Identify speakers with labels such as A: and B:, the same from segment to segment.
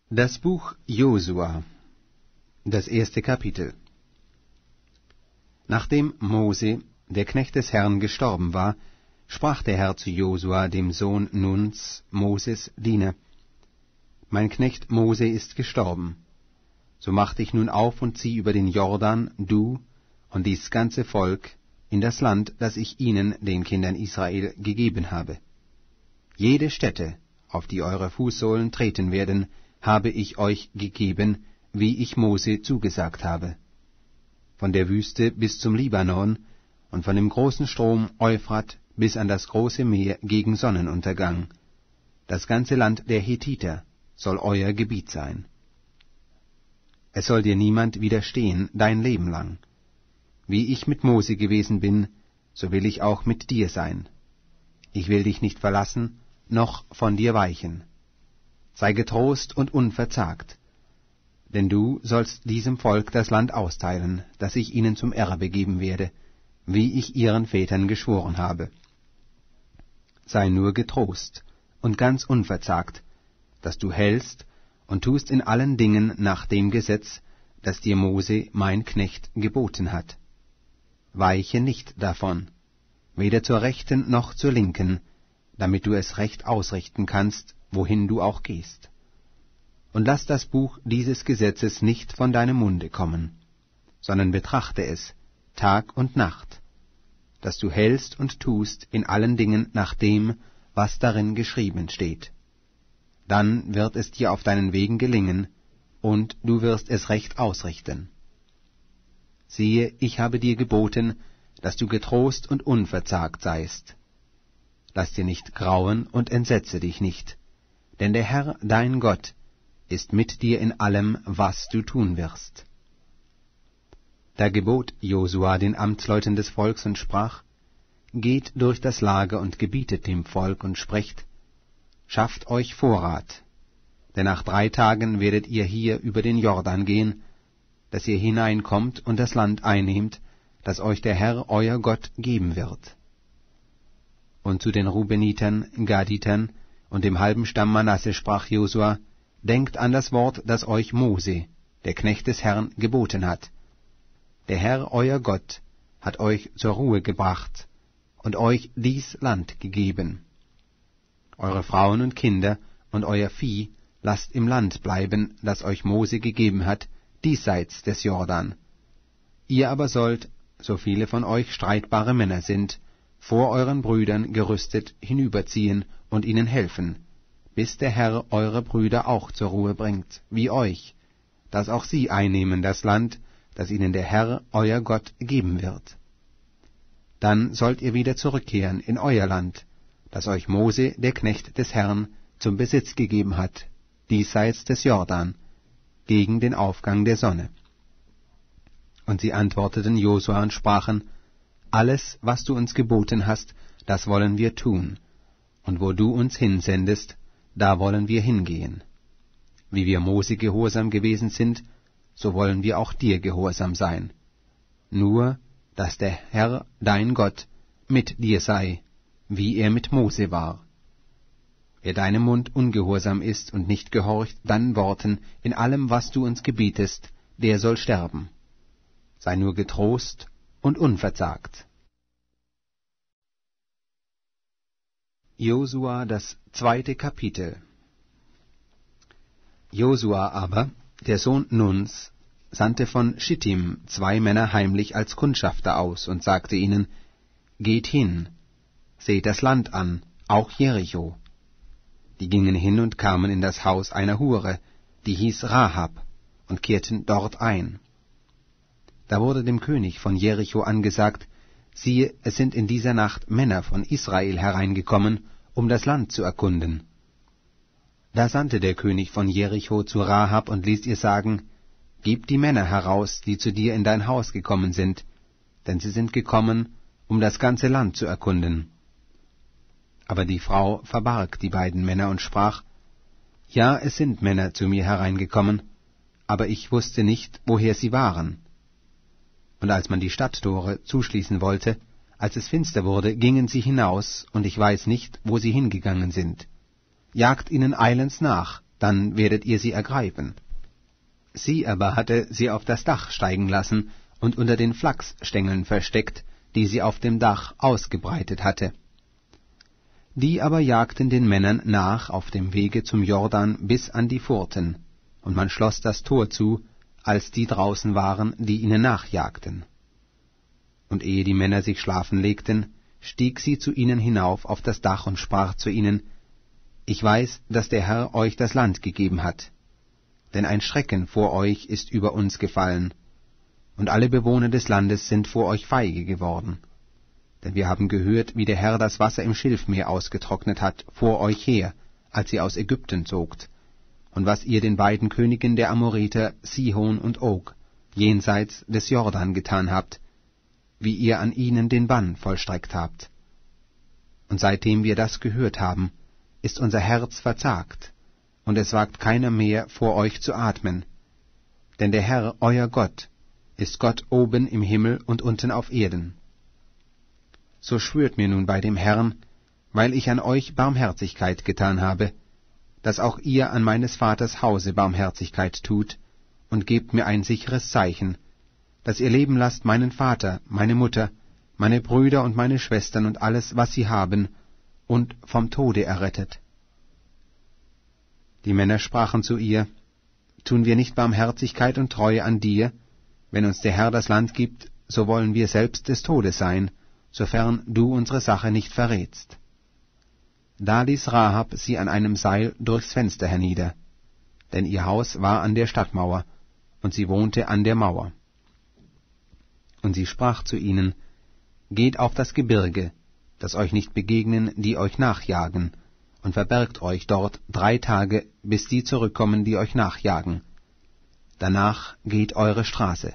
A: Das Buch Josua, das 1. Kapitel. Nachdem Mose, der Knecht des Herrn, gestorben war, sprach der Herr zu Josua, dem Sohn Nuns, Moses Diener: Mein Knecht Mose ist gestorben. So mach dich nun auf und zieh über den Jordan, du und dies ganze Volk, in das Land, das ich ihnen, den Kindern Israel, gegeben habe. Jede Stätte, auf die eure Fußsohlen treten werden, habe ich euch gegeben, wie ich Mose zugesagt habe. Von der Wüste bis zum Libanon und von dem großen Strom Euphrat bis an das große Meer gegen Sonnenuntergang. Das ganze Land der Hethiter soll euer Gebiet sein. Es soll dir niemand widerstehen dein Leben lang. Wie ich mit Mose gewesen bin, so will ich auch mit dir sein. Ich will dich nicht verlassen, noch von dir weichen. Sei getrost und unverzagt, denn du sollst diesem Volk das Land austeilen, das ich ihnen zum Erbe geben werde, wie ich ihren Vätern geschworen habe. Sei nur getrost und ganz unverzagt, dass du hältst und tust in allen Dingen nach dem Gesetz, das dir Mose, mein Knecht, geboten hat. Weiche nicht davon, weder zur Rechten noch zur Linken, damit du es recht ausrichten kannst, wohin du auch gehst. Und lass das Buch dieses Gesetzes nicht von deinem Munde kommen, sondern betrachte es Tag und Nacht, dass du hältst und tust in allen Dingen nach dem, was darin geschrieben steht. Dann wird es dir auf deinen Wegen gelingen, und du wirst es recht ausrichten. Siehe, ich habe dir geboten, dass du getrost und unverzagt seist. Lass dir nicht grauen und entsetze dich nicht, denn der Herr, dein Gott, ist mit dir in allem, was du tun wirst. Da gebot Josua den Amtsleuten des Volks und sprach: Geht durch das Lager und gebietet dem Volk und sprecht: Schafft euch Vorrat, denn nach 3 Tagen werdet ihr hier über den Jordan gehen, dass ihr hineinkommt und das Land einnehmt, das euch der Herr euer Gott geben wird. Und zu den Rubenitern, Gaditern und dem halben Stamm Manasse sprach Josua: Denkt an das Wort, das euch Mose, der Knecht des Herrn, geboten hat. Der Herr euer Gott hat euch zur Ruhe gebracht und euch dies Land gegeben. Eure Frauen und Kinder und euer Vieh lasst im Land bleiben, das euch Mose gegeben hat, diesseits des Jordan. Ihr aber sollt, so viele von euch streitbare Männer sind, vor euren Brüdern gerüstet hinüberziehen und ihnen helfen, bis der Herr eure Brüder auch zur Ruhe bringt, wie euch, dass auch sie einnehmen das Land, das ihnen der Herr euer Gott geben wird. Dann sollt ihr wieder zurückkehren in euer Land, das euch Mose, der Knecht des Herrn, zum Besitz gegeben hat, diesseits des Jordan, gegen den Aufgang der Sonne. Und sie antworteten Josua und sprachen: Alles, was du uns geboten hast, das wollen wir tun, und wo du uns hinsendest, da wollen wir hingehen. Wie wir Mose gehorsam gewesen sind, so wollen wir auch dir gehorsam sein. Nur, dass der Herr, dein Gott, mit dir sei, wie er mit Mose war. Wer deinem Mund ungehorsam ist und nicht gehorcht deinen Worten in allem, was du uns gebietest, der soll sterben. Sei nur getrost und unverzagt. Josua, das 2. Kapitel. Josua aber, der Sohn Nuns, sandte von Schittim 2 Männer heimlich als Kundschafter aus und sagte ihnen: Geht hin, seht das Land an, auch Jericho. Die gingen hin und kamen in das Haus einer Hure, die hieß Rahab, und kehrten dort ein. Da wurde dem König von Jericho angesagt: Siehe, es sind in dieser Nacht Männer von Israel hereingekommen, um das Land zu erkunden. Da sandte der König von Jericho zu Rahab und ließ ihr sagen: Gib die Männer heraus, die zu dir in dein Haus gekommen sind, denn sie sind gekommen, um das ganze Land zu erkunden. Aber die Frau verbarg die beiden Männer und sprach: Ja, es sind Männer zu mir hereingekommen, aber ich wusste nicht, woher sie waren. Und als man die Stadttore zuschließen wollte, als es finster wurde, gingen sie hinaus, und ich weiß nicht, wo sie hingegangen sind. Jagt ihnen eilends nach, dann werdet ihr sie ergreifen. Sie aber hatte sie auf das Dach steigen lassen und unter den Flachsstängeln versteckt, die sie auf dem Dach ausgebreitet hatte. Die aber jagten den Männern nach auf dem Wege zum Jordan bis an die Furten, und man schloss das Tor zu, als die draußen waren, die ihnen nachjagten. Und ehe die Männer sich schlafen legten, stieg sie zu ihnen hinauf auf das Dach und sprach zu ihnen: Ich weiß, dass der Herr euch das Land gegeben hat, denn ein Schrecken vor euch ist über uns gefallen, und alle Bewohner des Landes sind vor euch feige geworden. Denn wir haben gehört, wie der Herr das Wasser im Schilfmeer ausgetrocknet hat vor euch her, als ihr aus Ägypten zogt, und was ihr den beiden Königen der Amoriter, Sihon und Og, jenseits des Jordan getan habt, wie ihr an ihnen den Bann vollstreckt habt. Und seitdem wir das gehört haben, ist unser Herz verzagt, und es wagt keiner mehr, vor euch zu atmen. Denn der Herr, euer Gott, ist Gott oben im Himmel und unten auf Erden. So schwört mir nun bei dem Herrn, weil ich an euch Barmherzigkeit getan habe, dass auch ihr an meines Vaters Hause Barmherzigkeit tut, und gebt mir ein sicheres Zeichen, dass ihr leben lasst meinen Vater, meine Mutter, meine Brüder und meine Schwestern und alles, was sie haben, und vom Tode errettet. Die Männer sprachen zu ihr: Tun wir nicht Barmherzigkeit und Treue an dir? Wenn uns der Herr das Land gibt, so wollen wir selbst des Todes sein, sofern du unsere Sache nicht verrätst. Da ließ Rahab sie an einem Seil durchs Fenster hernieder, denn ihr Haus war an der Stadtmauer, und sie wohnte an der Mauer. Und sie sprach zu ihnen: Geht auf das Gebirge, dass euch nicht begegnen, die euch nachjagen, und verbergt euch dort 3 Tage, bis die zurückkommen, die euch nachjagen. Danach geht eure Straße.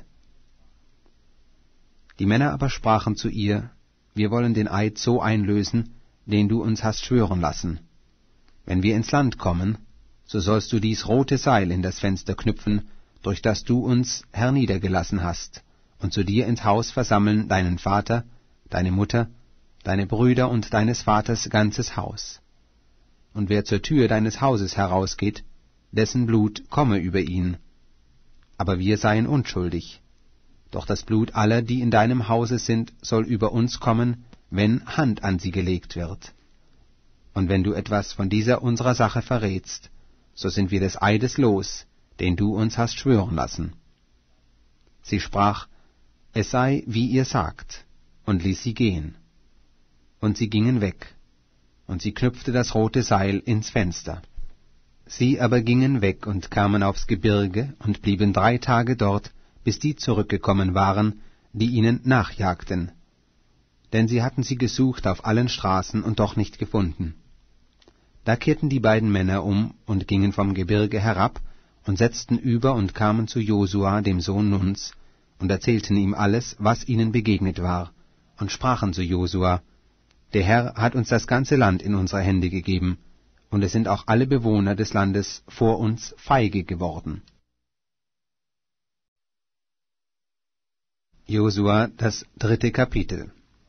A: Die Männer aber sprachen zu ihr: Wir wollen den Eid so einlösen, den du uns hast schwören lassen. Wenn wir ins Land kommen, so sollst du dies rote Seil in das Fenster knüpfen, durch das du uns herniedergelassen hast, und zu dir ins Haus versammeln deinen Vater, deine Mutter, deine Brüder und deines Vaters ganzes Haus. Und wer zur Tür deines Hauses herausgeht, dessen Blut komme über ihn. Aber wir seien unschuldig. Doch das Blut aller, die in deinem Hause sind, soll über uns kommen, wenn Hand an sie gelegt wird. Und wenn du etwas von dieser unserer Sache verrätst, so sind wir des Eides los, den du uns hast schwören lassen. Sie sprach: Es sei, wie ihr sagt, und ließ sie gehen. Und sie gingen weg, und sie knüpfte das rote Seil ins Fenster. Sie aber gingen weg und kamen aufs Gebirge und blieben 3 Tage dort, bis die zurückgekommen waren, die ihnen nachjagten. Denn sie hatten sie gesucht auf allen Straßen und doch nicht gefunden. Da kehrten die beiden Männer um und gingen vom Gebirge herab und setzten über und kamen zu Josua, dem Sohn Nuns, und erzählten ihm alles, was ihnen begegnet war, und sprachen zu Josua: Der Herr hat uns das ganze Land in unsere Hände gegeben, und es sind auch alle Bewohner des Landes vor uns feige geworden. Josua, das 3. Kapitel.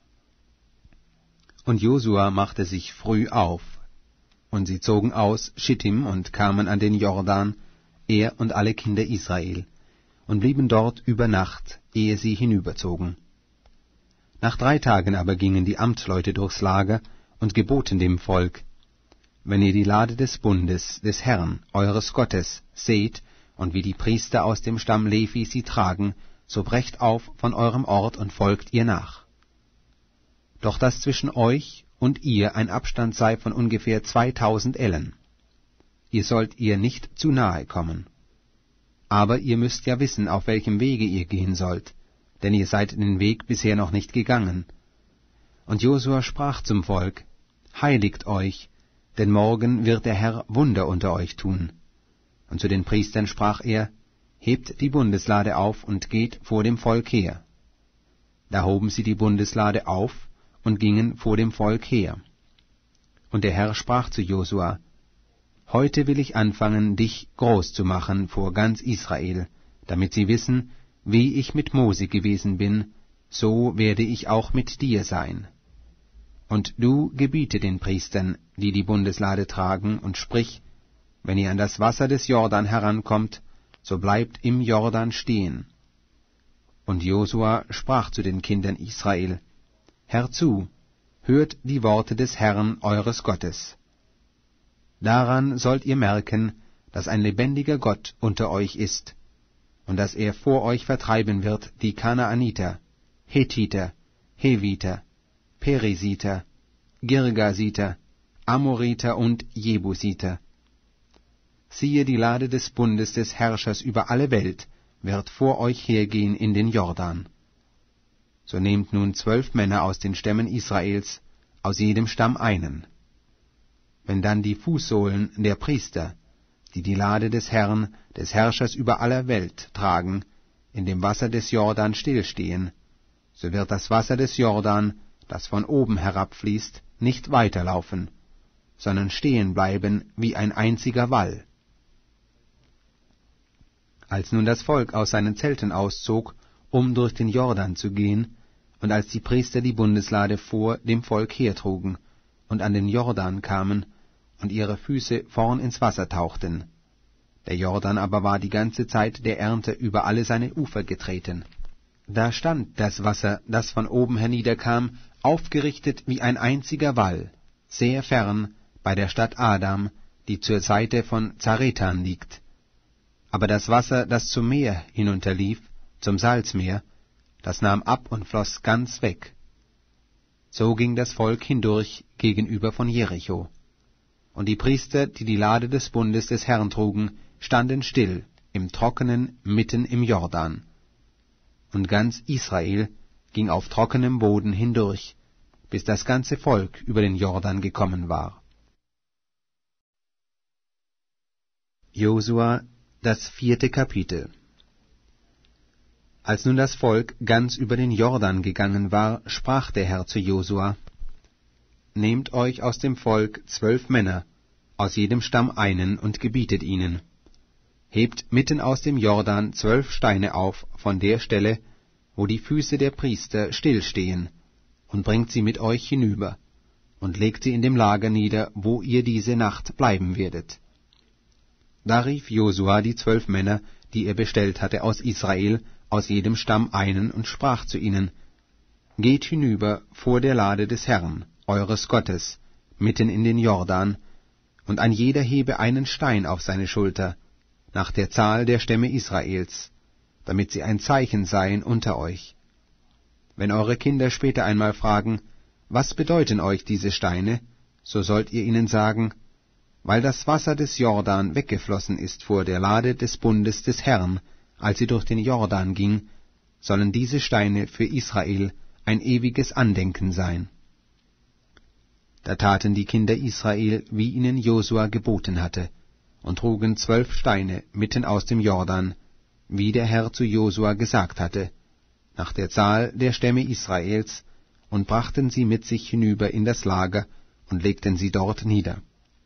A: Und Josua machte sich früh auf, und sie zogen aus Schittim und kamen an den Jordan, er und alle Kinder Israel, und blieben dort über Nacht, ehe sie hinüberzogen. Nach 3 Tagen aber gingen die Amtleute durchs Lager und geboten dem Volk: Wenn ihr die Lade des Bundes des Herrn, eures Gottes, seht, und wie die Priester aus dem Stamm Levi sie tragen, so brecht auf von eurem Ort und folgt ihr nach. Doch dass zwischen euch und ihr ein Abstand sei von ungefähr 2000 Ellen. Ihr sollt ihr nicht zu nahe kommen. Aber ihr müsst ja wissen, auf welchem Wege ihr gehen sollt, denn ihr seid den Weg bisher noch nicht gegangen. Und Josua sprach zum Volk: Heiligt euch, denn morgen wird der Herr Wunder unter euch tun. Und zu den Priestern sprach er: Hebt die Bundeslade auf und geht vor dem Volk her. Da hoben sie die Bundeslade auf und gingen vor dem Volk her. Und der Herr sprach zu Josua: Heute will ich anfangen, dich groß zu machen vor ganz Israel, damit sie wissen, wie ich mit Mose gewesen bin, so werde ich auch mit dir sein. Und du gebiete den Priestern, die die Bundeslade tragen, und sprich: wenn ihr an das Wasser des Jordan herankommt, so bleibt im Jordan stehen. Und Josua sprach zu den Kindern Israel: Hört zu, hört die Worte des Herrn eures Gottes. Daran sollt ihr merken, dass ein lebendiger Gott unter euch ist, und dass er vor euch vertreiben wird die Kanaaniter, Hethiter, Heviter, Perisiter, Girgasiter, Amoriter und Jebusiter. Siehe, die Lade des Bundes des Herrschers über alle Welt wird vor euch hergehen in den Jordan. So nehmt nun 12 Männer aus den Stämmen Israels, aus jedem Stamm einen. Wenn dann die Fußsohlen der Priester, die die Lade des Herrn, des Herrschers über aller Welt tragen, in dem Wasser des Jordan stillstehen, so wird das Wasser des Jordan, das von oben herabfließt, nicht weiterlaufen, sondern stehen bleiben wie ein einziger Wall. Als nun das Volk aus seinen Zelten auszog, um durch den Jordan zu gehen, und als die Priester die Bundeslade vor dem Volk hertrugen und an den Jordan kamen und ihre Füße vorn ins Wasser tauchten, der Jordan aber war die ganze Zeit der Ernte über alle seine Ufer getreten. Da stand das Wasser, das von oben herniederkam, aufgerichtet wie ein einziger Wall, sehr fern bei der Stadt Adam, die zur Seite von Zaretan liegt. Aber das Wasser, das zum Meer hinunterlief, zum Salzmeer, das nahm ab und floss ganz weg. So ging das Volk hindurch gegenüber von Jericho. Und die Priester, die die Lade des Bundes des Herrn trugen, standen still im Trockenen mitten im Jordan. Und ganz Israel ging auf trockenem Boden hindurch, bis das ganze Volk über den Jordan gekommen war. Josua, das 4. Kapitel. Als nun das Volk ganz über den Jordan gegangen war, sprach der Herr zu Josua: Nehmt euch aus dem Volk 12 Männer, aus jedem Stamm einen, und gebietet ihnen: Hebt mitten aus dem Jordan 12 Steine auf von der Stelle, wo die Füße der Priester stillstehen, und bringt sie mit euch hinüber, und legt sie in dem Lager nieder, wo ihr diese Nacht bleiben werdet. Da rief Josua die 12 Männer, die er bestellt hatte aus Israel, aus jedem Stamm einen, und sprach zu ihnen: Geht hinüber vor der Lade des Herrn, eures Gottes, mitten in den Jordan, und ein jeder hebe einen Stein auf seine Schulter, nach der Zahl der Stämme Israels, damit sie ein Zeichen seien unter euch. Wenn eure Kinder später einmal fragen: Was bedeuten euch diese Steine? So sollt ihr ihnen sagen: Weil das Wasser des Jordan weggeflossen ist vor der Lade des Bundes des Herrn, als sie durch den Jordan ging, sollen diese Steine für Israel ein ewiges Andenken sein. Da taten die Kinder Israel, wie ihnen Josua geboten hatte, und trugen 12 Steine mitten aus dem Jordan, wie der Herr zu Josua gesagt hatte, nach der Zahl der Stämme Israels, und brachten sie mit sich hinüber in das Lager und legten sie dort nieder.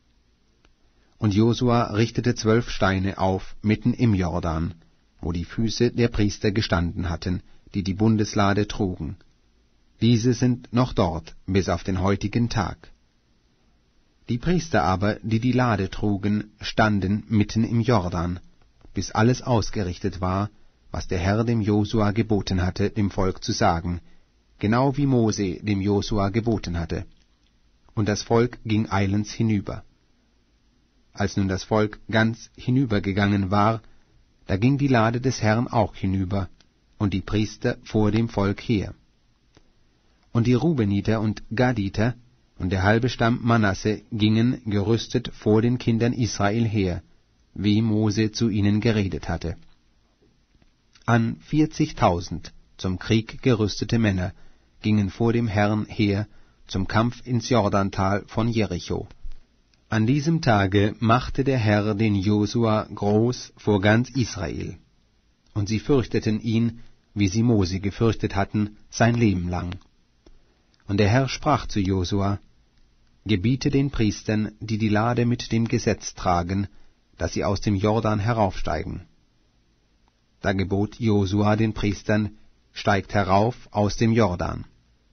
A: Und Josua richtete 12 Steine auf mitten im Jordan, wo die Füße der Priester gestanden hatten, die die Bundeslade trugen. Diese sind noch dort bis auf den heutigen Tag. Die Priester aber, die die Lade trugen, standen mitten im Jordan, bis alles ausgerichtet war, was der Herr dem Josua geboten hatte, dem Volk zu sagen, genau wie Mose dem Josua geboten hatte. Und das Volk ging eilends hinüber. Als nun das Volk ganz hinübergegangen war, da ging die Lade des Herrn auch hinüber, und die Priester vor dem Volk her. Und die Rubeniter und Gaditer und der halbe Stamm Manasse gingen gerüstet vor den Kindern Israel her, wie Mose zu ihnen geredet hatte. An 40.000 zum Krieg gerüstete Männer gingen vor dem Herrn her zum Kampf ins Jordantal von Jericho. An diesem Tage machte der Herr den Josua groß vor ganz Israel, und sie fürchteten ihn, wie sie Mose gefürchtet hatten, sein Leben lang. Und der Herr sprach zu Josua: Gebiete den Priestern, die die Lade mit dem Gesetz tragen, dass sie aus dem Jordan heraufsteigen. Da gebot Josua den Priestern: Steigt herauf aus dem Jordan.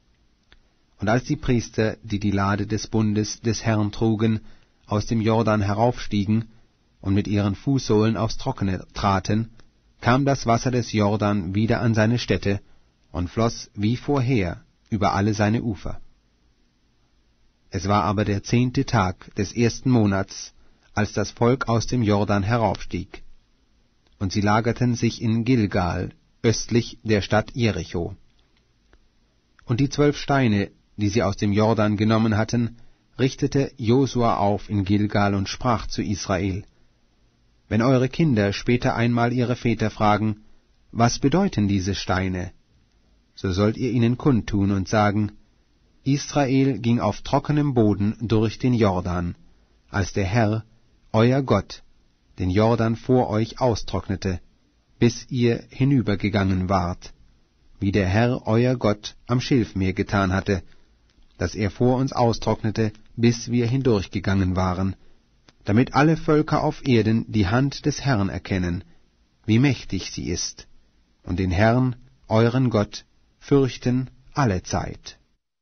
A: Und als die Priester, die die Lade des Bundes des Herrn trugen, aus dem Jordan heraufstiegen, und mit ihren Fußsohlen aufs Trockene traten, kam das Wasser des Jordan wieder an seine Stätte und floss wie vorher über alle seine Ufer. Es war aber der 10. Tag des 1. Monats, als das Volk aus dem Jordan heraufstieg. Und sie lagerten sich in Gilgal, östlich der Stadt Jericho. Und die 12 Steine, die sie aus dem Jordan genommen hatten, richtete Josua auf in Gilgal und sprach zu Israel: Wenn eure Kinder später einmal ihre Väter fragen, was bedeuten diese Steine, so sollt ihr ihnen kundtun und sagen: Israel ging auf trockenem Boden durch den Jordan, als der Herr, euer Gott, den Jordan vor euch austrocknete, bis ihr hinübergegangen wart, wie der Herr, euer Gott, am Schilfmeer getan hatte, dass er vor uns austrocknete, bis wir hindurchgegangen waren, damit alle Völker auf Erden die Hand des Herrn erkennen, wie mächtig sie ist, und den Herrn, euren Gott, fürchten alle Zeit.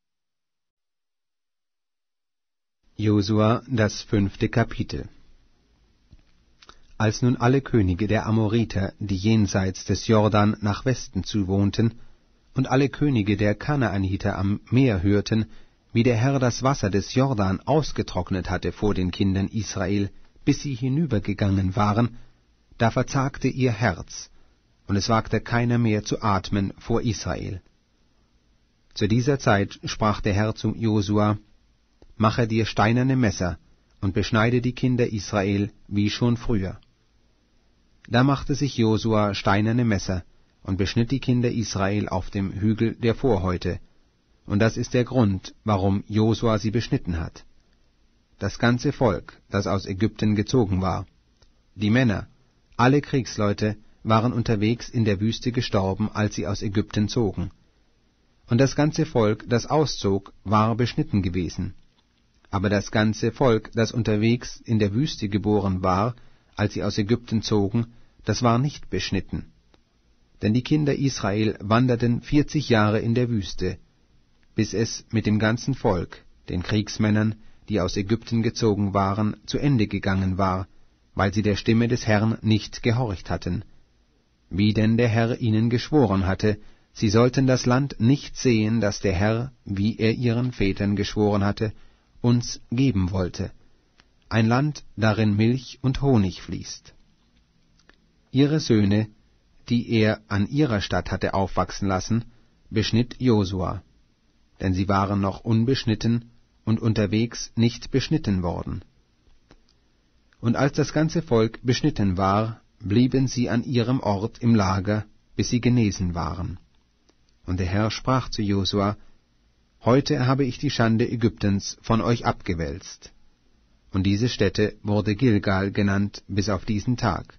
A: Josua, das 5. Kapitel. Als nun alle Könige der Amoriter, die jenseits des Jordan nach Westen zu wohnten, und alle Könige der Kanaaniter am Meer hörten, wie der Herr das Wasser des Jordan ausgetrocknet hatte vor den Kindern Israel, bis sie hinübergegangen waren, da verzagte ihr Herz, und es wagte keiner mehr zu atmen vor Israel. Zu dieser Zeit sprach der Herr zu Josua: Mache dir steinerne Messer und beschneide die Kinder Israel wie schon früher. Da machte sich Josua steinerne Messer und beschnitt die Kinder Israel auf dem Hügel der Vorhäute, und das ist der Grund, warum Josua sie beschnitten hat. Das ganze Volk, das aus Ägypten gezogen war, die Männer, alle Kriegsleute, waren unterwegs in der Wüste gestorben, als sie aus Ägypten zogen. Und das ganze Volk, das auszog, war beschnitten gewesen. Aber das ganze Volk, das unterwegs in der Wüste geboren war, als sie aus Ägypten zogen, das war nicht beschnitten. Denn die Kinder Israel wanderten 40 Jahre in der Wüste, bis es mit dem ganzen Volk, den Kriegsmännern, die aus Ägypten gezogen waren, zu Ende gegangen war, weil sie der Stimme des Herrn nicht gehorcht hatten. Wie denn der Herr ihnen geschworen hatte, sie sollten das Land nicht sehen, das der Herr, wie er ihren Vätern geschworen hatte, uns geben wollte, ein Land, darin Milch und Honig fließt. Ihre Söhne, die er an ihrer Stadt hatte aufwachsen lassen, beschnitt Josua, denn sie waren noch unbeschnitten und unterwegs nicht beschnitten worden. Und als das ganze Volk beschnitten war, blieben sie an ihrem Ort im Lager, bis sie genesen waren. Und der Herr sprach zu Josua: Heute habe ich die Schande Ägyptens von euch abgewälzt. Und diese Stätte wurde Gilgal genannt bis auf diesen Tag.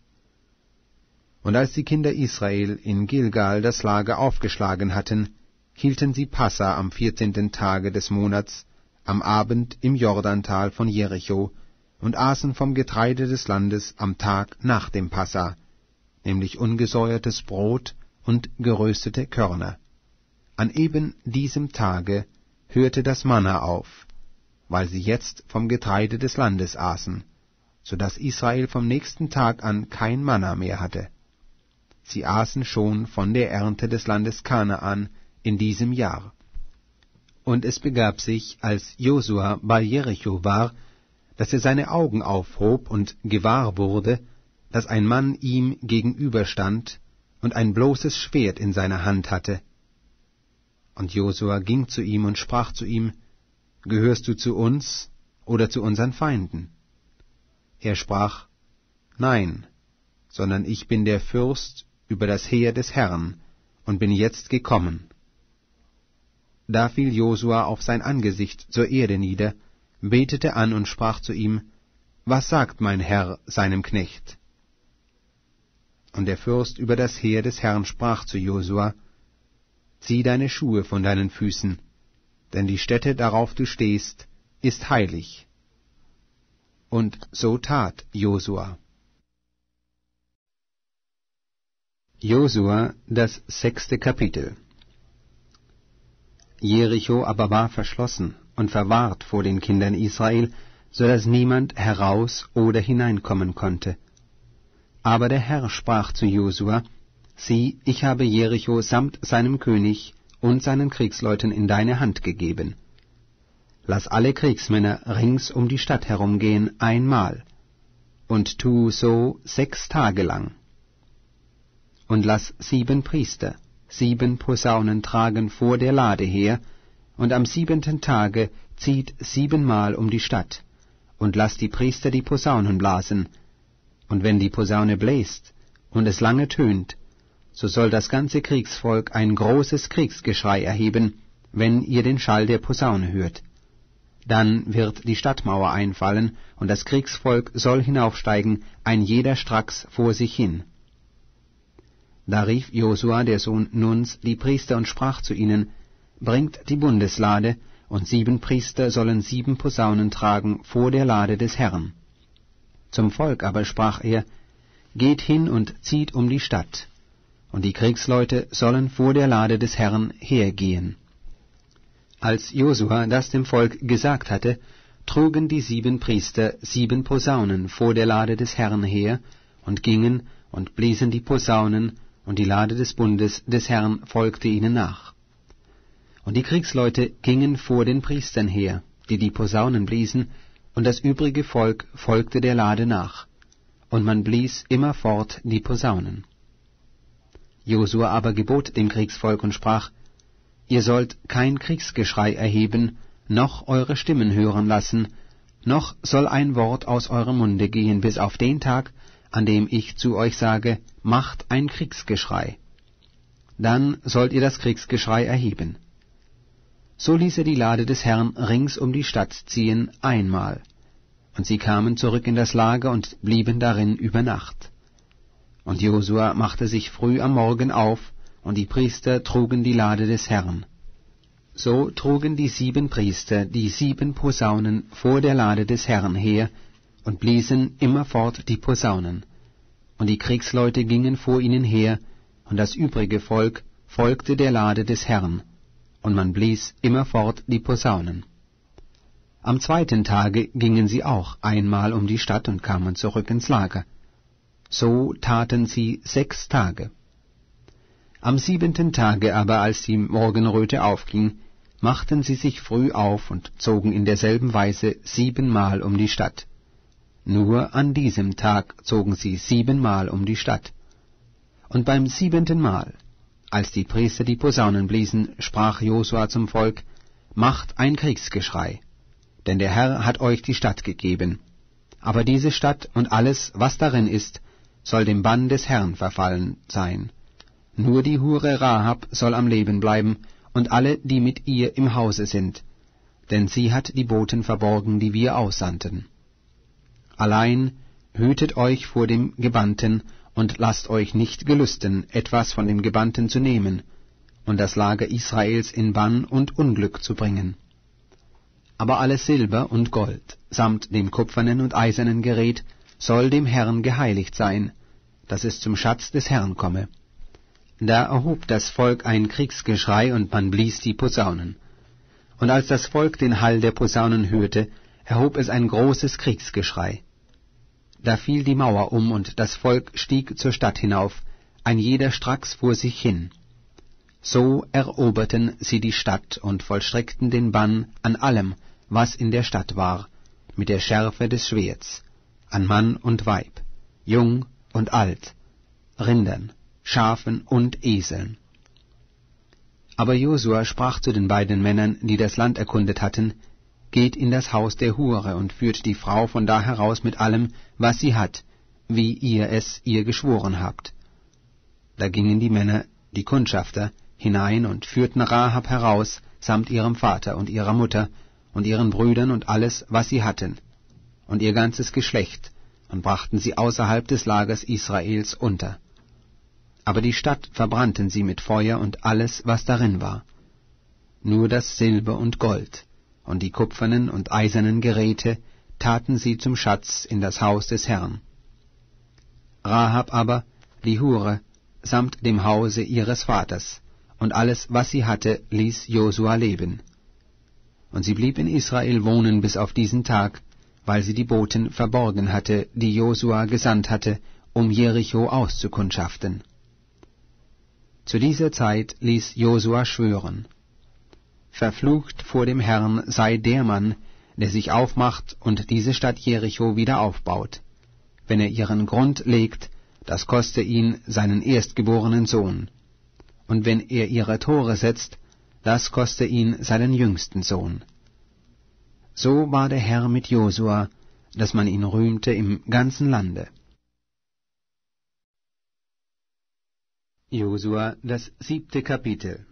A: Und als die Kinder Israel in Gilgal das Lager aufgeschlagen hatten, hielten sie Passa am 14. Tage des Monats, am Abend im Jordantal von Jericho, und aßen vom Getreide des Landes am Tag nach dem Passa, nämlich ungesäuertes Brot und geröstete Körner. An eben diesem Tage hörte das Manna auf, weil sie jetzt vom Getreide des Landes aßen, so dass Israel vom nächsten Tag an kein Manna mehr hatte. Sie aßen schon von der Ernte des Landes Kanaan in diesem Jahr. Und es begab sich, als Josua bei Jericho war, dass er seine Augen aufhob und gewahr wurde, dass ein Mann ihm gegenüberstand und ein bloßes Schwert in seiner Hand hatte. Und Josua ging zu ihm und sprach zu ihm: Gehörst du zu uns oder zu unseren Feinden? Er sprach: Nein, sondern ich bin der Fürst über das Heer des Herrn und bin jetzt gekommen. Da fiel Josua auf sein Angesicht zur Erde nieder, betete an und sprach zu ihm: Was sagt mein Herr seinem Knecht? Und der Fürst über das Heer des Herrn sprach zu Josua: Zieh deine Schuhe von deinen Füßen, denn die Stätte, darauf du stehst, ist heilig. Und so tat Josua. Josua, das 6. Kapitel. Jericho aber war verschlossen und verwahrt vor den Kindern Israel, so dass niemand heraus oder hineinkommen konnte. Aber der Herr sprach zu Josua: Sieh, ich habe Jericho samt seinem König und seinen Kriegsleuten in deine Hand gegeben. Lass alle Kriegsmänner rings um die Stadt herumgehen einmal, und tu so 6 Tage lang. Und lass 7 Priester 7 Posaunen tragen vor der Lade her, und am 7. Tage zieht 7-mal um die Stadt, und lass die Priester die Posaunen blasen. Und wenn die Posaune bläst und es lange tönt, so soll das ganze Kriegsvolk ein großes Kriegsgeschrei erheben, wenn ihr den Schall der Posaune hört. Dann wird die Stadtmauer einfallen, und das Kriegsvolk soll hinaufsteigen, ein jeder stracks vor sich hin. Da rief Josua, der Sohn Nuns, die Priester und sprach zu ihnen: Bringt die Bundeslade, und 7 Priester sollen 7 Posaunen tragen vor der Lade des Herrn. Zum Volk aber sprach er: Geht hin und zieht um die Stadt, und die Kriegsleute sollen vor der Lade des Herrn hergehen. Als Josua das dem Volk gesagt hatte, trugen die 7 Priester 7 Posaunen vor der Lade des Herrn her und gingen und bliesen die Posaunen, und die Lade des Bundes des Herrn folgte ihnen nach. Und die Kriegsleute gingen vor den Priestern her, die die Posaunen bliesen, und das übrige Volk folgte der Lade nach, und man blies immerfort die Posaunen. Josua aber gebot dem Kriegsvolk und sprach: Ihr sollt kein Kriegsgeschrei erheben, noch eure Stimmen hören lassen, noch soll ein Wort aus eurem Munde gehen, bis auf den Tag, an dem ich zu euch sage: Macht ein Kriegsgeschrei. Dann sollt ihr das Kriegsgeschrei erheben. So ließ er die Lade des Herrn rings um die Stadt ziehen einmal, und sie kamen zurück in das Lager und blieben darin über Nacht. Und Josua machte sich früh am Morgen auf, und die Priester trugen die Lade des Herrn. So trugen die 7 Priester die 7 Posaunen vor der Lade des Herrn her und bliesen immerfort die Posaunen. Und die Kriegsleute gingen vor ihnen her, und das übrige Volk folgte der Lade des Herrn, und man blies immerfort die Posaunen. Am 2. Tage gingen sie auch einmal um die Stadt und kamen zurück ins Lager. So taten sie 6 Tage. Am 7. Tage aber, als die Morgenröte aufging, machten sie sich früh auf und zogen in derselben Weise 7-mal um die Stadt. Nur an diesem Tag zogen sie 7-mal um die Stadt. Und beim 7. Mal, als die Priester die Posaunen bliesen, sprach Josua zum Volk: Macht ein Kriegsgeschrei, denn der Herr hat euch die Stadt gegeben. Aber diese Stadt und alles, was darin ist, soll dem Bann des Herrn verfallen sein. Nur die Hure Rahab soll am Leben bleiben, und alle, die mit ihr im Hause sind, denn sie hat die Boten verborgen, die wir aussandten. Allein hütet euch vor dem Gebannten, und lasst euch nicht gelüsten, etwas von dem Gebannten zu nehmen, und das Lager Israels in Bann und Unglück zu bringen. Aber alles Silber und Gold, samt dem kupfernen und eisernen Gerät, soll dem Herrn geheiligt sein, dass es zum Schatz des Herrn komme. Da erhob das Volk ein Kriegsgeschrei, und man blies die Posaunen. Und als das Volk den Hall der Posaunen hörte, erhob es ein großes Kriegsgeschrei. Da fiel die Mauer um, und das Volk stieg zur Stadt hinauf, ein jeder stracks vor sich hin. So eroberten sie die Stadt und vollstreckten den Bann an allem, was in der Stadt war, mit der Schärfe des Schwerts, an Mann und Weib, jung und alt, Rindern, Schafen und Eseln. Aber Josua sprach zu den beiden Männern, die das Land erkundet hatten: Geht in das Haus der Hure und führt die Frau von da heraus mit allem, was sie hat, wie ihr es ihr geschworen habt. Da gingen die Männer, die Kundschafter, hinein und führten Rahab heraus, samt ihrem Vater und ihrer Mutter und ihren Brüdern und alles, was sie hatten, und ihr ganzes Geschlecht, und brachten sie außerhalb des Lagers Israels unter. Aber die Stadt verbrannten sie mit Feuer und alles, was darin war. Nur das Silber und Gold und die kupfernen und eisernen Geräte taten sie zum Schatz in das Haus des Herrn. Rahab aber, die Hure, samt dem Hause ihres Vaters, und alles, was sie hatte, ließ Josua leben. Und sie blieb in Israel wohnen bis auf diesen Tag, weil sie die Boten verborgen hatte, die Josua gesandt hatte, um Jericho auszukundschaften. Zu dieser Zeit ließ Josua schwören: Verflucht vor dem Herrn sei der Mann, der sich aufmacht und diese Stadt Jericho wieder aufbaut. Wenn er ihren Grund legt, das koste ihn seinen erstgeborenen Sohn. Und wenn er ihre Tore setzt, das koste ihn seinen jüngsten Sohn. So war der Herr mit Josua, dass man ihn rühmte im ganzen Lande. Josua, das 7. Kapitel.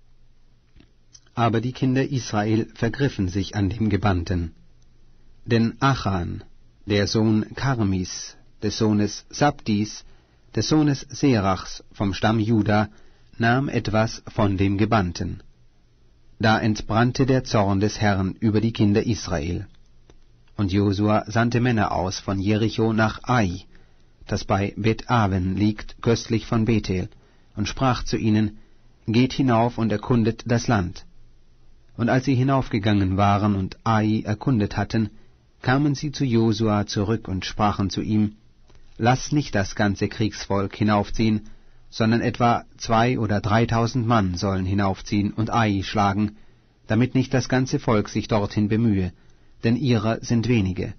A: Aber die Kinder Israel vergriffen sich an dem Gebannten. Denn Achan, der Sohn Karmis, des Sohnes Sabdis, des Sohnes Serachs vom Stamm Juda, nahm etwas von dem Gebannten. Da entbrannte der Zorn des Herrn über die Kinder Israel. Und Josua sandte Männer aus von Jericho nach Ai, das bei Bet-Aven liegt, köstlich von Bethel, und sprach zu ihnen: Geht hinauf und erkundet das Land. Und als sie hinaufgegangen waren und Ai erkundet hatten, kamen sie zu Josua zurück und sprachen zu ihm: Lass nicht das ganze Kriegsvolk hinaufziehen, sondern etwa 2.000 oder 3.000 Mann sollen hinaufziehen und Ai schlagen, damit nicht das ganze Volk sich dorthin bemühe, denn ihrer sind wenige.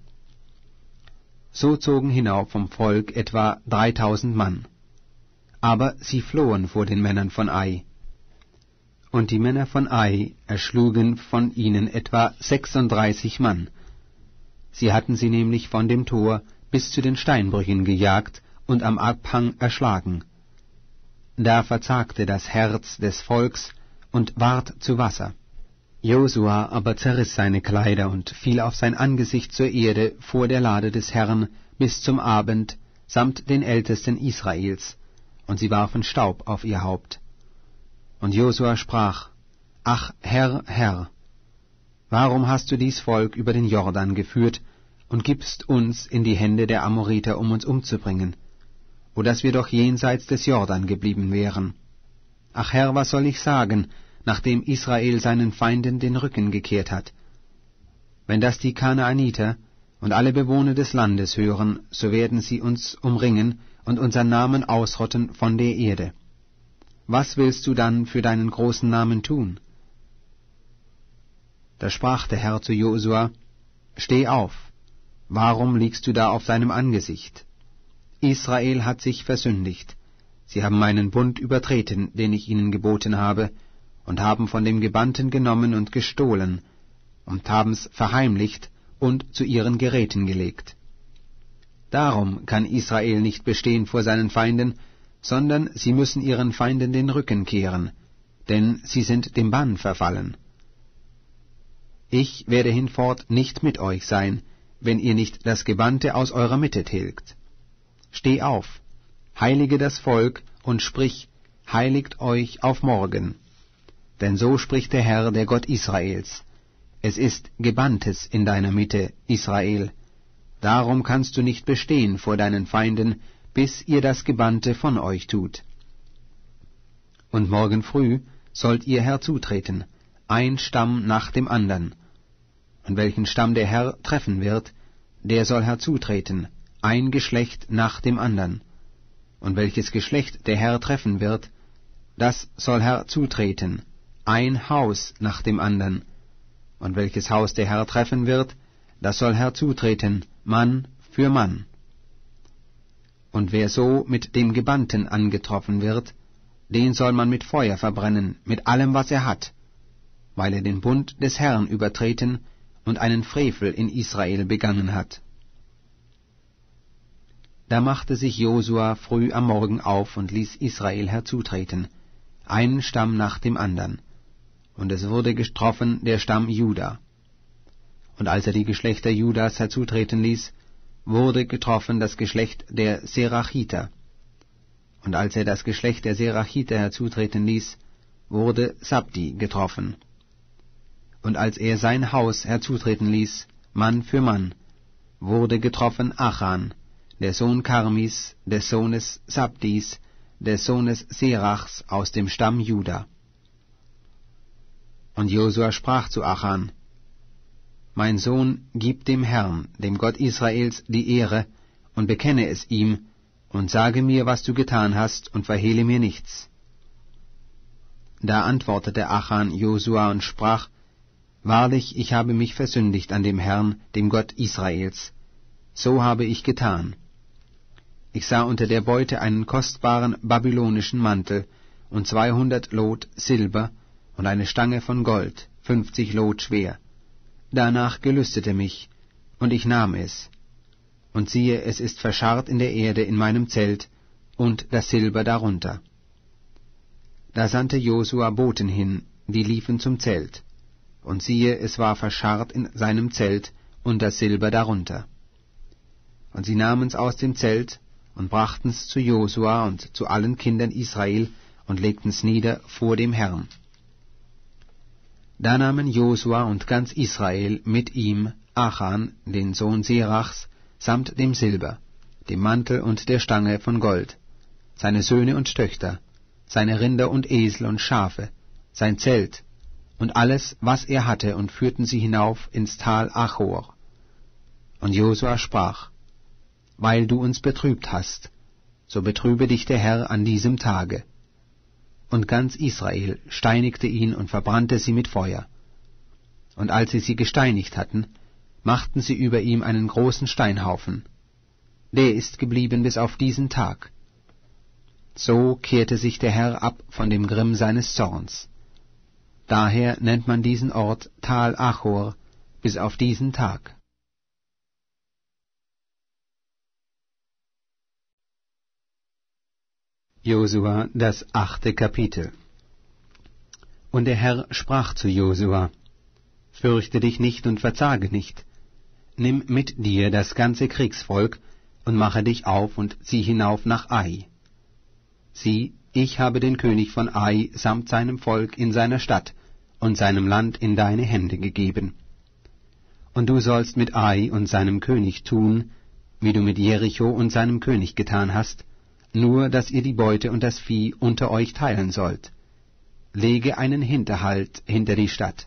A: So zogen hinauf vom Volk etwa 3.000 Mann. Aber sie flohen vor den Männern von Ai. Und die Männer von Ai erschlugen von ihnen etwa 36 Mann. Sie hatten sie nämlich von dem Tor bis zu den Steinbrüchen gejagt und am Abhang erschlagen. Da verzagte das Herz des Volks und ward zu Wasser. Josua aber zerriss seine Kleider und fiel auf sein Angesicht zur Erde vor der Lade des Herrn bis zum Abend, samt den Ältesten Israels, und sie warfen Staub auf ihr Haupt. Und Josua sprach: Ach Herr, Herr, warum hast du dies Volk über den Jordan geführt und gibst uns in die Hände der Amoriter, um uns umzubringen, o dass wir doch jenseits des Jordan geblieben wären? Ach Herr, was soll ich sagen, nachdem Israel seinen Feinden den Rücken gekehrt hat? Wenn das die Kanaaniter und alle Bewohner des Landes hören, so werden sie uns umringen und unseren Namen ausrotten von der Erde. Was willst du dann für deinen großen Namen tun? Da sprach der Herr zu Josua: Steh auf, warum liegst du da auf deinem Angesicht? Israel hat sich versündigt, sie haben meinen Bund übertreten, den ich ihnen geboten habe, und haben von dem Gebannten genommen und gestohlen, und haben's verheimlicht und zu ihren Geräten gelegt. Darum kann Israel nicht bestehen vor seinen Feinden, sondern sie müssen ihren Feinden den Rücken kehren, denn sie sind dem Bann verfallen. Ich werde hinfort nicht mit euch sein, wenn ihr nicht das Gebannte aus eurer Mitte tilgt. Steh auf, heilige das Volk und sprich: Heiligt euch auf morgen. Denn so spricht der Herr, der Gott Israels: Es ist Gebanntes in deiner Mitte, Israel. Darum kannst du nicht bestehen vor deinen Feinden, bis ihr das Gebannte von euch tut. Und morgen früh sollt ihr herzutreten, ein Stamm nach dem andern. Und welchen Stamm der Herr treffen wird, der soll herzutreten, ein Geschlecht nach dem andern. Und welches Geschlecht der Herr treffen wird, das soll herzutreten, ein Haus nach dem andern. Und welches Haus der Herr treffen wird, das soll herzutreten, Mann für Mann. Und wer so mit dem Gebannten angetroffen wird, den soll man mit Feuer verbrennen, mit allem, was er hat, weil er den Bund des Herrn übertreten und einen Frevel in Israel begangen hat. Da machte sich Josua früh am Morgen auf und ließ Israel herzutreten, einen Stamm nach dem andern, und es wurde getroffen der Stamm Juda. Und als er die Geschlechter Judas herzutreten ließ, wurde getroffen das Geschlecht der Serachiter. Und als er das Geschlecht der Serachiter herzutreten ließ, wurde Sabdi getroffen. Und als er sein Haus herzutreten ließ, Mann für Mann, wurde getroffen Achan, der Sohn Karmis, des Sohnes Sabdis, des Sohnes Serachs aus dem Stamm Juda. Und Josua sprach zu Achan: mein Sohn, gib dem Herrn, dem Gott Israels, die Ehre, und bekenne es ihm, und sage mir, was du getan hast, und verhehle mir nichts. Da antwortete Achan Josua und sprach, Wahrlich, ich habe mich versündigt an dem Herrn, dem Gott Israels. So habe ich getan. Ich sah unter der Beute einen kostbaren babylonischen Mantel und 200 Lot Silber und eine Stange von Gold, 50 Lot schwer. Danach gelüstete mich, und ich nahm es. Und siehe, es ist verscharrt in der Erde in meinem Zelt, und das Silber darunter. Da sandte Josua Boten hin, die liefen zum Zelt. Und siehe, es war verscharrt in seinem Zelt, und das Silber darunter. Und sie nahmen's aus dem Zelt, und brachten's zu Josua und zu allen Kindern Israel, und legten's nieder vor dem Herrn. Da nahmen Josua und ganz Israel mit ihm Achan, den Sohn Serachs, samt dem Silber, dem Mantel und der Stange von Gold, seine Söhne und Töchter, seine Rinder und Esel und Schafe, sein Zelt und alles, was er hatte, und führten sie hinauf ins Tal Achor. Und Josua sprach, Weil du uns betrübt hast, so betrübe dich der Herr an diesem Tage. Und ganz Israel steinigte ihn und verbrannte sie mit Feuer. Und als sie gesteinigt hatten, machten sie über ihm einen großen Steinhaufen. Der ist geblieben bis auf diesen Tag. So kehrte sich der Herr ab von dem Grimm seines Zorns. Daher nennt man diesen Ort Tal Achor bis auf diesen Tag. Josua, das 8. Kapitel. Und der Herr sprach zu Josua, Fürchte dich nicht und verzage nicht. Nimm mit dir das ganze Kriegsvolk und mache dich auf und zieh hinauf nach Ai. Sieh, ich habe den König von Ai samt seinem Volk in seiner Stadt und seinem Land in deine Hände gegeben. Und du sollst mit Ai und seinem König tun, wie du mit Jericho und seinem König getan hast, nur dass ihr die Beute und das Vieh unter euch teilen sollt. Lege einen Hinterhalt hinter die Stadt.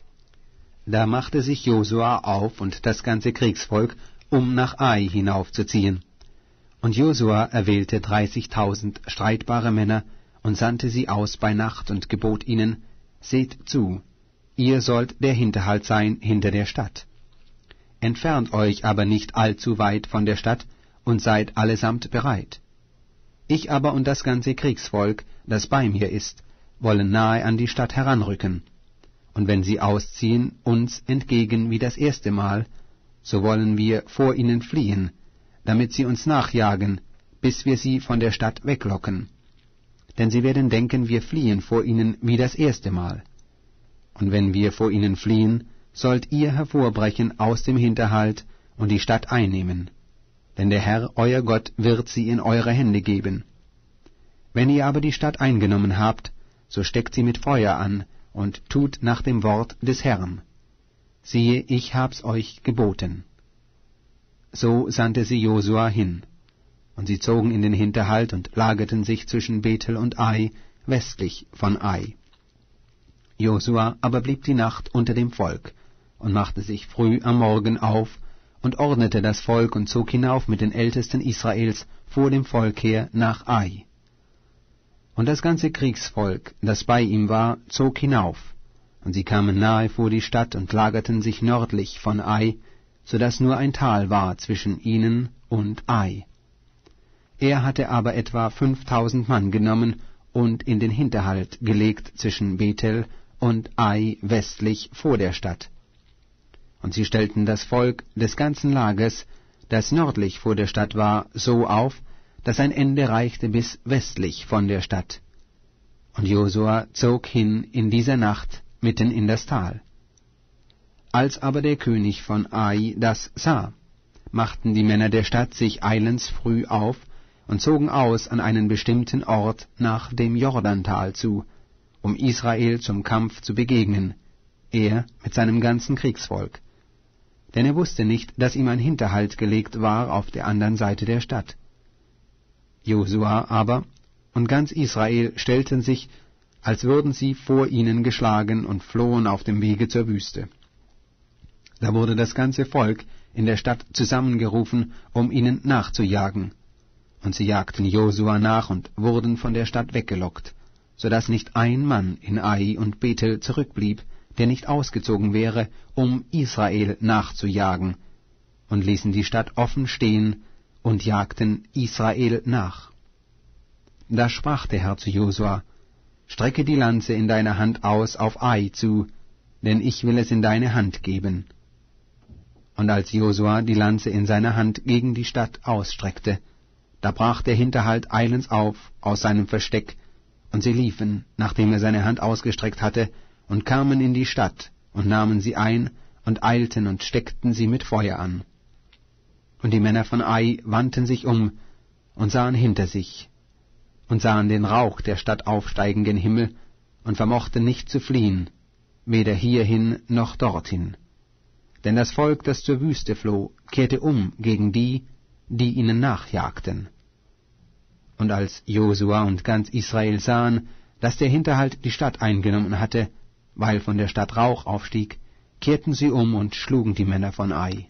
A: Da machte sich Josua auf und das ganze Kriegsvolk, um nach Ai hinaufzuziehen. Und Josua erwählte 30.000 streitbare Männer und sandte sie aus bei Nacht und gebot ihnen, Seht zu, ihr sollt der Hinterhalt sein hinter der Stadt. Entfernt euch aber nicht allzu weit von der Stadt und seid allesamt bereit. Ich aber und das ganze Kriegsvolk, das bei mir ist, wollen nahe an die Stadt heranrücken. Und wenn sie ausziehen uns entgegen wie das erste Mal, so wollen wir vor ihnen fliehen, damit sie uns nachjagen, bis wir sie von der Stadt weglocken. Denn sie werden denken, wir fliehen vor ihnen wie das erste Mal. Und wenn wir vor ihnen fliehen, sollt ihr hervorbrechen aus dem Hinterhalt und die Stadt einnehmen. Denn der Herr, euer Gott, wird sie in eure Hände geben. Wenn ihr aber die Stadt eingenommen habt, so steckt sie mit Feuer an und tut nach dem Wort des Herrn. Siehe, ich hab's euch geboten. So sandte sie Josua hin. Und sie zogen in den Hinterhalt und lagerten sich zwischen Bethel und Ai, westlich von Ai. Josua aber blieb die Nacht unter dem Volk und machte sich früh am Morgen auf und ordnete das Volk und zog hinauf mit den Ältesten Israels vor dem Volk her nach Ai. Und das ganze Kriegsvolk, das bei ihm war, zog hinauf, und sie kamen nahe vor die Stadt und lagerten sich nördlich von Ai, so dass nur ein Tal war zwischen ihnen und Ai. Er hatte aber etwa 5.000 Mann genommen und in den Hinterhalt gelegt zwischen Bethel und Ai westlich vor der Stadt. Und sie stellten das Volk des ganzen Lagers, das nördlich vor der Stadt war, so auf, dass ein Ende reichte bis westlich von der Stadt. Und Josua zog hin in dieser Nacht mitten in das Tal. Als aber der König von Ai das sah, machten die Männer der Stadt sich eilends früh auf und zogen aus an einen bestimmten Ort nach dem Jordantal zu, um Israel zum Kampf zu begegnen, er mit seinem ganzen Kriegsvolk. Denn er wusste nicht, dass ihm ein Hinterhalt gelegt war auf der anderen Seite der Stadt. Josua aber und ganz Israel stellten sich, als würden sie vor ihnen geschlagen und flohen auf dem Wege zur Wüste. Da wurde das ganze Volk in der Stadt zusammengerufen, um ihnen nachzujagen. Und sie jagten Josua nach und wurden von der Stadt weggelockt, so dass nicht ein Mann in Ai und Bethel zurückblieb, der nicht ausgezogen wäre, um Israel nachzujagen, und ließen die Stadt offen stehen und jagten Israel nach. Da sprach der Herr zu Josua: Strecke die Lanze in deiner Hand aus auf Ai zu, denn ich will es in deine Hand geben. Und als Josua die Lanze in seiner Hand gegen die Stadt ausstreckte, da brach der Hinterhalt eilends auf aus seinem Versteck, und sie liefen, nachdem er seine Hand ausgestreckt hatte, und kamen in die Stadt, und nahmen sie ein, und eilten und steckten sie mit Feuer an. Und die Männer von Ai wandten sich um, und sahen hinter sich, und sahen den Rauch der Stadt aufsteigen gen Himmel, und vermochten nicht zu fliehen, weder hierhin noch dorthin. Denn das Volk, das zur Wüste floh, kehrte um gegen die, die ihnen nachjagten. Und als Josua und ganz Israel sahen, dass der Hinterhalt die Stadt eingenommen hatte, weil von der Stadt Rauch aufstieg, kehrten sie um und schlugen die Männer von Ai.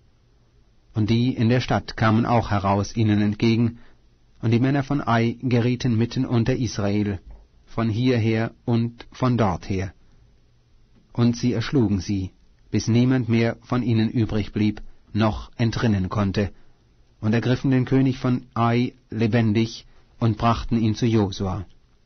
A: Und die in der Stadt kamen auch heraus ihnen entgegen, und die Männer von Ai gerieten mitten unter Israel, von hierher und von dorther. Und sie erschlugen sie, bis niemand mehr von ihnen übrig blieb, noch entrinnen konnte, und ergriffen den König von Ai lebendig und brachten ihn zu Josua.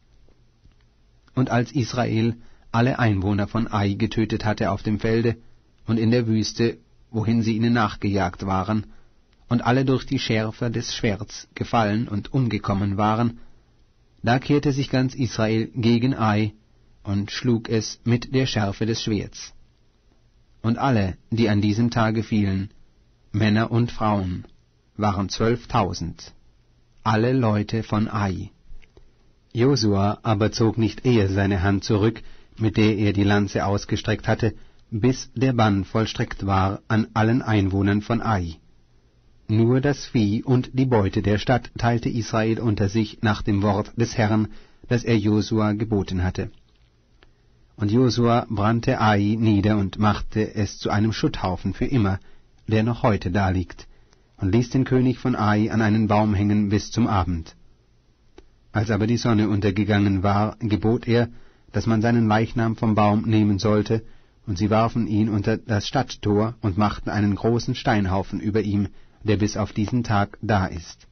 A: Und als Israel alle Einwohner von Ai getötet hatte auf dem Felde und in der Wüste, wohin sie ihnen nachgejagt waren, und alle durch die Schärfe des Schwerts gefallen und umgekommen waren, da kehrte sich ganz Israel gegen Ai und schlug es mit der Schärfe des Schwerts. Und alle, die an diesem Tage fielen, Männer und Frauen, waren 12.000, alle Leute von Ai. Josua aber zog nicht eher seine Hand zurück, mit der er die Lanze ausgestreckt hatte, bis der Bann vollstreckt war an allen Einwohnern von Ai. Nur das Vieh und die Beute der Stadt teilte Israel unter sich nach dem Wort des Herrn, das er Josua geboten hatte. Und Josua brannte Ai nieder und machte es zu einem Schutthaufen für immer, der noch heute daliegt, und ließ den König von Ai an einen Baum hängen bis zum Abend. Als aber die Sonne untergegangen war, gebot er, dass man seinen Leichnam vom Baum nehmen sollte, und sie warfen ihn unter das Stadttor und machten einen großen Steinhaufen über ihm, der bis auf diesen Tag da ist.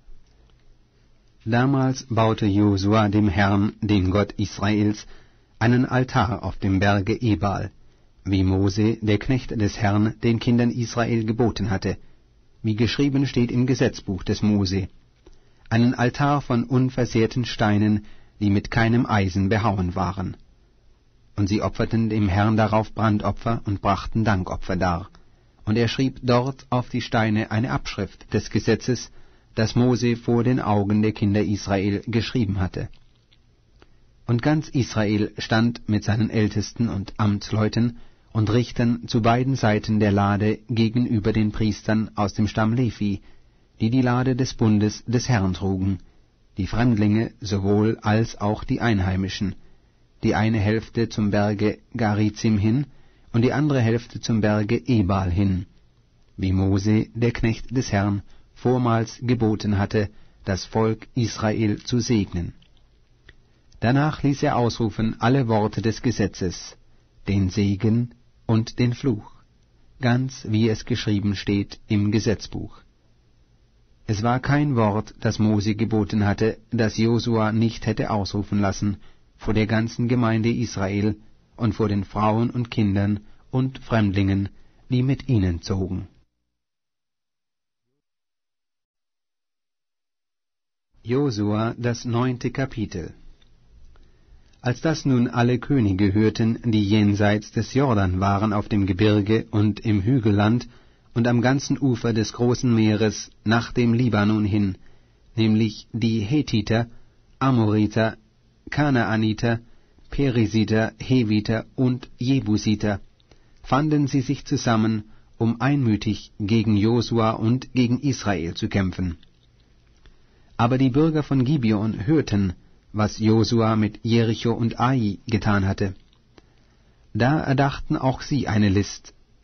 A: Damals baute Josua dem Herrn, dem Gott Israels, einen Altar auf dem Berge Ebal, wie Mose, der Knecht des Herrn, den Kindern Israel geboten hatte, wie geschrieben steht im Gesetzbuch des Mose, einen Altar von unversehrten Steinen, die mit keinem Eisen behauen waren. Und sie opferten dem Herrn darauf Brandopfer und brachten Dankopfer dar. Und er schrieb dort auf die Steine eine Abschrift des Gesetzes, das Mose vor den Augen der Kinder Israel geschrieben hatte. Und ganz Israel stand mit seinen Ältesten und Amtsleuten und Richtern zu beiden Seiten der Lade gegenüber den Priestern aus dem Stamm Levi, die die Lade des Bundes des Herrn trugen, die Fremdlinge sowohl als auch die Einheimischen, die eine Hälfte zum Berge Garizim hin und die andere Hälfte zum Berge Ebal hin, wie Mose, der Knecht des Herrn, vormals geboten hatte, das Volk Israel zu segnen. Danach ließ er ausrufen alle Worte des Gesetzes, den Segen und den Fluch, ganz wie es geschrieben steht im Gesetzbuch. Es war kein Wort, das Mose geboten hatte, das Josua nicht hätte ausrufen lassen, vor der ganzen Gemeinde Israel und vor den Frauen und Kindern und Fremdlingen, die mit ihnen zogen. Josua, das 9. Kapitel. Als das nun alle Könige hörten, die jenseits des Jordan waren auf dem Gebirge und im Hügelland und am ganzen Ufer des großen Meeres nach dem Libanon hin, nämlich die Hethiter, Amoriter, Kanaaniter, Perisiter, Heviter und Jebusiter, fanden sie sich zusammen, um einmütig gegen Josua und gegen Israel zu kämpfen. Aber die Bürger von Gibeon hörten, was Josua mit Jericho und Ai getan hatte. Da erdachten auch sie eine List,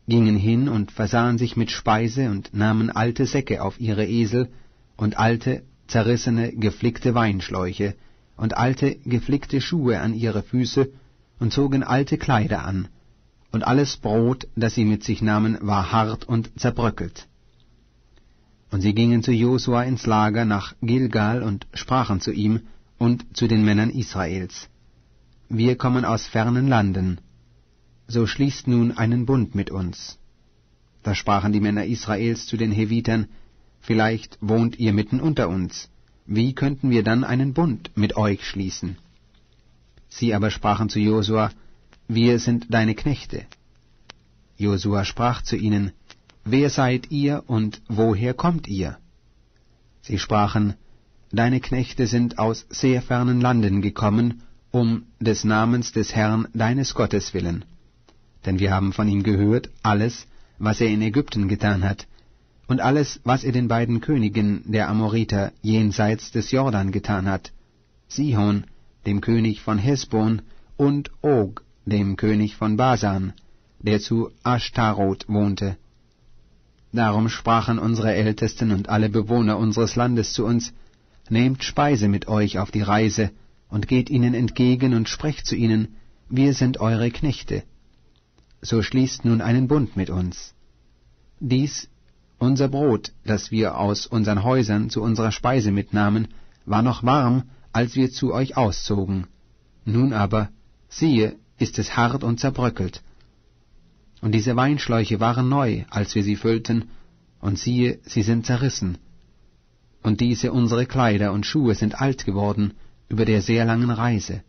A: gingen hin und versahen sich mit Speise und nahmen alte Säcke auf ihre Esel und alte, zerrissene, geflickte Weinschläuche und alte, geflickte Schuhe an ihre Füße und zogen alte Kleider an, und alles Brot, das sie mit sich nahmen, war hart und zerbröckelt. Und sie gingen zu Josua ins Lager nach Gilgal und sprachen zu ihm und zu den Männern Israels: Wir kommen aus fernen Landen, so schließt nun einen Bund mit uns. Da sprachen die Männer Israels zu den Hevitern: Vielleicht wohnt ihr mitten unter uns, wie könnten wir dann einen Bund mit euch schließen? Sie aber sprachen zu Josua: Wir sind deine Knechte. Josua sprach zu ihnen: Wer seid ihr und woher kommt ihr? Sie sprachen: Deine Knechte sind aus sehr fernen Landen gekommen, um des Namens des Herrn deines Gottes willen. Denn wir haben von ihm gehört, alles, was er in Ägypten getan hat, und alles, was er den beiden Königen der Amoriter jenseits des Jordan getan hat, Sihon, dem König von Hesbon, und Og, dem König von Basan, der zu Ashtaroth wohnte. Darum sprachen unsere Ältesten und alle Bewohner unseres Landes zu uns: Nehmt Speise mit euch auf die Reise und geht ihnen entgegen und sprecht zu ihnen: Wir sind eure Knechte. So schließt nun einen Bund mit uns. Dies, unser Brot, das wir aus unseren Häusern zu unserer Speise mitnahmen, war noch warm, als wir zu euch auszogen. Nun aber, siehe, ist es hart und zerbröckelt. Und diese Weinschläuche waren neu, als wir sie füllten, und siehe, sie sind zerrissen. Und diese unsere Kleider und Schuhe sind alt geworden über der sehr langen Reise.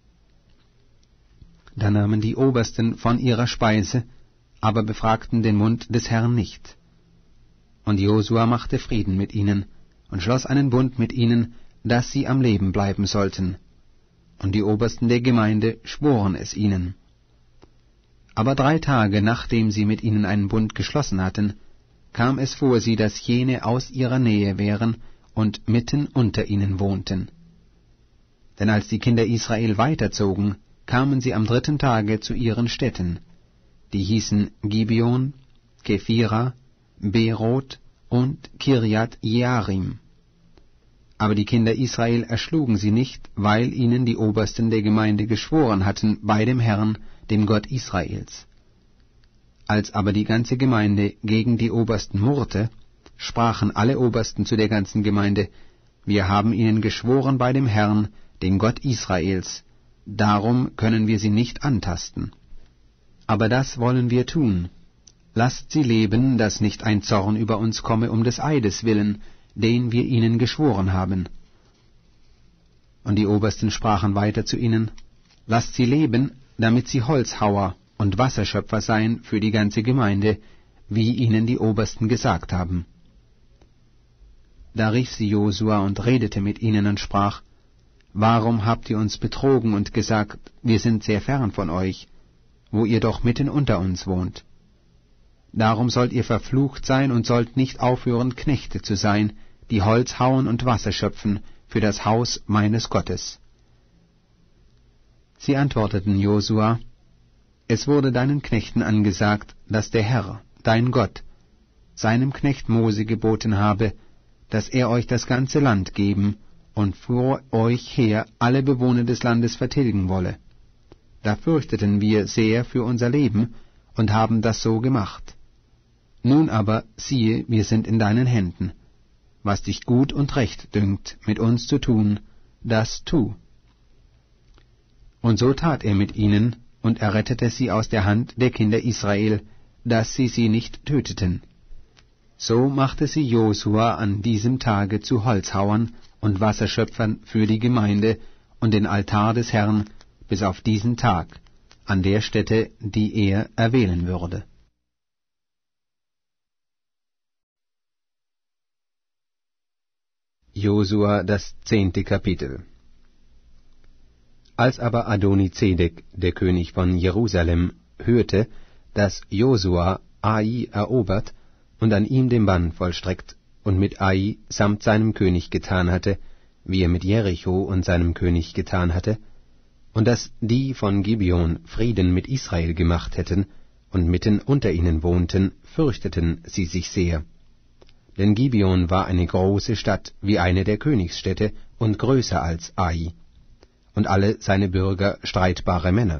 A: Da nahmen die Obersten von ihrer Speise, aber befragten den Mund des Herrn nicht. Und Josua machte Frieden mit ihnen und schloss einen Bund mit ihnen, dass sie am Leben bleiben sollten. Und die Obersten der Gemeinde schworen es ihnen. Aber 3 Tage, nachdem sie mit ihnen einen Bund geschlossen hatten, kam es vor sie, dass jene aus ihrer Nähe wären und mitten unter ihnen wohnten. Denn als die Kinder Israel weiterzogen, kamen sie am 3. Tage zu ihren Städten. Die hießen Gibeon, Kephira, Beroth und Kirjat Jearim. Aber die Kinder Israel erschlugen sie nicht, weil ihnen die Obersten der Gemeinde geschworen hatten bei dem Herrn, dem Gott Israels. Als aber die ganze Gemeinde gegen die Obersten murrte, sprachen alle Obersten zu der ganzen Gemeinde: Wir haben ihnen geschworen bei dem Herrn, dem Gott Israels, darum können wir sie nicht antasten. Aber das wollen wir tun. Lasst sie leben, dass nicht ein Zorn über uns komme um des Eides willen, den wir ihnen geschworen haben. Und die Obersten sprachen weiter zu ihnen: Lasst sie leben, damit sie Holzhauer und Wasserschöpfer seien für die ganze Gemeinde, wie ihnen die Obersten gesagt haben. Da rief sie Josua und redete mit ihnen und sprach: Warum habt ihr uns betrogen und gesagt, wir sind sehr fern von euch, wo ihr doch mitten unter uns wohnt? Darum sollt ihr verflucht sein und sollt nicht aufhören, Knechte zu sein, die Holz hauen und Wasser schöpfen für das Haus meines Gottes. Sie antworteten Josua: Es wurde deinen Knechten angesagt, dass der Herr, dein Gott, seinem Knecht Mose geboten habe, dass er euch das ganze Land geben und vor euch her alle Bewohner des Landes vertilgen wolle. Da fürchteten wir sehr für unser Leben und haben das so gemacht. Nun aber, siehe, wir sind in deinen Händen. Was dich gut und recht dünkt, mit uns zu tun, das tu. Und so tat er mit ihnen und errettete sie aus der Hand der Kinder Israel, dass sie nicht töteten. So machte sie Josua an diesem Tage zu Holzhauern und Wasserschöpfern für die Gemeinde und den Altar des Herrn bis auf diesen Tag, an der Stätte, die er erwählen würde. Josua, das 10. Kapitel. Als aber Adoni-Zedek, der König von Jerusalem, hörte, dass Josua Ai erobert und an ihm den Bann vollstreckt und mit Ai samt seinem König getan hatte, wie er mit Jericho und seinem König getan hatte, und dass die von Gibeon Frieden mit Israel gemacht hätten und mitten unter ihnen wohnten, fürchteten sie sich sehr. Denn Gibeon war eine große Stadt, wie eine der Königsstädte, und größer als Ai, und alle seine Bürger streitbare Männer.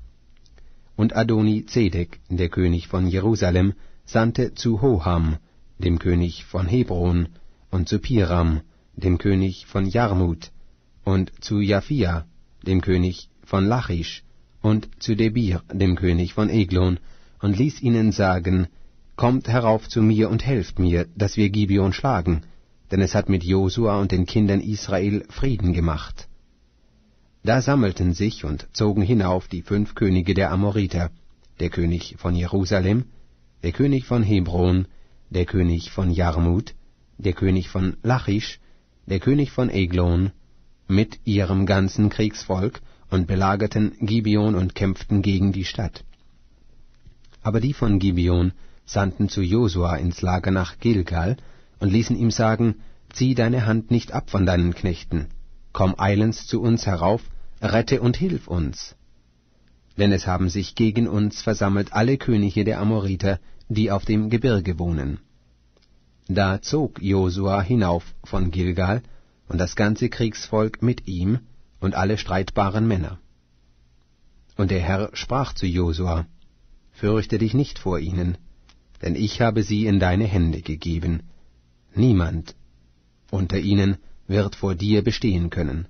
A: Und Adoni-Zedek, der König von Jerusalem, sandte zu Hoham, dem König von Hebron, und zu Piram, dem König von Jarmut, und zu Japhia, dem König von Lachisch, und zu Debir, dem König von Eglon, und ließ ihnen sagen, »Kommt herauf zu mir und helft mir, dass wir Gibeon schlagen, denn es hat mit Josua und den Kindern Israel Frieden gemacht.« Da sammelten sich und zogen hinauf die 5 Könige der Amoriter, der König von Jerusalem, der König von Hebron, der König von Jarmut, der König von Lachisch, der König von Eglon, mit ihrem ganzen Kriegsvolk, und belagerten Gibeon und kämpften gegen die Stadt. Aber die von Gibeon sandten zu Josua ins Lager nach Gilgal und ließen ihm sagen, »Zieh deine Hand nicht ab von deinen Knechten, komm eilends zu uns herauf, rette und hilf uns. Denn es haben sich gegen uns versammelt alle Könige der Amoriter, die auf dem Gebirge wohnen.« Da zog Josua hinauf von Gilgal, und das ganze Kriegsvolk mit ihm, und alle streitbaren Männer. Und der Herr sprach zu Josua, »Fürchte dich nicht vor ihnen, denn ich habe sie in deine Hände gegeben. Niemand unter ihnen wird vor dir bestehen können.«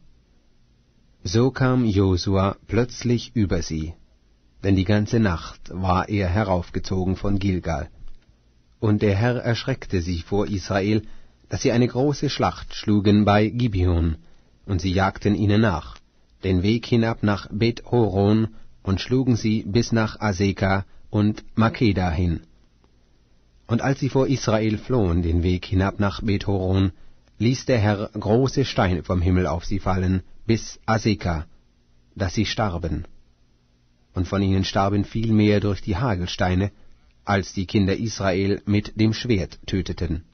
A: So kam Josua plötzlich über sie, denn die ganze Nacht war er heraufgezogen von Gilgal. Und der Herr erschreckte sie vor Israel, dass sie eine große Schlacht schlugen bei Gibeon, und sie jagten ihnen nach, den Weg hinab nach Bet-Horon, und schlugen sie bis nach Aseka und Makeda hin. Und als sie vor Israel flohen, den Weg hinab nach Bet-Horon, ließ der Herr große Steine vom Himmel auf sie fallen, bis Aseka, dass sie starben. Und von ihnen starben viel mehr durch die Hagelsteine, als die Kinder Israel mit dem Schwert töteten.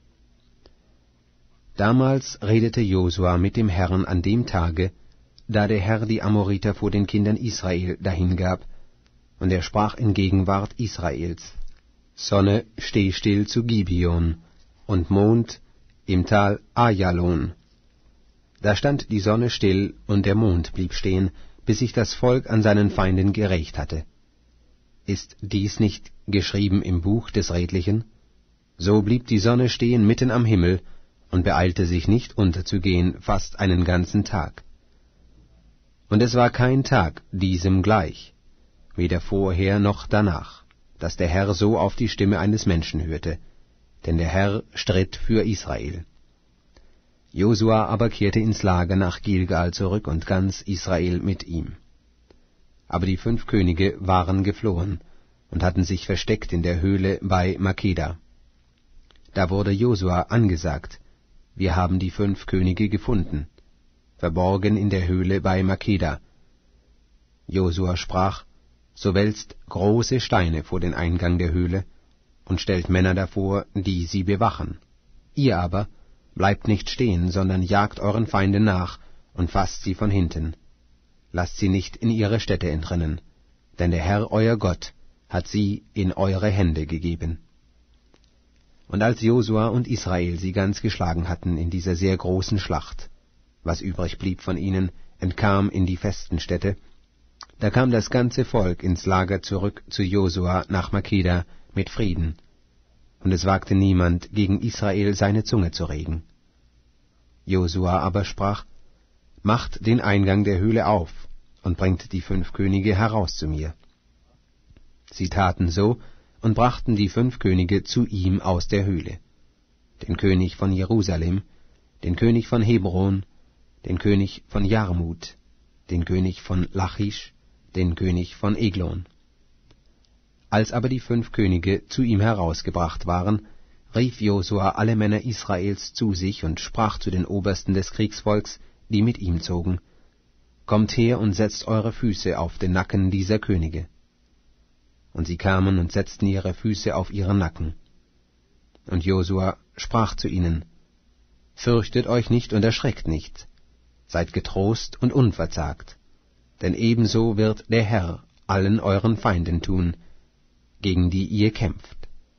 A: Damals redete Josua mit dem Herrn an dem Tage, da der Herr die Amoriter vor den Kindern Israel dahingab, und er sprach in Gegenwart Israels, »Sonne, steh still zu Gibeon, und Mond im Tal Ajalon.« Da stand die Sonne still, und der Mond blieb stehen, bis sich das Volk an seinen Feinden gerächt hatte. Ist dies nicht geschrieben im Buch des Redlichen? So blieb die Sonne stehen mitten am Himmel und beeilte sich nicht unterzugehen fast einen ganzen Tag. Und es war kein Tag diesem gleich, weder vorher noch danach, dass der Herr so auf die Stimme eines Menschen hörte, denn der Herr stritt für Israel. Josua aber kehrte ins Lager nach Gilgal zurück und ganz Israel mit ihm. Aber die 5 Könige waren geflohen und hatten sich versteckt in der Höhle bei Makeda. Da wurde Josua angesagt, wir haben die 5 Könige gefunden, verborgen in der Höhle bei Makeda. Josua sprach, so wälzt große Steine vor den Eingang der Höhle und stellt Männer davor, die sie bewachen. Ihr aber bleibt nicht stehen, sondern jagt euren Feinden nach und fasst sie von hinten. Lasst sie nicht in ihre Städte entrinnen, denn der Herr euer Gott hat sie in eure Hände gegeben. Und als Josua und Israel sie ganz geschlagen hatten in dieser sehr großen Schlacht, was übrig blieb von ihnen, entkam in die festen Städte, da kam das ganze Volk ins Lager zurück zu Josua nach Makeda mit Frieden, und es wagte niemand, gegen Israel seine Zunge zu regen. Josua aber sprach, »Macht den Eingang der Höhle auf und bringt die 5 Könige heraus zu mir.« Sie taten so und brachten die 5 Könige zu ihm aus der Höhle, den König von Jerusalem, den König von Hebron, den König von Jarmut, den König von Lachisch, den König von Eglon. Als aber die 5 Könige zu ihm herausgebracht waren, rief Josua alle Männer Israels zu sich und sprach zu den Obersten des Kriegsvolks, die mit ihm zogen, »Kommt her und setzt eure Füße auf den Nacken dieser Könige.« Und sie kamen und setzten ihre Füße auf ihren Nacken. Und Josua sprach zu ihnen, »Fürchtet euch nicht und erschreckt nicht, seid getrost und unverzagt, denn ebenso wird der Herr allen euren Feinden tun, gegen die ihr kämpft.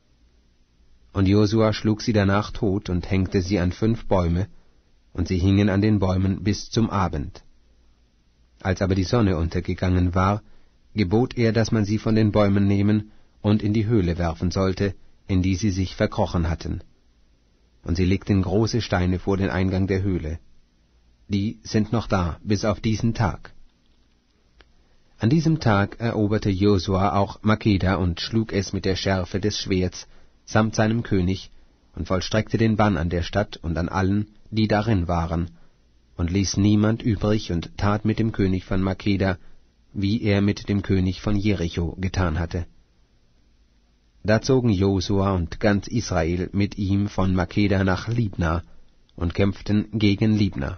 A: Und Josua schlug sie danach tot und hängte sie an 5 Bäume, und sie hingen an den Bäumen bis zum Abend. Als aber die Sonne untergegangen war, gebot er, dass man sie von den Bäumen nehmen und in die Höhle werfen sollte, in die sie sich verkrochen hatten. Und sie legten große Steine vor den Eingang der Höhle. Die sind noch da, bis auf diesen Tag. An diesem Tag eroberte Josua auch Makkeda und schlug es mit der Schärfe des Schwerts samt seinem König und vollstreckte den Bann an der Stadt und an allen, die darin waren, und ließ niemand übrig und tat mit dem König von Makkeda, wie er mit dem König von Jericho getan hatte. Da zogen Josua und ganz Israel mit ihm von Makkeda nach Libna und kämpften gegen Libna.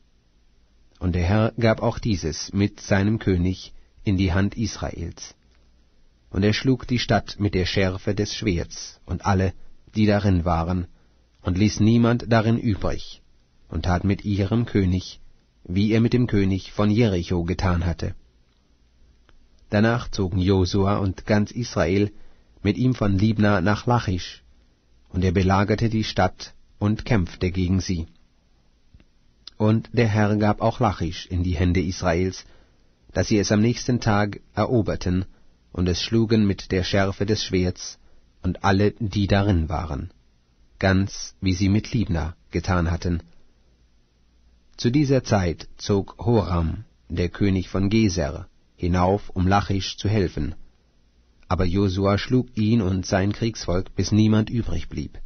A: Und der Herr gab auch dieses mit seinem König in die Hand Israels. Und er schlug die Stadt mit der Schärfe des Schwerts und alle, die darin waren, und ließ niemand darin übrig, und tat mit ihrem König, wie er mit dem König von Jericho getan hatte. Danach zogen Josua und ganz Israel mit ihm von Libna nach Lachisch, und er belagerte die Stadt und kämpfte gegen sie. Und der Herr gab auch Lachisch in die Hände Israels, dass sie es am nächsten Tag eroberten und es schlugen mit der Schärfe des Schwerts und alle, die darin waren, ganz wie sie mit Libna getan hatten. Zu dieser Zeit zog Horam, der König von Geser, hinauf, um Lachisch zu helfen. Aber Josua schlug ihn und sein Kriegsvolk, bis niemand übrig blieb.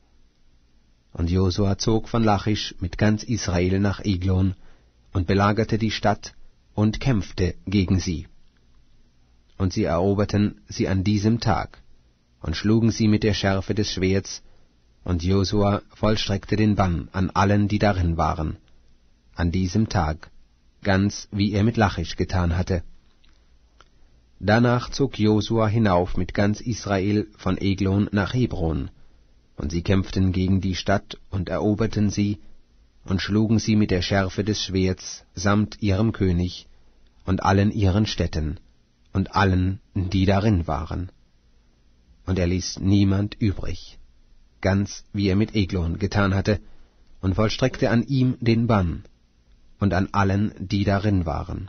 A: Und Josua zog von Lachisch mit ganz Israel nach Eglon und belagerte die Stadt und kämpfte gegen sie. Und sie eroberten sie an diesem Tag und schlugen sie mit der Schärfe des Schwerts, und Josua vollstreckte den Bann an allen, die darin waren, an diesem Tag, ganz wie er mit Lachisch getan hatte. Danach zog Josua hinauf mit ganz Israel von Eglon nach Hebron, und sie kämpften gegen die Stadt und eroberten sie und schlugen sie mit der Schärfe des Schwerts samt ihrem König und allen ihren Städten und allen, die darin waren. Und er ließ niemand übrig, ganz wie er mit Eglon getan hatte, und vollstreckte an ihm den Bann und an allen, die darin waren.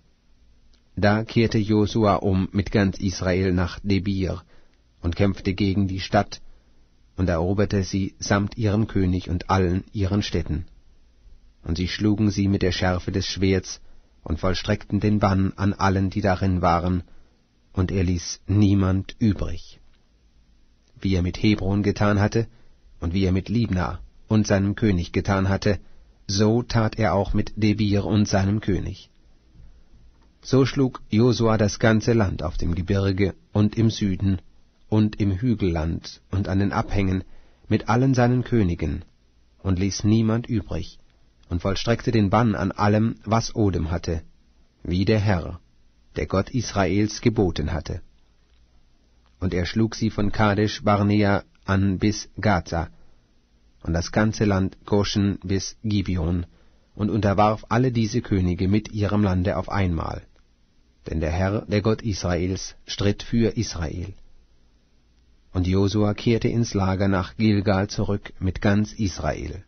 A: Da kehrte Josua um mit ganz Israel nach Debir und kämpfte gegen die Stadt und eroberte sie samt ihrem König und allen ihren Städten. Und sie schlugen sie mit der Schärfe des Schwerts und vollstreckten den Bann an allen, die darin waren, und er ließ niemand übrig. Wie er mit Hebron getan hatte und wie er mit Libna und seinem König getan hatte, so tat er auch mit Debir und seinem König. So schlug Josua das ganze Land auf dem Gebirge und im Süden und im Hügelland und an den Abhängen mit allen seinen Königen und ließ niemand übrig und vollstreckte den Bann an allem, was Odem hatte, wie der Herr, der Gott Israels, geboten hatte. Und er schlug sie von Kadesh Barnea an bis Gaza und das ganze Land Goshen bis Gibeon und unterwarf alle diese Könige mit ihrem Lande auf einmal. Denn der Herr, der Gott Israels, stritt für Israel. Und Josua kehrte ins Lager nach Gilgal zurück mit ganz Israel.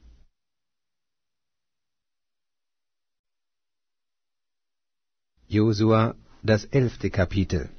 A: Josua, das 11. Kapitel.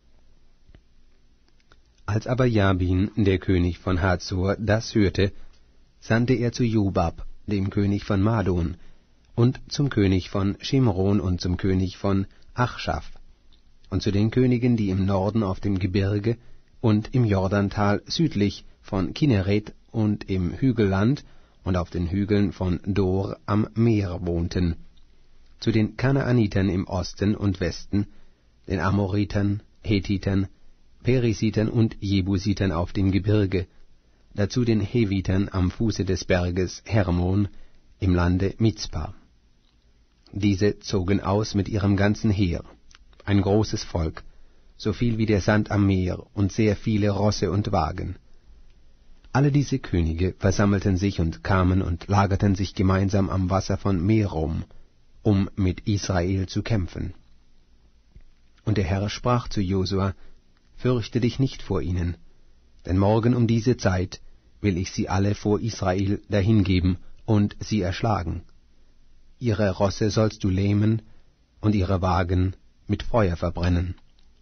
A: Als aber Jabin, der König von Hazor, das hörte, sandte er zu Jobab, dem König von Madon, und zum König von Shimron und zum König von Achschaf, und zu den Königen, die im Norden auf dem Gebirge und im Jordantal südlich von Kinneret und im Hügelland und auf den Hügeln von Dor am Meer wohnten, zu den Kanaanitern im Osten und Westen, den Amoritern, Hethitern, Perisitern und Jebusitern auf dem Gebirge, dazu den Hevitern am Fuße des Berges Hermon im Lande Mizpa. Diese zogen aus mit ihrem ganzen Heer, ein großes Volk, so viel wie der Sand am Meer und sehr viele Rosse und Wagen. Alle diese Könige versammelten sich und kamen und lagerten sich gemeinsam am Wasser von Merom, um mit Israel zu kämpfen. Und der Herr sprach zu Josua: fürchte dich nicht vor ihnen, denn morgen um diese Zeit will ich sie alle vor Israel dahingeben und sie erschlagen. Ihre Rosse sollst du lähmen und ihre Wagen mit Feuer verbrennen.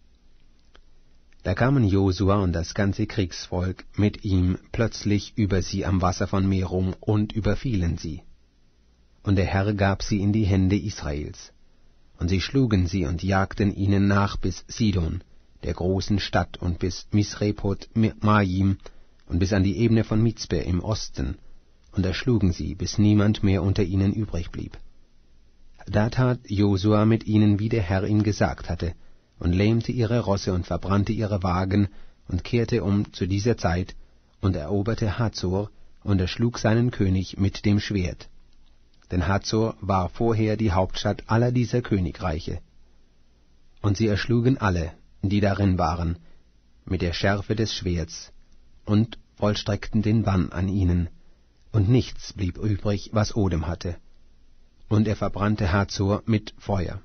A: Da kamen Josua und das ganze Kriegsvolk mit ihm plötzlich über sie am Wasser von Merom und überfielen sie. Und der Herr gab sie in die Hände Israels. Und sie schlugen sie und jagten ihnen nach bis Sidon, der großen Stadt, und bis Misrepot Maim und bis an die Ebene von Mizpe im Osten, und erschlugen sie, bis niemand mehr unter ihnen übrig blieb. Da tat Josua mit ihnen, wie der Herr ihm gesagt hatte, und lähmte ihre Rosse und verbrannte ihre Wagen und kehrte um zu dieser Zeit und eroberte Hazor und erschlug seinen König mit dem Schwert. Denn Hazor war vorher die Hauptstadt aller dieser Königreiche. Und sie erschlugen alle, die darin waren, mit der Schärfe des Schwerts, und vollstreckten den Bann an ihnen, und nichts blieb übrig, was Odem hatte. Und er verbrannte Hazor mit Feuer.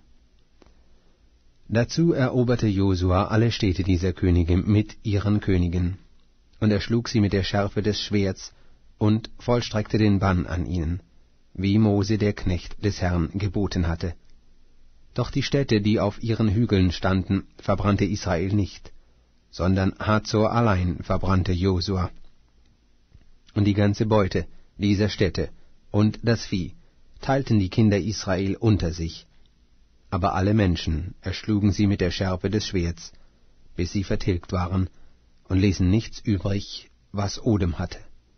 A: Dazu eroberte Josua alle Städte dieser Könige mit ihren Königen, und erschlug sie mit der Schärfe des Schwerts, und vollstreckte den Bann an ihnen, wie Mose der Knecht des Herrn geboten hatte. Doch die Städte, die auf ihren Hügeln standen, verbrannte Israel nicht, sondern Hazor allein verbrannte Josua. Und die ganze Beute dieser Städte und das Vieh teilten die Kinder Israel unter sich, aber alle Menschen erschlugen sie mit der Schärfe des Schwerts, bis sie vertilgt waren, und ließen nichts übrig, was Odem hatte.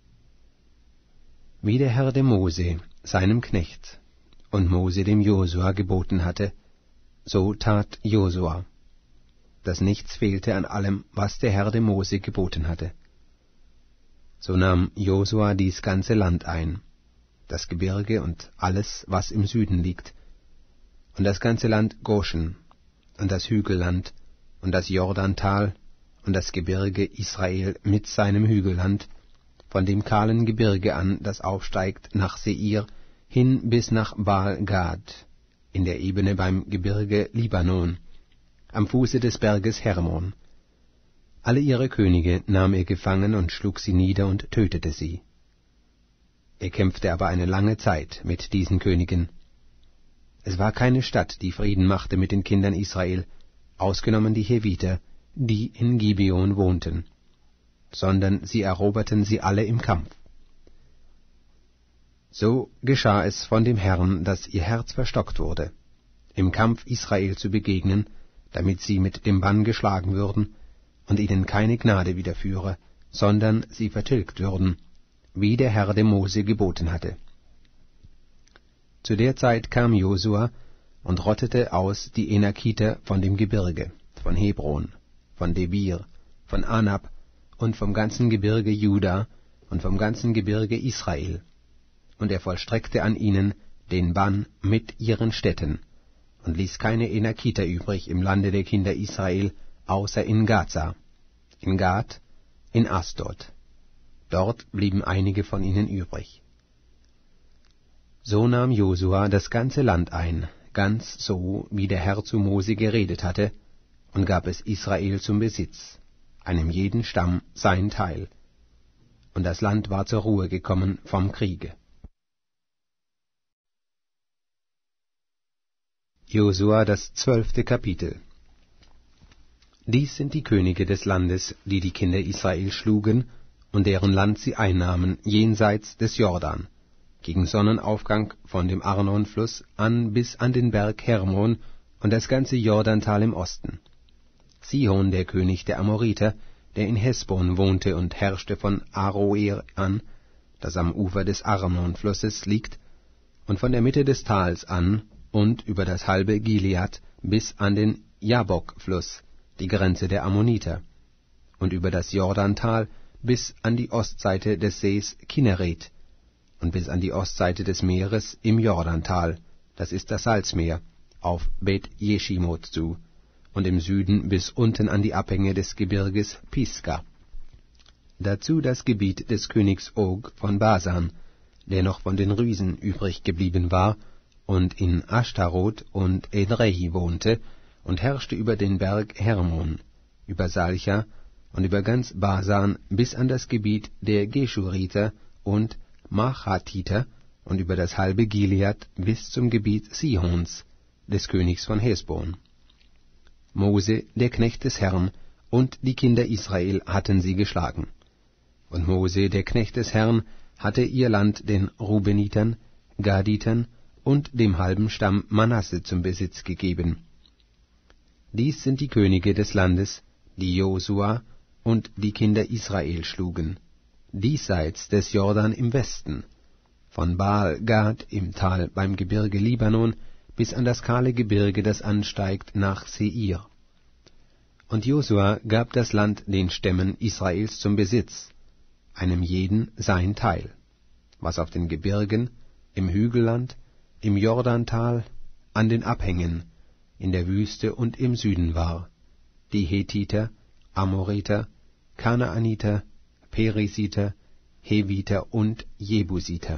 A: Wie der Herr dem Mose, seinem Knecht, und Mose dem Josua geboten hatte, so tat Josua, dass nichts fehlte an allem, was der Herr dem Mose geboten hatte. So nahm Josua dies ganze Land ein, das Gebirge und alles, was im Süden liegt, und das ganze Land Goshen, und das Hügelland, und das Jordantal, und das Gebirge Israel mit seinem Hügelland, von dem kahlen Gebirge an, das aufsteigt nach Seir, hin bis nach Baal-Gad, in der Ebene beim Gebirge Libanon, am Fuße des Berges Hermon. Alle ihre Könige nahm er gefangen und schlug sie nieder und tötete sie. Er kämpfte aber eine lange Zeit mit diesen Königen. Es war keine Stadt, die Frieden machte mit den Kindern Israel, ausgenommen die Heviter, die in Gibeon wohnten, sondern sie eroberten sie alle im Kampf. So geschah es von dem Herrn, dass ihr Herz verstockt wurde, im Kampf Israel zu begegnen, damit sie mit dem Bann geschlagen würden und ihnen keine Gnade widerführe, sondern sie vertilgt würden, wie der Herr dem Mose geboten hatte. Zu der Zeit kam Josua und rottete aus die Enakiter von dem Gebirge, von Hebron, von Debir, von Anab und vom ganzen Gebirge Juda und vom ganzen Gebirge Israel. Und er vollstreckte an ihnen den Bann mit ihren Städten und ließ keine Enakiter übrig im Lande der Kinder Israel, außer in Gaza, in Gad, in Asdod. Dort blieben einige von ihnen übrig. So nahm Josua das ganze Land ein, ganz so, wie der Herr zu Mose geredet hatte, und gab es Israel zum Besitz, einem jeden Stamm sein Teil. Und das Land war zur Ruhe gekommen vom Kriege. Josua, das 12. Kapitel. Dies sind die Könige des Landes, die die Kinder Israel schlugen, und deren Land sie einnahmen, jenseits des Jordan, gegen Sonnenaufgang von dem Arnonfluss an bis an den Berg Hermon und das ganze Jordantal im Osten. Sihon, der König der Amoriter, der in Hesbon wohnte und herrschte von Aroer an, das am Ufer des Arnonflusses liegt, und von der Mitte des Tals an und über das halbe Gilead bis an den Jabok-Fluss, die Grenze der Ammoniter, und über das Jordantal bis an die Ostseite des Sees Kinneret, und bis an die Ostseite des Meeres im Jordantal, das ist das Salzmeer, auf Bet-Jeschimot zu, und im Süden bis unten an die Abhänge des Gebirges Pisga. Dazu das Gebiet des Königs Og von Basan, der noch von den Riesen übrig geblieben war, und in Ashtaroth und Edrei wohnte, und herrschte über den Berg Hermon, über Salcha und über ganz Basan bis an das Gebiet der Geschuriter und Machatiter und über das halbe Gilead bis zum Gebiet Sihons, des Königs von Hesbon. Mose, der Knecht des Herrn, und die Kinder Israel hatten sie geschlagen. Und Mose, der Knecht des Herrn, hatte ihr Land den Rubenitern, Gaditern und dem halben Stamm Manasse zum Besitz gegeben. Dies sind die Könige des Landes, die Josua und die Kinder Israel schlugen, diesseits des Jordan im Westen, von Baal-Gad im Tal beim Gebirge Libanon bis an das kahle Gebirge, das ansteigt nach Seir. Und Josua gab das Land den Stämmen Israels zum Besitz, einem jeden sein Teil, was auf den Gebirgen, im Hügelland, im Jordantal, an den Abhängen, in der Wüste und im Süden war, die Hethiter, Amoriter, Kanaaniter, Perisiter, Heviter und Jebusiter.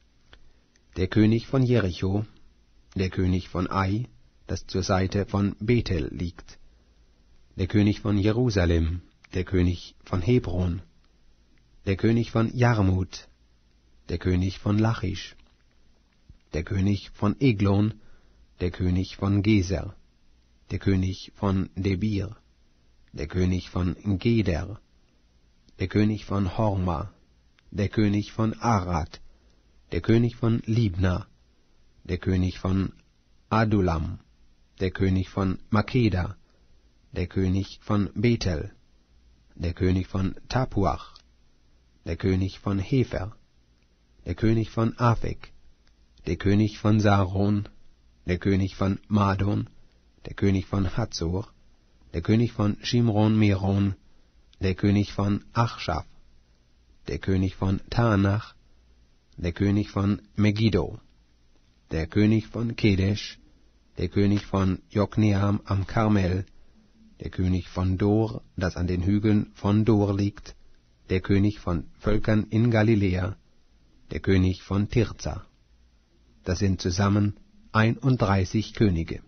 A: Der König von Jericho, der König von Ai, das zur Seite von Bethel liegt, der König von Jerusalem, der König von Hebron, der König von Jarmut, der König von Lachisch, der König von Eglon, der König von Geser, der König von Debir, der König von Geder, der König von Horma, der König von Arad, der König von Libna, der König von Adulam, der König von Makeda, der König von Bethel, der König von Tapuach, der König von Hefer, der König von Afek, der König von Saron, der König von Madon, der König von Hazor, der König von Shimron-Meron, der König von Achschaf, der König von Taanach, der König von Megiddo, der König von Kedesh, der König von Jokneam am Karmel, der König von Dor, das an den Hügeln von Dor liegt, der König von Völkern in Galiläa, der König von Tirza. Das sind zusammen 31 Könige.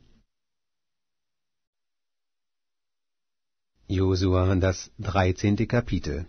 A: Josua, das 13. Kapitel.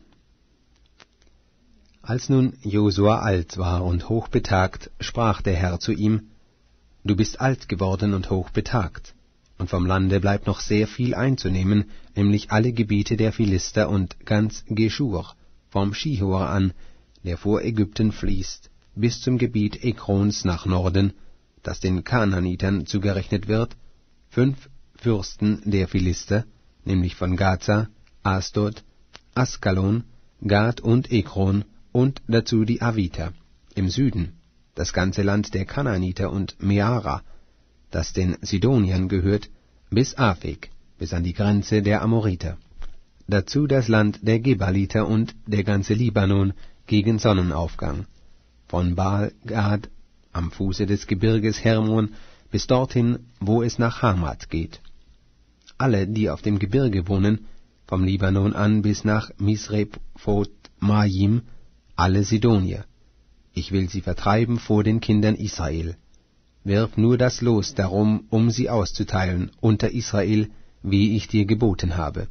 A: Als nun Josua alt war und hochbetagt, sprach der Herr zu ihm: Du bist alt geworden und hochbetagt, und vom Lande bleibt noch sehr viel einzunehmen, nämlich alle Gebiete der Philister und ganz Geschur, vom Schihor an, der vor Ägypten fließt, bis zum Gebiet Ekrons nach Norden, das den Kanaanitern zugerechnet wird, 5 Fürsten der Philister, nämlich von Gaza, Asdod, Askalon, Gad und Ekron, und dazu die Aviter, im Süden, das ganze Land der Kanaaniter und Meara, das den Sidoniern gehört, bis Afek, bis an die Grenze der Amoriter. Dazu das Land der Gebaliter und der ganze Libanon gegen Sonnenaufgang, von Baal-Gad am Fuße des Gebirges Hermon bis dorthin, wo es nach Hamat geht. Alle, die auf dem Gebirge wohnen, vom Libanon an bis nach Misrephoth-Maim, alle Sidonier. Ich will sie vertreiben vor den Kindern Israel. Wirf nur das Los darum, um sie auszuteilen unter Israel, wie ich dir geboten habe.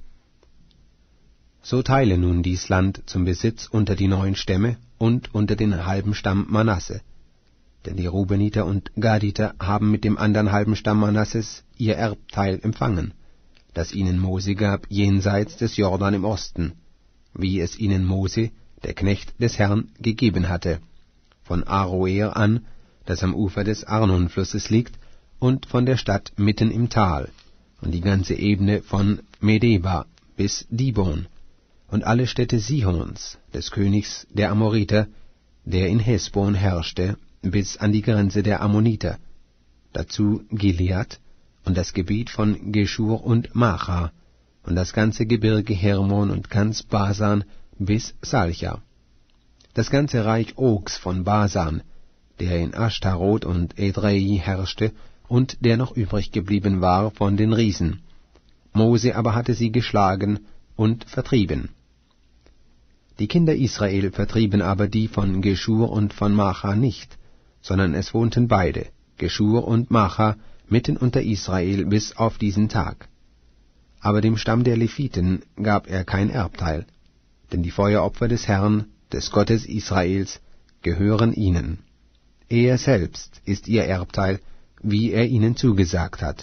A: So teile nun dies Land zum Besitz unter die 9 Stämme und unter den halben Stamm Manasse. Denn die Rubeniter und Gaditer haben mit dem anderen halben Stamm Manasses ihr Erbteil empfangen, das ihnen Mose gab jenseits des Jordan im Osten, wie es ihnen Mose, der Knecht des Herrn, gegeben hatte, von Aroer an, das am Ufer des Arnonflusses liegt, und von der Stadt mitten im Tal, und die ganze Ebene von Medeba bis Dibon, und alle Städte Sihons, des Königs der Amoriter, der in Hesbon herrschte, bis an die Grenze der Ammoniter, dazu Gilead und das Gebiet von Geschur und Macha, und das ganze Gebirge Hermon und ganz Basan bis Salcha. Das ganze Reich Ogs von Basan, der in Ashtaroth und Edrei herrschte und der noch übrig geblieben war von den Riesen. Mose aber hatte sie geschlagen und vertrieben. Die Kinder Israel vertrieben aber die von Geschur und von Macha nicht, sondern es wohnten beide, Geschur und Macha, mitten unter Israel bis auf diesen Tag. aber dem Stamm der Leviten gab er kein Erbteil, denn die Feueropfer des Herrn, des Gottes Israels, gehören ihnen. Er selbst ist ihr Erbteil, wie er ihnen zugesagt hat.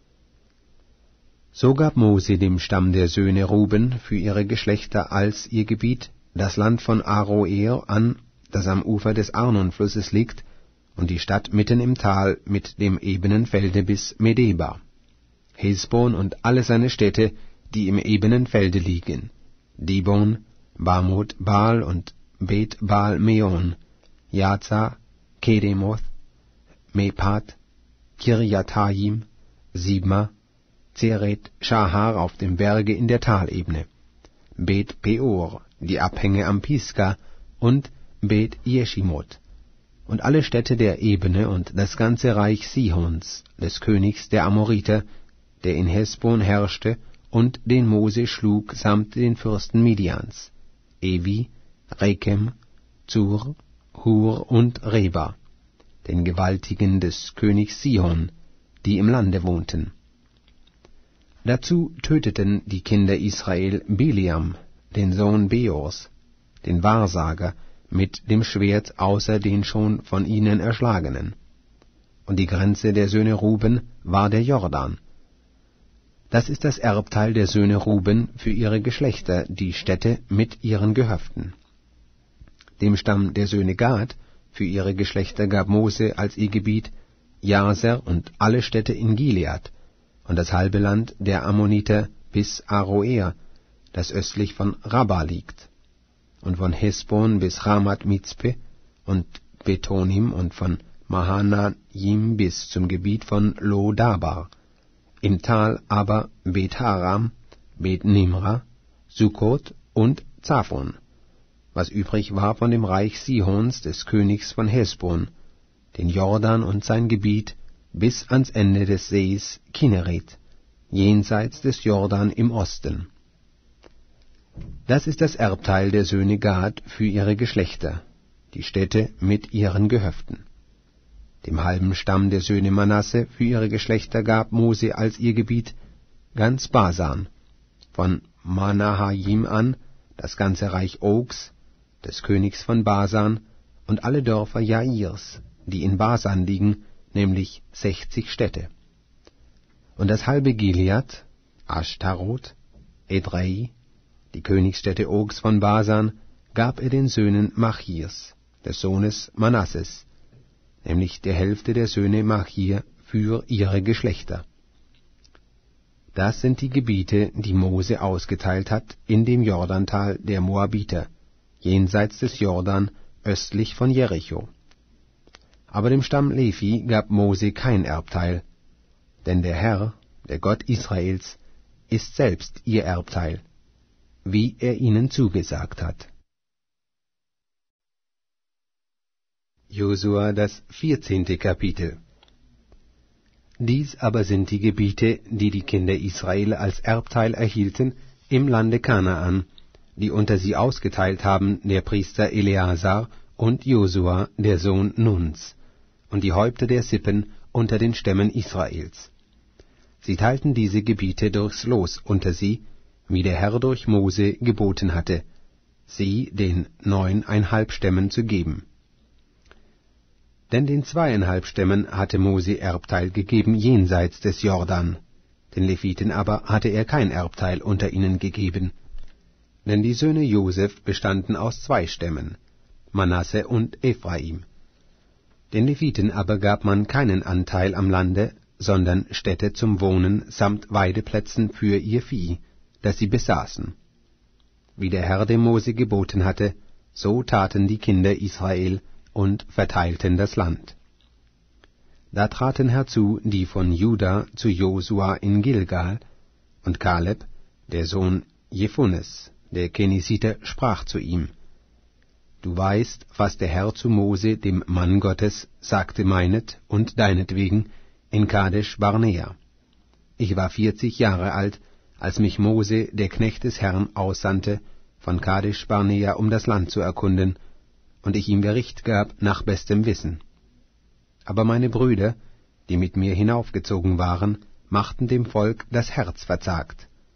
A: So gab Mose dem Stamm der Söhne Ruben für ihre Geschlechter als ihr Gebiet das Land von Aroer an, das am Ufer des Arnonflusses liegt, und die Stadt mitten im Tal mit dem ebenen Felde bis Medeba, Hesbon und alle seine Städte, die im ebenen Felde liegen, Dibon, Bamot, Baal und Bet Baal Meon, Jaza, Kedemoth, Mepat, Kirjathaim, Sibma, Zeret Schahar auf dem Berge in der Talebene, Bet Peor, die Abhänge am Pisga, und Bet Jeschimot, und alle Städte der Ebene und das ganze Reich Sihons, des Königs der Amoriter, der in Hesbon herrschte und den Mose schlug samt den Fürsten Midians, Evi, Rekem, Zur, Hur und Reba, den Gewaltigen des Königs Sihon, die im Lande wohnten. Dazu töteten die Kinder Israel Biliam, den Sohn Beors, den Wahrsager, mit dem Schwert außer den schon von ihnen erschlagenen. Und die Grenze der Söhne Ruben war der Jordan. Das ist das Erbteil der Söhne Ruben für ihre Geschlechter, die Städte mit ihren Gehöften. Dem Stamm der Söhne Gad für ihre Geschlechter gab Mose als ihr Gebiet Jaser und alle Städte in Gilead und das halbe Land der Ammoniter bis Aroer, das östlich von Rabba liegt, und von Hesbon bis Ramat Mizpe und Betonim und von Mahanaim bis zum Gebiet von Lo-Dabar, im Tal aber Bet-Haram, Bet-Nimra, Sukkot und Zaphon, was übrig war von dem Reich Sihons des Königs von Hesbon, den Jordan und sein Gebiet bis ans Ende des Sees Kinneret, jenseits des Jordan im Osten. Das ist das Erbteil der Söhne Gad für ihre Geschlechter, die Städte mit ihren Gehöften. Dem halben Stamm der Söhne Manasse für ihre Geschlechter gab Mose als ihr Gebiet ganz Basan, von Manahaim an das ganze Reich Ogs, des Königs von Basan, und alle Dörfer Jairs, die in Basan liegen, nämlich 60 Städte. Und das halbe Gilead, Ashtarot, Edrei, die Königsstädte Ogs von Basan, gab er den Söhnen Machirs, des Sohnes Manasses, nämlich der Hälfte der Söhne Machir für ihre Geschlechter. Das sind die Gebiete, die Mose ausgeteilt hat in dem Jordantal der Moabiter, jenseits des Jordan, östlich von Jericho. Aber dem Stamm Levi gab Mose kein Erbteil, denn der Herr, der Gott Israels, ist selbst ihr Erbteil, wie er ihnen zugesagt hat. Josua, das 14. Kapitel. Dies aber sind die Gebiete, die die Kinder Israel als Erbteil erhielten im Lande Kanaan, die unter sie ausgeteilt haben der Priester Eleazar und Josua, der Sohn Nuns, und die Häupter der Sippen unter den Stämmen Israels. Sie teilten diese Gebiete durchs Los unter sie, wie der Herr durch Mose geboten hatte, sie den 9,5 Stämmen zu geben. Denn den 2,5 Stämmen hatte Mose Erbteil gegeben jenseits des Jordan, den Leviten aber hatte er kein Erbteil unter ihnen gegeben. Denn die Söhne Joseph bestanden aus 2 Stämmen, Manasse und Ephraim. Den Leviten aber gab man keinen Anteil am Lande, sondern Städte zum Wohnen samt Weideplätzen für ihr Vieh, das sie besaßen. Wie der Herr dem Mose geboten hatte, so taten die Kinder Israel und verteilten das Land. Da traten herzu die von Juda zu Josua in Gilgal, und Kaleb, der Sohn Jephunes, der Kenisiter, sprach zu ihm: Du weißt, was der Herr zu Mose, dem Mann Gottes, sagte meinet und deinetwegen in Kadesh Barnea. Ich war 40 Jahre alt, als mich Mose, der Knecht des Herrn, aussandte, von Kadesh Barnea, um das Land zu erkunden, und ich ihm Bericht gab nach bestem Wissen. Aber meine Brüder, die mit mir hinaufgezogen waren, machten dem Volk das Herz verzagt,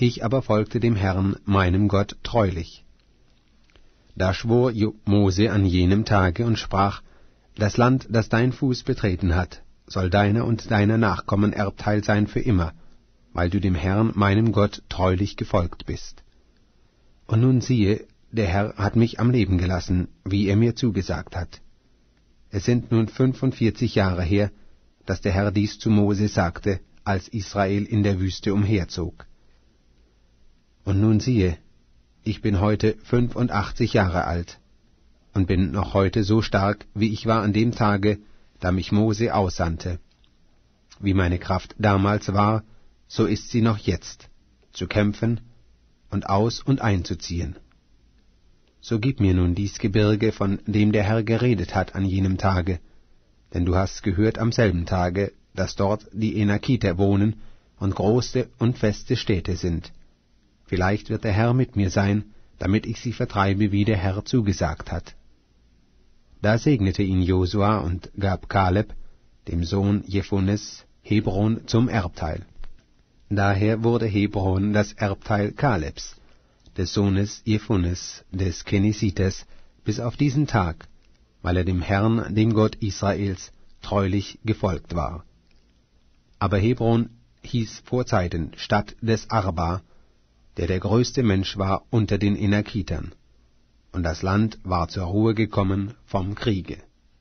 A: Ich aber folgte dem Herrn, meinem Gott, treulich. Da schwor Mose an jenem Tage und sprach, das Land, das dein Fuß betreten hat, soll deiner und deiner Nachkommen Erbteil sein für immer, weil du dem Herrn, meinem Gott, treulich gefolgt bist. Und nun siehe, der Herr hat mich am Leben gelassen, wie er mir zugesagt hat. Es sind nun 45 Jahre her, dass der Herr dies zu Mose sagte, als Israel in der Wüste umherzog. Und nun siehe, ich bin heute 85 Jahre alt und bin noch heute so stark, wie ich war an dem Tage, da mich Mose aussandte. Wie meine Kraft damals war, so ist sie noch jetzt, zu kämpfen und aus- und einzuziehen. So gib mir nun dies Gebirge, von dem der Herr geredet hat an jenem Tage, denn du hast gehört am selben Tage, dass dort die Enakiter wohnen und große und feste Städte sind. Vielleicht wird der Herr mit mir sein, damit ich sie vertreibe, wie der Herr zugesagt hat. Da segnete ihn Josua und gab Kaleb, dem Sohn Jephunes, Hebron zum Erbteil. Daher wurde Hebron das Erbteil Kalebs, des Sohnes Jephunes, des Kenisiters, bis auf diesen Tag, weil er dem Herrn, dem Gott Israels, treulich gefolgt war. Aber Hebron hieß vorzeiten Stadt des Arba, der größte Mensch war unter den Enakitern, und das Land war zur Ruhe gekommen vom Kriege.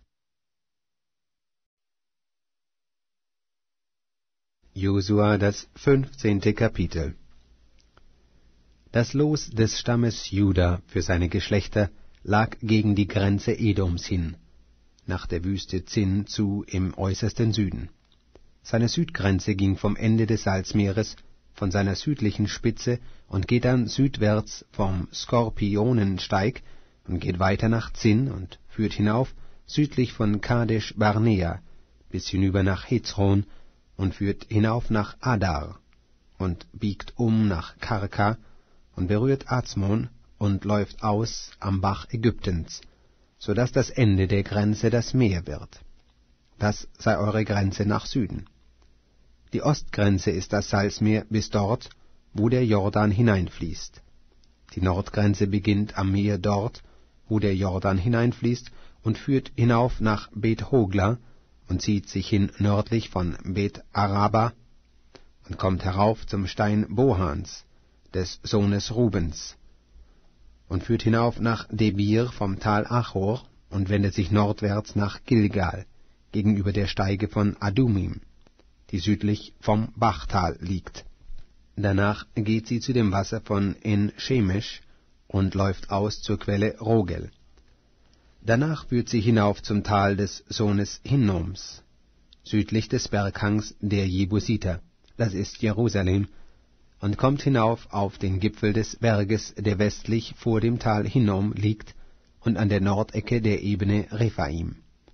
A: Josua, das 15. Kapitel. Das Los des Stammes Juda für seine Geschlechter lag gegen die Grenze Edoms hin, nach der Wüste Zin zu im äußersten Süden. Seine Südgrenze ging vom Ende des Salzmeeres, von seiner südlichen Spitze, und geht dann südwärts vom Skorpionensteig und geht weiter nach Zin und führt hinauf südlich von Kadesh Barnea bis hinüber nach Hezron und führt hinauf nach Adar und biegt um nach Karka und berührt Azmon und läuft aus am Bach Ägyptens, so dass das Ende der Grenze das Meer wird. Das sei eure Grenze nach Süden. Die Ostgrenze ist das Salzmeer bis dort, wo der Jordan hineinfließt. Die Nordgrenze beginnt am Meer dort, wo der Jordan hineinfließt, und führt hinauf nach Bet Hogla und zieht sich hin nördlich von Bet Araba und kommt herauf zum Stein Bohans, des Sohnes Rubens, und führt hinauf nach Debir vom Tal Achor und wendet sich nordwärts nach Gilgal, gegenüber der Steige von Adumim, die südlich vom Bachtal liegt. Danach geht sie zu dem Wasser von En-Shemesh und läuft aus zur Quelle Rogel. Danach führt sie hinauf zum Tal des Sohnes Hinnoms, südlich des Berghangs der Jebusiter, das ist Jerusalem, und kommt hinauf auf den Gipfel des Berges, der westlich vor dem Tal Hinnom liegt und an der Nordecke der Ebene Rephaim.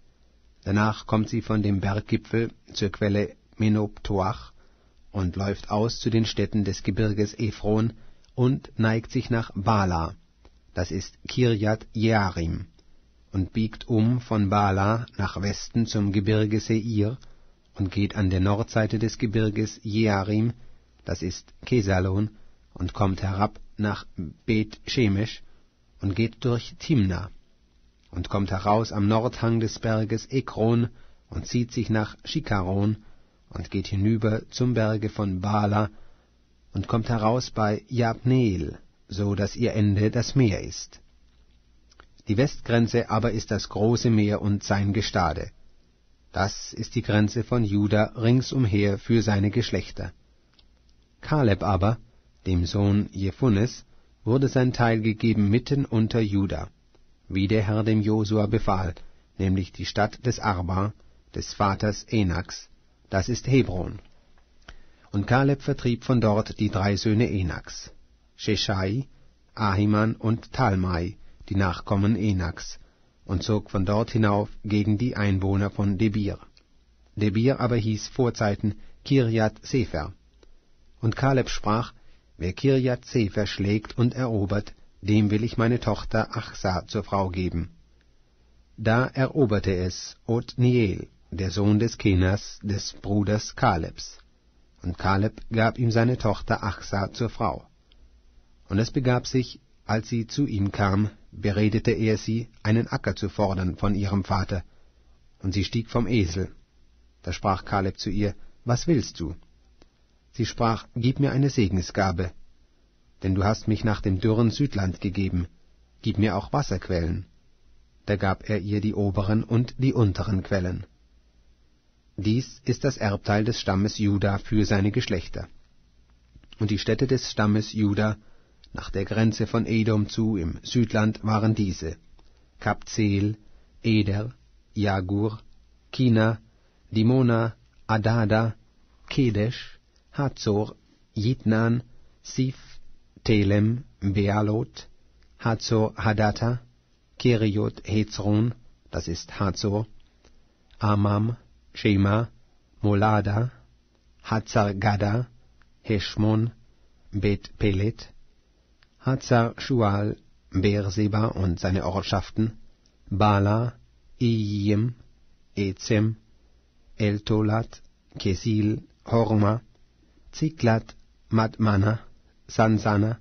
A: Danach kommt sie von dem Berggipfel zur Quelle Menoptoach und läuft aus zu den Städten des Gebirges Ephron und neigt sich nach Bala, das ist Kirjat Jearim, und biegt um von Bala nach Westen zum Gebirge Seir und geht an der Nordseite des Gebirges Jearim, das ist Kesalon, und kommt herab nach Bet Shemesh und geht durch Timna und kommt heraus am Nordhang des Berges Ekron und zieht sich nach Schikaron und geht hinüber zum Berge von Bala und kommt heraus bei Jabneel, so dass ihr Ende das Meer ist. Die Westgrenze aber ist das große Meer und sein Gestade. Das ist die Grenze von Juda ringsumher für seine Geschlechter. Kaleb aber, dem Sohn Jephunes, wurde sein Teil gegeben mitten unter Juda, wie der Herr dem Josua befahl, nämlich die Stadt des Arba, des Vaters Enaks, das ist Hebron. Und Kaleb vertrieb von dort die 3 Söhne Enaks, Sheshai, Ahiman und Talmai, die Nachkommen Enaks, und zog von dort hinauf gegen die Einwohner von Debir. Debir aber hieß vorzeiten Kirjat Sefer. Und Kaleb sprach, wer Kirjat Sefer schlägt und erobert, dem will ich meine Tochter Achsa zur Frau geben. Da eroberte es Othniel, der Sohn des Kenas, des Bruders Kalebs.
B: und Kaleb gab ihm seine Tochter Achsa zur Frau. Und es begab sich, als sie zu ihm kam, beredete er sie, einen Acker zu fordern von ihrem Vater. Und sie stieg vom Esel. Da sprach Kaleb zu ihr, »Was willst du?« Sie sprach, »Gib mir eine Segensgabe, denn du hast mich nach dem dürren Südland gegeben, gib mir auch Wasserquellen.« Da gab er ihr die oberen und die unteren Quellen. Dies ist das Erbteil des Stammes Juda für seine Geschlechter. Und die Städte des Stammes Juda nach der Grenze von Edom zu im Südland waren diese: Kabzeel, Eder, Jagur, Kina, Dimona, Adada, Kedesh, Hazor, Jitnan, Sif, Telem, Bealot, Hazor Hadatta, Keriot Hezron, das ist Hazor, Amam, Shema, Molada, Hazar Gada, Heshmon, Bet Pelet, Hazar Shual, Beerseba und seine Ortschaften, Bala, Iyim, Ezem, Eltolat, Kesil, Horma, Ziklat, Madmana, Sansana,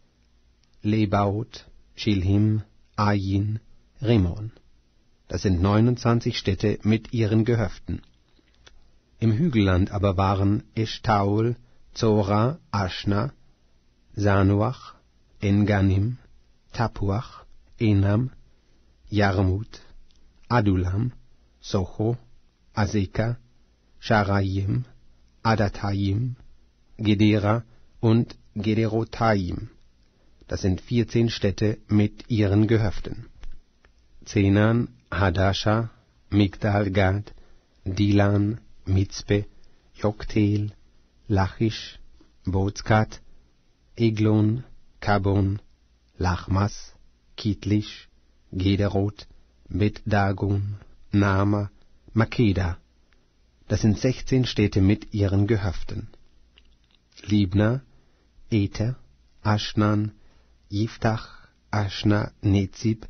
B: Lebaot, Shilhim, Ayin, Rimon. Das sind 29 Städte mit ihren Gehöften. Im Hügelland aber waren Eshtaol, Zora, Aschna, Sanuach, Enganim, Tapuach, Enam, Jarmut, Adulam, Socho, Azeka, Sharayim, Adatayim, Gedera und Gederotayim. Das sind 14 Städte mit ihren Gehöften. Zenan, Hadasha, Migdal-Gad, Dilan, Mizpe, Joktel, Lachish, Bozkat, Eglon, Kabon, Lachmas, Kitlisch, Gederot, Bet-Dagon, Nama, Makeda. Das sind 16 Städte mit ihren Gehöften. Libna, Ether, Aschnan, Yiftach, Aschna, Nezib,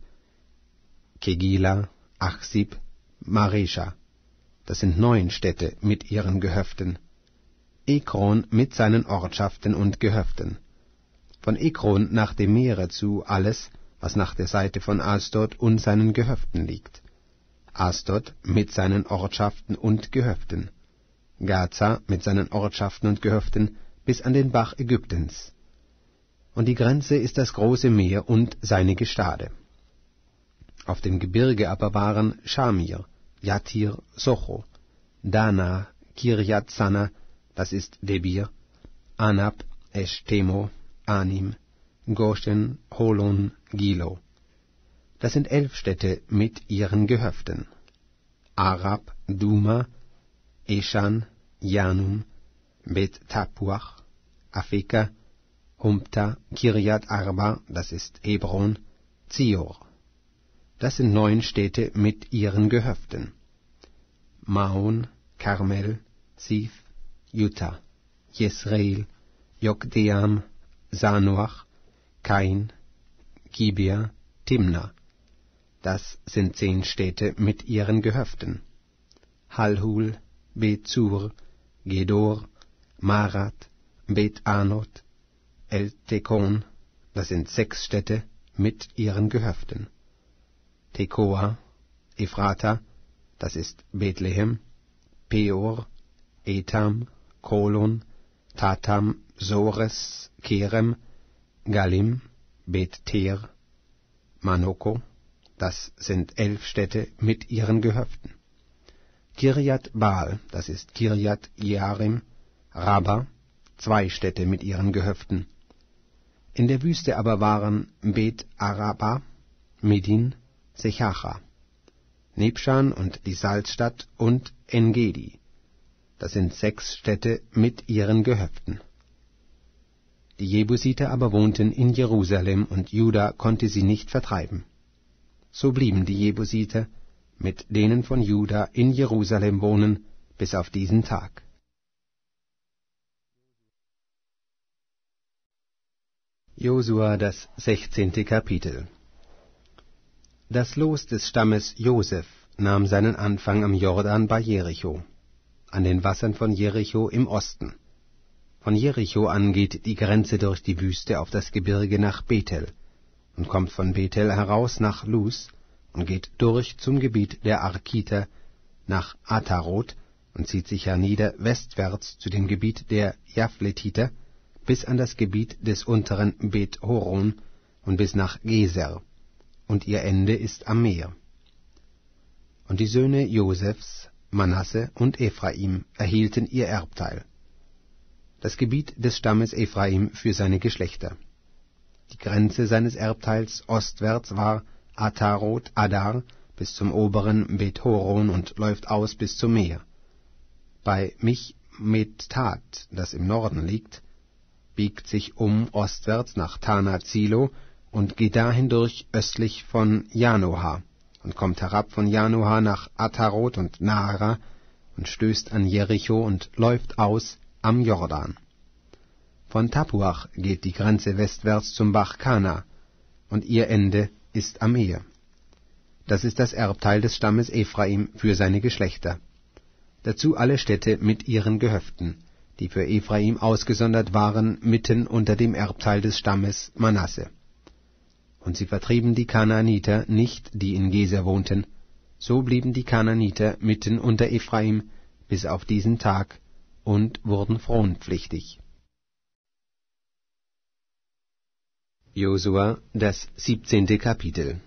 B: Kegila, Achsib, Maresha. Das sind 9 Städte mit ihren Gehöften. Ekron mit seinen Ortschaften und Gehöften. Von Ekron nach dem Meere zu alles, was nach der Seite von Asdod und seinen Gehöften liegt. Asdod mit seinen Ortschaften und Gehöften. Gaza mit seinen Ortschaften und Gehöften bis an den Bach Ägyptens. Und die Grenze ist das große Meer und seine Gestade. Auf dem Gebirge aber waren Schamir, Jatir, Socho, Dana, Kirjat Sana, das ist Debir, Anab, Eshtemo, Anim, Goshen, Holon, Gilo. Das sind 11 Städte mit ihren Gehöften. Arab, Duma, Eshan, Janum, Bet Tapuach, Afeka, Humpta, Kirjat Arba, das ist Hebron, Zior. Das sind 9 Städte mit ihren Gehöften. Maon, Karmel, Sif, Juta, Jesreel, Jokdeam, Sanoach, Kain, Gibea, Timna. Das sind 10 Städte mit ihren Gehöften. Halhul, Bet-Zur, Gedor, Marat, Bet-Anot, El-Tekon. Das sind 6 Städte mit ihren Gehöften. Tekoa, Ephrata, das ist Bethlehem, Peor, Etam, Kolon, Tatam, Sores, Kerem, Galim, Bet-Ter, Manoko, das sind 11 Städte mit ihren Gehöften. Kirjat Baal, das ist Kirjat Jearim, Rabba, 2 Städte mit ihren Gehöften. In der Wüste aber waren Bet-Araba, Medin, Sechacha, Nebschan und die Salzstadt und Engedi. Das sind 6 Städte mit ihren Gehöften. Die Jebusiter aber wohnten in Jerusalem, und Juda konnte sie nicht vertreiben. So blieben die Jebusiter mit denen von Juda in Jerusalem wohnen bis auf diesen Tag. Josua, das 16. Kapitel. Das Los des Stammes Joseph nahm seinen Anfang am Jordan bei Jericho, an den Wassern von Jericho im Osten, Von Jericho an geht die Grenze durch die Wüste auf das Gebirge nach Bethel und kommt von Bethel heraus nach Luz und geht durch zum Gebiet der Arkiter nach Ataroth und zieht sich hernieder westwärts zu dem Gebiet der Japhletiter bis an das Gebiet des unteren Bet Horon und bis nach Geser, und ihr Ende ist am Meer. Und die Söhne Josefs, Manasse und Ephraim, erhielten ihr Erbteil. Das Gebiet des Stammes Ephraim für seine Geschlechter. Die Grenze seines Erbteils ostwärts war Ataroth Adar bis zum oberen Bet Horon und läuft aus bis zum Meer. Bei Michmetat, das im Norden liegt, biegt sich ostwärts nach Tana Zilo und geht dahin durch östlich von Janoha und kommt herab von Janoha nach Ataroth und Naara und stößt an Jericho und läuft aus am Jordan. Von Tapuach geht die Grenze westwärts zum Bach Kana, und ihr Ende ist am Meer. Das ist das Erbteil des Stammes Ephraim für seine Geschlechter. Dazu alle Städte mit ihren Gehöften, die für Ephraim ausgesondert waren, mitten unter dem Erbteil des Stammes Manasse. Und sie vertrieben die Kanaaniter nicht, die in Geser wohnten, so blieben die Kanaaniter mitten unter Ephraim bis auf diesen Tag und wurden fronpflichtig. Josua, das 17. Kapitel.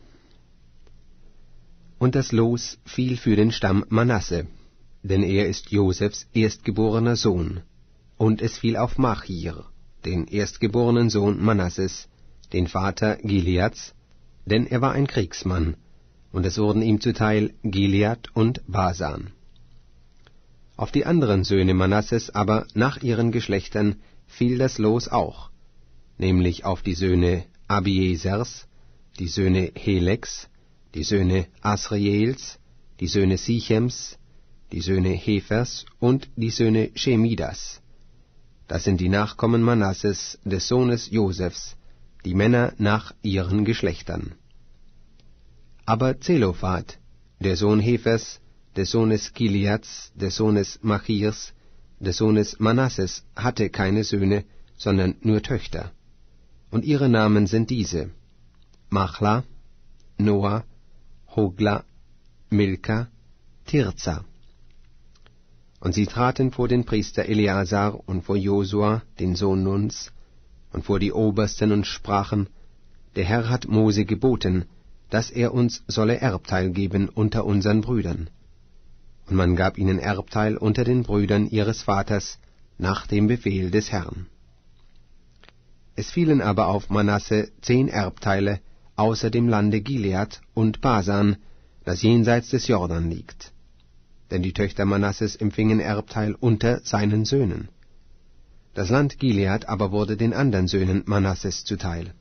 B: Und das Los fiel für den Stamm Manasse, denn er ist Josefs erstgeborener Sohn, und es fiel auf Machir, den erstgeborenen Sohn Manasses, den Vater Gileads, denn er war ein Kriegsmann, und es wurden ihm zuteil Gilead und Basan. Auf die anderen Söhne Manasses aber nach ihren Geschlechtern fiel das Los auch, nämlich auf die Söhne Abiesers, die Söhne Heleks, die Söhne Asriels, die Söhne Sichems, die Söhne Hefers und die Söhne Shemidas. Das sind die Nachkommen Manasses, des Sohnes Josefs, die Männer nach ihren Geschlechtern. Aber Zelophat, der Sohn Hefers, des Sohnes Gileads, des Sohnes Machirs, des Sohnes Manasses, hatte keine Söhne, sondern nur Töchter. Und ihre Namen sind diese: Machla, Noah, Hogla, Milka, Tirza. Und sie traten vor den Priester Eleazar und vor Josua, den Sohn Nuns, und vor die Obersten und sprachen: Der Herr hat Mose geboten, dass er uns solle Erbteil geben unter unseren Brüdern. Und man gab ihnen Erbteil unter den Brüdern ihres Vaters nach dem Befehl des Herrn. Es fielen aber auf Manasse 10 Erbteile außer dem Lande Gilead und Basan, das jenseits des Jordan liegt. Denn die Töchter Manasses empfingen Erbteil unter seinen Söhnen. Das Land Gilead aber wurde den anderen Söhnen Manasses zuteil.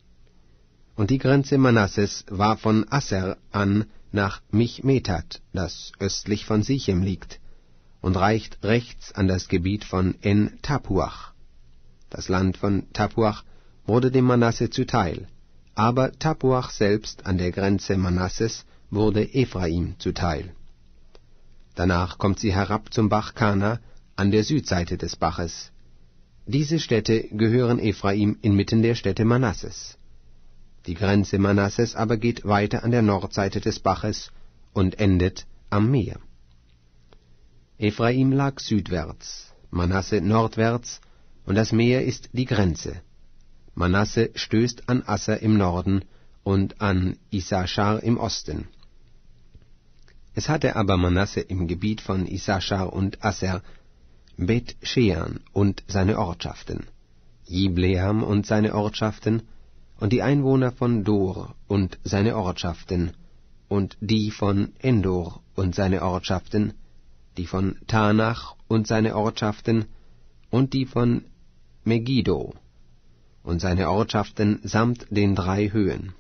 B: Und die Grenze Manasses war von Asser an nach Michmetat, das östlich von Sichem liegt, und reicht rechts an das Gebiet von En-Tapuach. Das Land von Tapuach wurde dem Manasse zuteil, aber Tapuach selbst an der Grenze Manasses wurde Ephraim zuteil. Danach kommt sie herab zum Bach Kana an der Südseite des Baches. Diese Städte gehören Ephraim inmitten der Städte Manasses. Die Grenze Manasses aber geht weiter an der Nordseite des Baches und endet am Meer. Ephraim lag südwärts, Manasse nordwärts, und das Meer ist die Grenze. Manasse stößt an Asser im Norden und an Issachar im Osten. Es hatte aber Manasse im Gebiet von Issachar und Asser Bet-Shean und seine Ortschaften, Jibleam und seine Ortschaften, und die Einwohner von Dor und seine Ortschaften, und die von Endor und seine Ortschaften, die von Tanach und seine Ortschaften, und die von Megiddo und seine Ortschaften samt den 3 Höhen.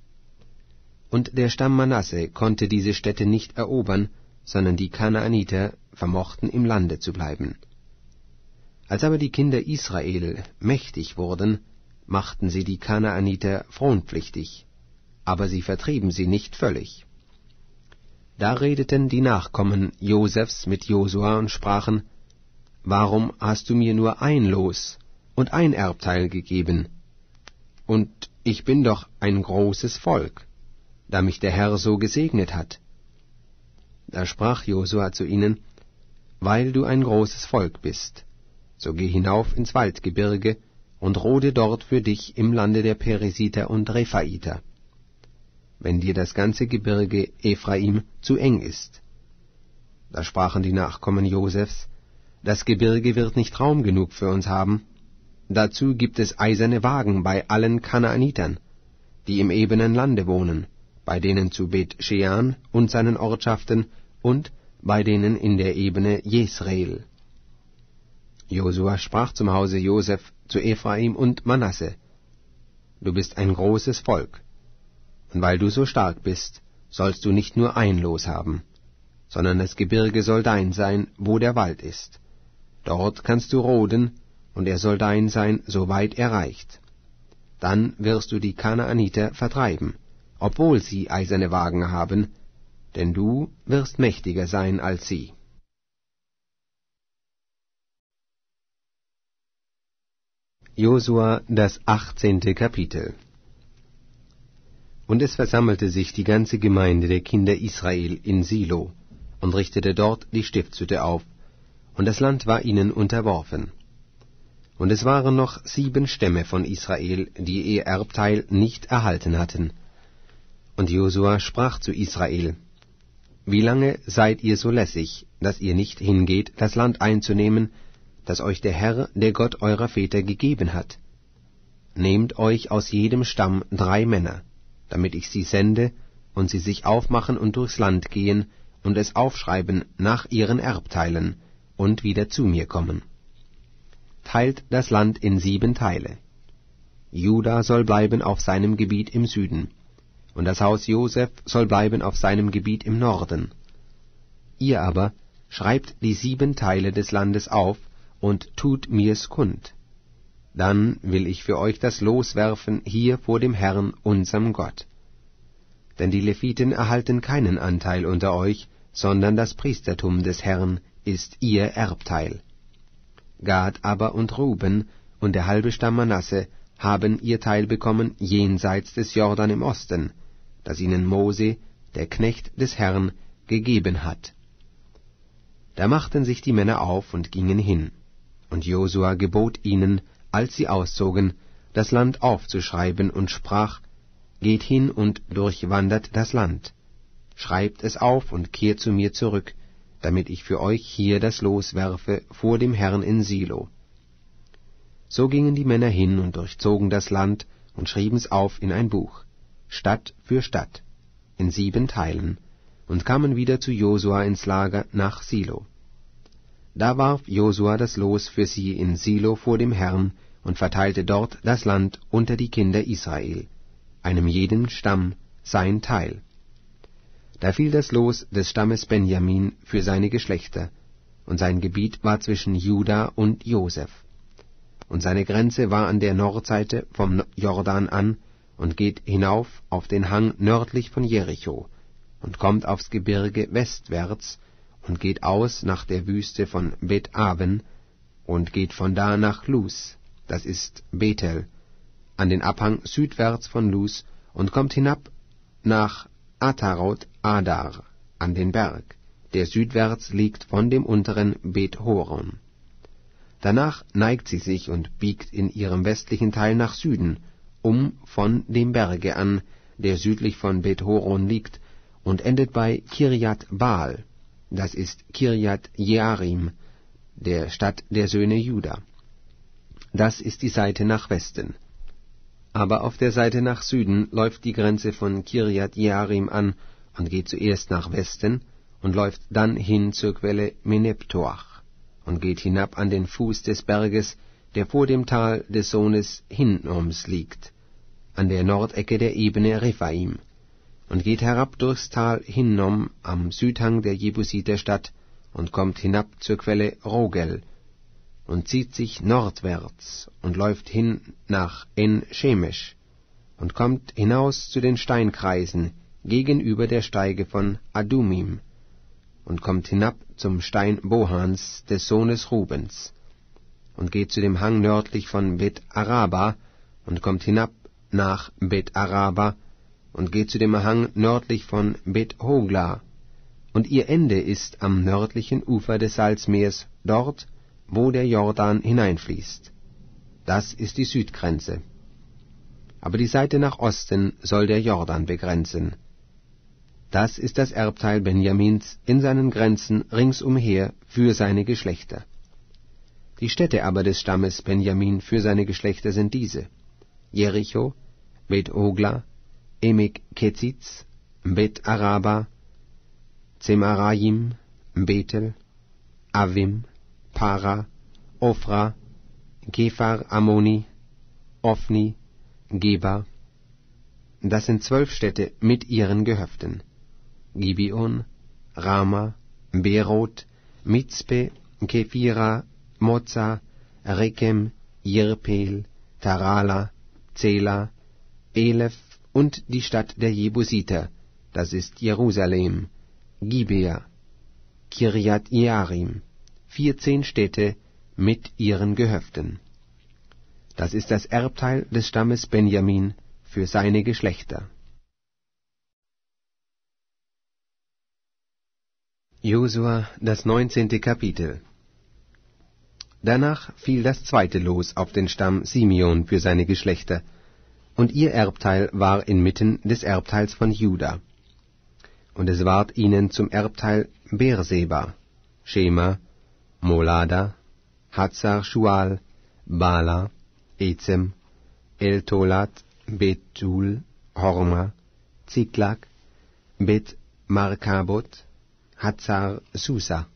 B: Und der Stamm Manasse konnte diese Städte nicht erobern, sondern die Kanaaniter vermochten im Lande zu bleiben. Als aber die Kinder Israel mächtig wurden, machten sie die Kanaaniter fronpflichtig, aber sie vertrieben sie nicht völlig. Da redeten die Nachkommen Josefs mit Josua und sprachen: warum hast du mir nur ein Los und ein Erbteil gegeben? Und ich bin doch ein großes Volk, da mich der Herr so gesegnet hat. Da sprach Josua zu ihnen: Weil du ein großes Volk bist, so geh hinauf ins Waldgebirge und rode dort für dich im Lande der Peresiter und Rephaiter, wenn dir das ganze Gebirge Ephraim zu eng ist. Da sprachen die Nachkommen Josefs: Das Gebirge wird nicht Raum genug für uns haben. Dazu gibt es eiserne Wagen bei allen Kanaanitern, die im ebenen Lande wohnen, bei denen zu Bet-Shean und seinen Ortschaften und bei denen in der Ebene Jesreel. Josua sprach zum Hause Joseph zu Ephraim und Manasse: Du bist ein großes Volk, und weil du so stark bist, sollst du nicht nur ein Los haben, sondern das Gebirge soll dein sein, wo der Wald ist. Dort kannst du roden, und er soll dein sein, soweit er reicht. Dann wirst du die Kanaaniter vertreiben, obwohl sie eiserne Wagen haben, denn du wirst mächtiger sein als sie. Josua, das 18. Kapitel. Und es versammelte sich die ganze Gemeinde der Kinder Israel in Silo und richtete dort die Stiftshütte auf, und das Land war ihnen unterworfen. Und es waren noch 7 Stämme von Israel, die ihr Erbteil nicht erhalten hatten. Und Josua sprach zu Israel: Wie lange seid ihr so lässig, dass ihr nicht hingeht, das Land einzunehmen, das euch der Herr, der Gott eurer Väter, gegeben hat? Nehmt euch aus jedem Stamm 3 Männer, damit ich sie sende, und sie sich aufmachen und durchs Land gehen und es aufschreiben nach ihren Erbteilen und wieder zu mir kommen. Teilt das Land in 7 Teile. Juda soll bleiben auf seinem Gebiet im Süden, und das Haus Joseph soll bleiben auf seinem Gebiet im Norden. Ihr aber schreibt die 7 Teile des Landes auf und tut mir's kund. Dann will ich für euch das Los werfen hier vor dem Herrn, unserem Gott. Denn die Leviten erhalten keinen Anteil unter euch, sondern das Priestertum des Herrn ist ihr Erbteil. Gad aber und Ruben und der halbe Stamm Manasse haben ihr Teil bekommen jenseits des Jordan im Osten, das ihnen Mose, der Knecht des Herrn, gegeben hat. Da machten sich die Männer auf und gingen hin, und Josua gebot ihnen, als sie auszogen, das Land aufzuschreiben, und sprach: Geht hin und durchwandert das Land, schreibt es auf und kehrt zu mir zurück, damit ich für euch hier das Los werfe vor dem Herrn in Silo. So gingen die Männer hin und durchzogen das Land und schrieben's auf in ein Buch, Stadt für Stadt, in 7 Teilen, und kamen wieder zu Josua ins Lager nach Silo. Da warf Josua das Los für sie in Silo vor dem Herrn und verteilte dort das Land unter die Kinder Israel, einem jeden Stamm sein Teil. Da fiel das Los des Stammes Benjamin für seine Geschlechter, und sein Gebiet war zwischen Juda und Joseph. Und seine Grenze war an der Nordseite vom Jordan an und geht hinauf auf den Hang nördlich von Jericho und kommt aufs Gebirge westwärts und geht aus nach der Wüste von Bet-Aven und geht von da nach Luz, das ist Bethel, an den Abhang südwärts von Luz und kommt hinab nach Atarot Adar, an den Berg, der südwärts liegt von dem unteren Bet-Horon. Danach neigt sie sich und biegt in ihrem westlichen Teil nach Süden, von dem Berge an, der südlich von Bet-Horon liegt, und endet bei Kirjat Baal, das ist Kirjat Jearim, der Stadt der Söhne Juda. Das ist die Seite nach Westen. Aber auf der Seite nach Süden läuft die Grenze von Kirjat Jearim an und geht zuerst nach Westen und läuft dann hin zur Quelle Meneptoach und geht hinab an den Fuß des Berges, der vor dem Tal des Sohnes Hinnoms liegt, an der Nordecke der Ebene Rephaim, und geht herab durchs Tal Hinnom am Südhang der Jebusiterstadt und kommt hinab zur Quelle Rogel und zieht sich nordwärts und läuft hin nach En-Shemesh und kommt hinaus zu den Steinkreisen gegenüber der Steige von Adumim und kommt hinab zum Stein Bohans, des Sohnes Rubens, und geht zu dem Hang nördlich von Bet-Araba, und kommt hinab nach Bet-Araba, und geht zu dem Hang nördlich von Bet-Hogla, und ihr Ende ist am nördlichen Ufer des Salzmeers, dort, wo der Jordan hineinfließt. Das ist die Südgrenze. Aber die Seite nach Osten soll der Jordan begrenzen. Das ist das Erbteil Benjamins in seinen Grenzen ringsumher für seine Geschlechter. Die Städte aber des Stammes Benjamin für seine Geschlechter sind diese: Jericho, Bet-Hogla, Emek-Keziz, Bet-Araba, Zemarayim, Bethel, Avim, Para, Ophra, Kephar Ammoni, Ophni, Geba. Das sind 12 Städte mit ihren Gehöften: Gibeon, Rama, Beroth, Mizpe, Kephira, Moza, Rekem, Jirpel, Tarala, Zela, Elef und die Stadt der Jebusiter, das ist Jerusalem, Gibea, Kirjat Jearim, 14 Städte mit ihren Gehöften. Das ist das Erbteil des Stammes Benjamin für seine Geschlechter. Josua, das 19. Kapitel. Danach fiel das zweite Los auf den Stamm Simeon für seine Geschlechter, und ihr Erbteil war inmitten des Erbteils von Juda. Und es ward ihnen zum Erbteil Beerseba, Schema, Molada, Hazar-Shual, Bala, Ezem, El-Tolat, Bet-Tul, Horma, Ziklag, Bet-Markabot, Hazar-Susa,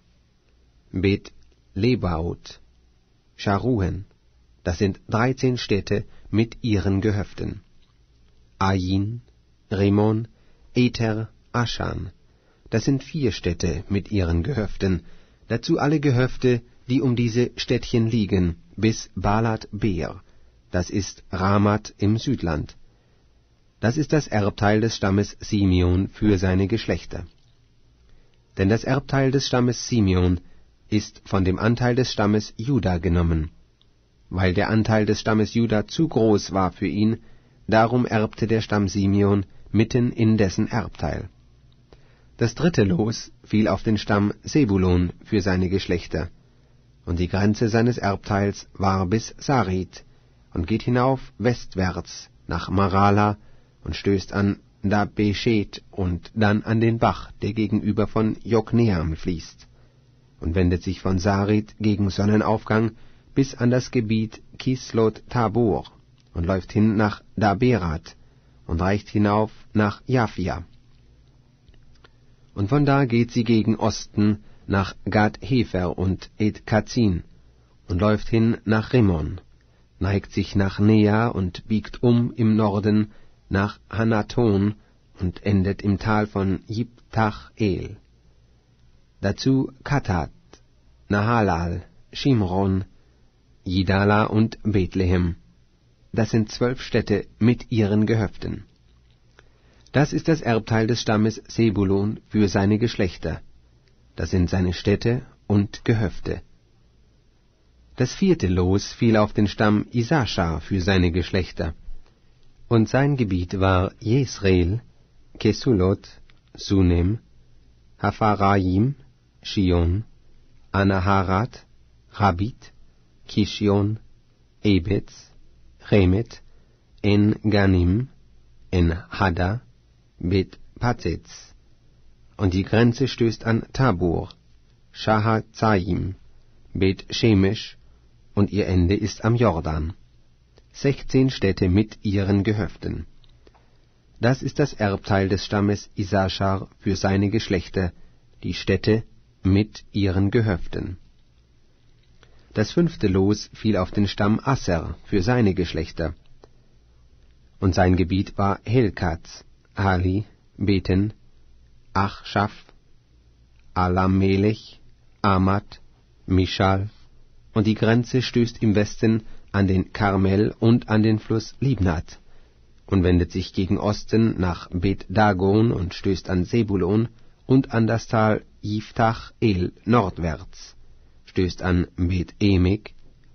B: Bet-Lebaot, Scharuhen, das sind 13 Städte mit ihren Gehöften. Ain, Rimon, Ether, Aschan, das sind 4 Städte mit ihren Gehöften, dazu alle Gehöfte, die um diese Städtchen liegen, bis Balat Beer, das ist Ramat im Südland. Das ist das Erbteil des Stammes Simeon für seine Geschlechter. Denn das Erbteil des Stammes Simeon ist von dem Anteil des Stammes Juda genommen. Weil der Anteil des Stammes Juda zu groß war für ihn, darum erbte der Stamm Simeon mitten in dessen Erbteil. Das dritte Los fiel auf den Stamm Sebulon für seine Geschlechter, und die Grenze seines Erbteils war bis Sarid und geht hinauf westwärts nach Marala und stößt an Dabeshet und dann an den Bach, der gegenüber von Jokneam fließt, und wendet sich von Sarid gegen Sonnenaufgang bis an das Gebiet Kislot Tabor und läuft hin nach Daberat und reicht hinauf nach Japhia. Und von da geht sie gegen Osten nach Gad-Hefer und Et-Kazin und läuft hin nach Rimmon, neigt sich nach Nea und biegt um im Norden nach Hanaton und endet im Tal von Jibtach-El. Dazu Katat, Nahalal, Shimron, Jidala und Bethlehem. Das sind 12 Städte mit ihren Gehöften. Das ist das Erbteil des Stammes Sebulon für seine Geschlechter. Das sind seine Städte und Gehöfte. Das vierte Los fiel auf den Stamm Isaschar für seine Geschlechter. Und sein Gebiet war Jesreel, Kesulot, Sunem, Hapharaim, Shion, Anaharat, Rabit, Kishion, Ebetz, Remet, En-Ganim, En-Hada, Bet-Pazetz. Und die Grenze stößt an Tabor, Shahazaim, Bet-Shemesh, und ihr Ende ist am Jordan. 16 Städte mit ihren Gehöften. Das ist das Erbteil des Stammes Isaschar für seine Geschlechter, die Städte mit ihren Gehöften. Das 5. Los fiel auf den Stamm Asser für seine Geschlechter. Und sein Gebiet war Helkatz, Ali, Beten, Achschaf, Alamelech, Amat, Mishal, und die Grenze stößt im Westen an den Karmel und an den Fluss Libnat und wendet sich gegen Osten nach Bet-Dagon und stößt an Sebulon und an das Tal Jiftach El nordwärts, stößt an Bet Emek,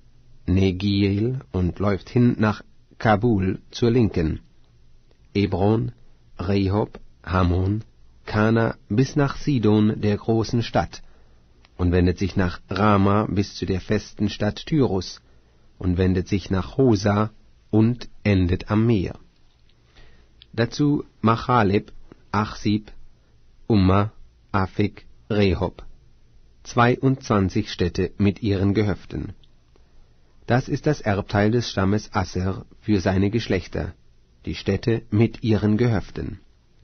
B: Negiel und läuft hin nach Kabul zur Linken, Ebron, Rehob, Hammon, Kana bis nach Sidon der großen Stadt, und wendet sich nach Rama bis zu der festen Stadt Tyrus, und wendet sich nach Hosa und endet am Meer. Dazu Machaleb, Achsib, Umma, Afik, Rehob, 22 Städte mit ihren Gehöften. Das ist das Erbteil des Stammes Asser für seine Geschlechter, die Städte mit ihren Gehöften.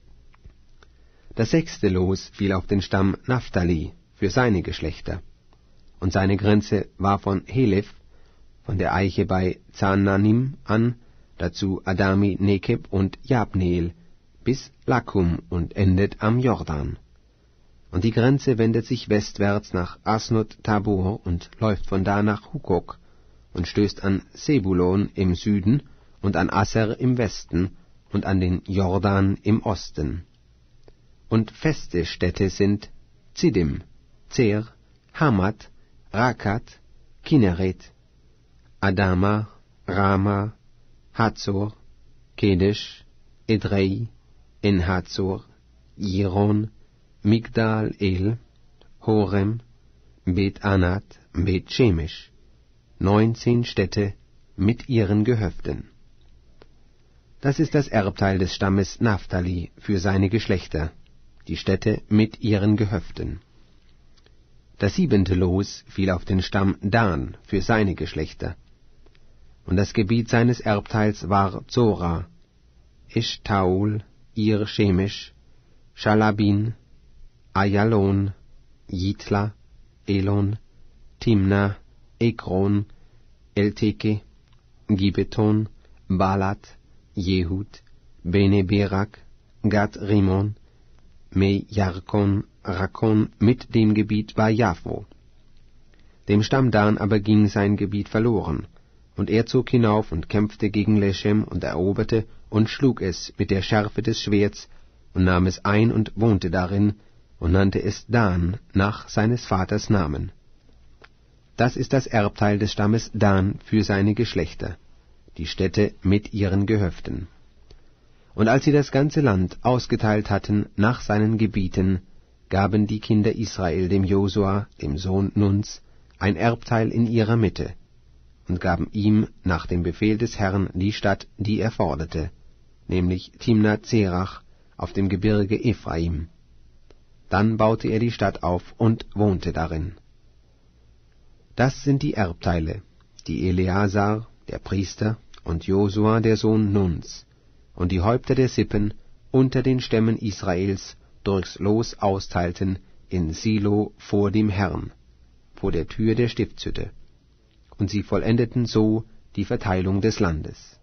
B: Das 6. Los fiel auf den Stamm Naphtali für seine Geschlechter, und seine Grenze war von Helef, von der Eiche bei Zananim an, dazu Adami Nekeb und Jabneel, bis Lakum und endet am Jordan. Und die Grenze wendet sich westwärts nach Asnot Tabor und läuft von da nach Hukok und stößt an Sebulon im Süden und an Asser im Westen und an den Jordan im Osten. Und feste Städte sind Zidim, Zer, Hamat, Rakat, Kinneret, Adama, Rama, Hazor, Kedesh, Edrei, En-Hazor, Jiron, Migdal El, Horem, Bet-Anat, Bet-Shemesh, 19 Städte mit ihren Gehöften. Das ist das Erbteil des Stammes Naphtali für seine Geschlechter, die Städte mit ihren Gehöften. Das 7. Los fiel auf den Stamm Dan für seine Geschlechter. Und das Gebiet seines Erbteils war Zora, Eshtaol, Ir-Shemesh, Schalabin, Ayalon, Jitla, Elon, Timna, Ekron, Elteke, Gibeton, Balat, Jehud, Bene-Berak, Gad-Rimon, Me-Jarkon, Rakon mit dem Gebiet bei Jafo. Dem Stamm Dan aber ging sein Gebiet verloren, und er zog hinauf und kämpfte gegen Lechem und eroberte und schlug es mit der Schärfe des Schwerts und nahm es ein und wohnte darin und nannte es Dan nach seines Vaters Namen. Das ist das Erbteil des Stammes Dan für seine Geschlechter, die Städte mit ihren Gehöften. Und als sie das ganze Land ausgeteilt hatten nach seinen Gebieten, gaben die Kinder Israel dem Josua, dem Sohn Nuns, ein Erbteil in ihrer Mitte, und gaben ihm nach dem Befehl des Herrn die Stadt, die er forderte, nämlich Timnat-Serach auf dem Gebirge Ephraim. Dann baute er die Stadt auf und wohnte darin. Das sind die Erbteile, die Eleazar, der Priester, und Josua, der Sohn Nuns, und die Häupter der Sippen unter den Stämmen Israels durchs Los austeilten in Silo vor dem Herrn, vor der Tür der Stiftshütte. Und sie vollendeten so die Verteilung des Landes.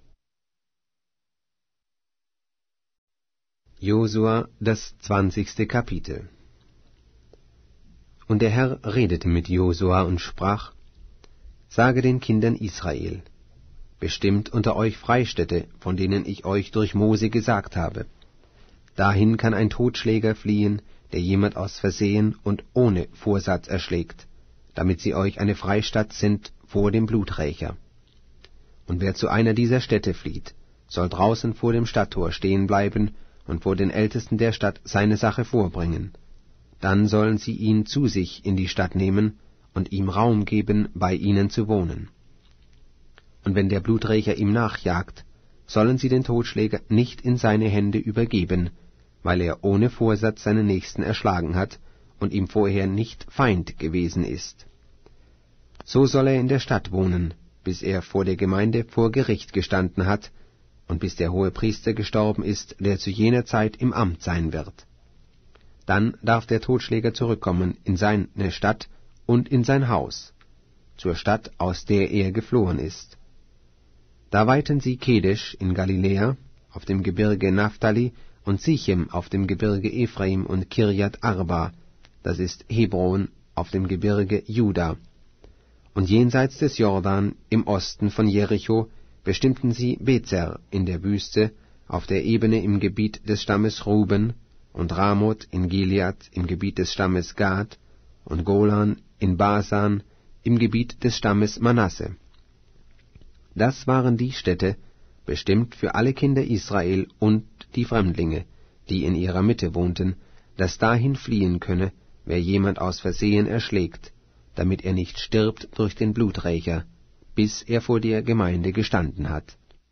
B: Josua, das 20. Kapitel. Und der Herr redete mit Josua und sprach: Sage den Kindern Israel: Bestimmt unter euch Freistädte, von denen ich euch durch Mose gesagt habe. Dahin kann ein Totschläger fliehen, der jemand aus Versehen und ohne Vorsatz erschlägt, damit sie euch eine Freistatt sind vor dem Bluträcher. Und wer zu einer dieser Städte flieht, soll draußen vor dem Stadttor stehen bleiben und vor den Ältesten der Stadt seine Sache vorbringen. Dann sollen sie ihn zu sich in die Stadt nehmen und ihm Raum geben, bei ihnen zu wohnen. Und wenn der Bluträcher ihm nachjagt, sollen sie den Totschläger nicht in seine Hände übergeben, weil er ohne Vorsatz seinen Nächsten erschlagen hat und ihm vorher nicht Feind gewesen ist. So soll er in der Stadt wohnen, bis er vor der Gemeinde vor Gericht gestanden hat und bis der Hohepriester gestorben ist, der zu jener Zeit im Amt sein wird. Dann darf der Totschläger zurückkommen in seine Stadt und in sein Haus, zur Stadt, aus der er geflohen ist. Da weihten sie Kedesh in Galiläa, auf dem Gebirge Naphtali, und Sichem auf dem Gebirge Ephraim und Kirjat Arba, das ist Hebron, auf dem Gebirge Juda. Und jenseits des Jordan, im Osten von Jericho, bestimmten sie Bezer in der Wüste, auf der Ebene im Gebiet des Stammes Ruben, und Ramoth in Gilead im Gebiet des Stammes Gad und Golan in Basan im Gebiet des Stammes Manasse. Das waren die Städte, bestimmt für alle Kinder Israel und die Fremdlinge, die in ihrer Mitte wohnten, dass dahin fliehen könne, wer jemand aus Versehen erschlägt, damit er nicht stirbt durch den Bluträcher, bis er vor der Gemeinde gestanden hat.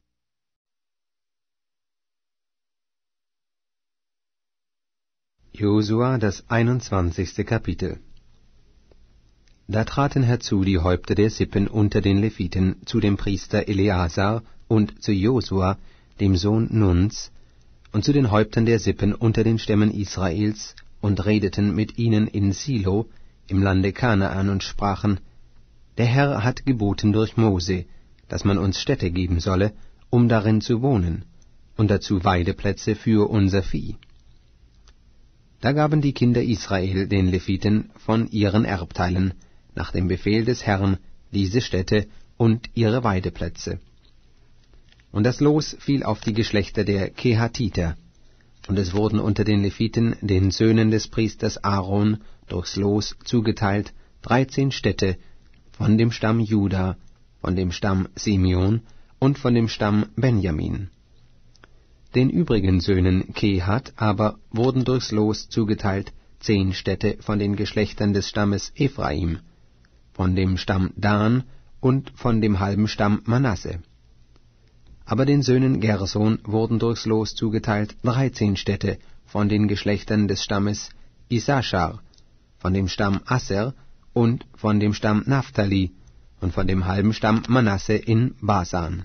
A: Josua, das 21. Kapitel. Da traten herzu die Häupter der Sippen unter den Leviten zu dem Priester Eleazar und zu Josua, dem Sohn Nuns, und zu den Häuptern der Sippen unter den Stämmen Israels, und redeten mit ihnen in Silo im Lande Kanaan und sprachen: Der Herr hat geboten durch Mose, dass man uns Städte geben solle, um darin zu wohnen, und dazu Weideplätze für unser Vieh. Da gaben die Kinder Israel den Leviten von ihren Erbteilen, nach dem Befehl des Herrn, diese Städte und ihre Weideplätze. Und das Los fiel auf die Geschlechter der Kehatiter, und es wurden unter den Leviten, den Söhnen des Priesters Aaron, durchs Los zugeteilt 13 Städte von dem Stamm Juda, von dem Stamm Simeon und von dem Stamm Benjamin. Den übrigen Söhnen Kehat aber wurden durchs Los zugeteilt 10 Städte von den Geschlechtern des Stammes Ephraim, von dem Stamm Dan und von dem halben Stamm Manasse. Aber den Söhnen Gerson wurden durchs Los zugeteilt 13 Städte von den Geschlechtern des Stammes Issachar, von dem Stamm Asser und von dem Stamm Naphtali und von dem halben Stamm Manasse in Basan.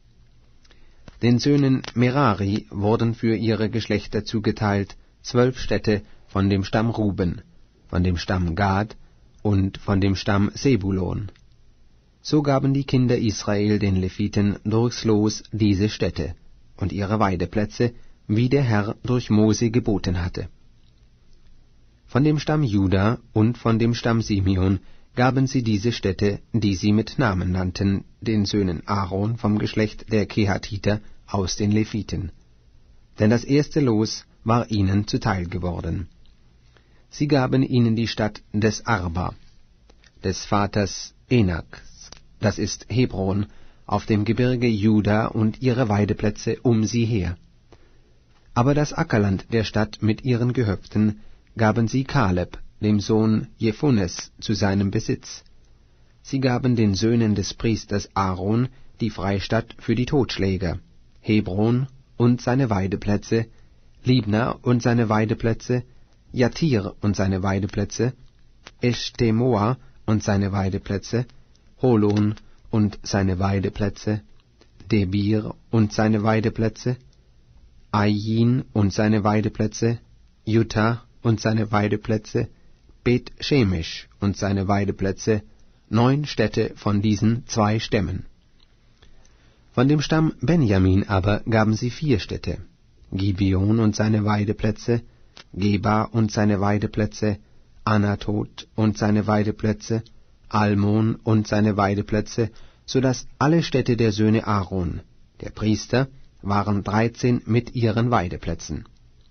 A: Den Söhnen Merari wurden für ihre Geschlechter zugeteilt 12 Städte von dem Stamm Ruben, von dem Stamm Gad und von dem Stamm Sebulon. So gaben die Kinder Israel den Leviten durchs Los diese Städte und ihre Weideplätze, wie der Herr durch Mose geboten hatte. Von dem Stamm Juda und von dem Stamm Simeon gaben sie diese Städte, die sie mit Namen nannten, den Söhnen Aaron vom Geschlecht der Kehatiter aus den Leviten. Denn das erste Los war ihnen zuteil geworden. Sie gaben ihnen die Stadt des Arba, des Vaters Enaks, das ist Hebron, auf dem Gebirge Juda und ihre Weideplätze um sie her. Aber das Ackerland der Stadt mit ihren Gehöften gaben sie Kaleb, dem Sohn Jephunes, zu seinem Besitz. Sie gaben den Söhnen des Priesters Aaron die Freistatt für die Totschläger, Hebron und seine Weideplätze, Libna und seine Weideplätze, Jatir und seine Weideplätze, Eshtemoa und seine Weideplätze, Holon und seine Weideplätze, Debir und seine Weideplätze, Ain und seine Weideplätze, Juta und seine Weideplätze, Bet Shemesh und seine Weideplätze, 9 Städte von diesen 2 Stämmen. Von dem Stamm Benjamin aber gaben sie 4 Städte, Gibeon und seine Weideplätze, Geba und seine Weideplätze, Anatot und seine Weideplätze, Almon und seine Weideplätze, so dass alle Städte der Söhne Aaron, der Priester, waren 13 mit ihren Weideplätzen.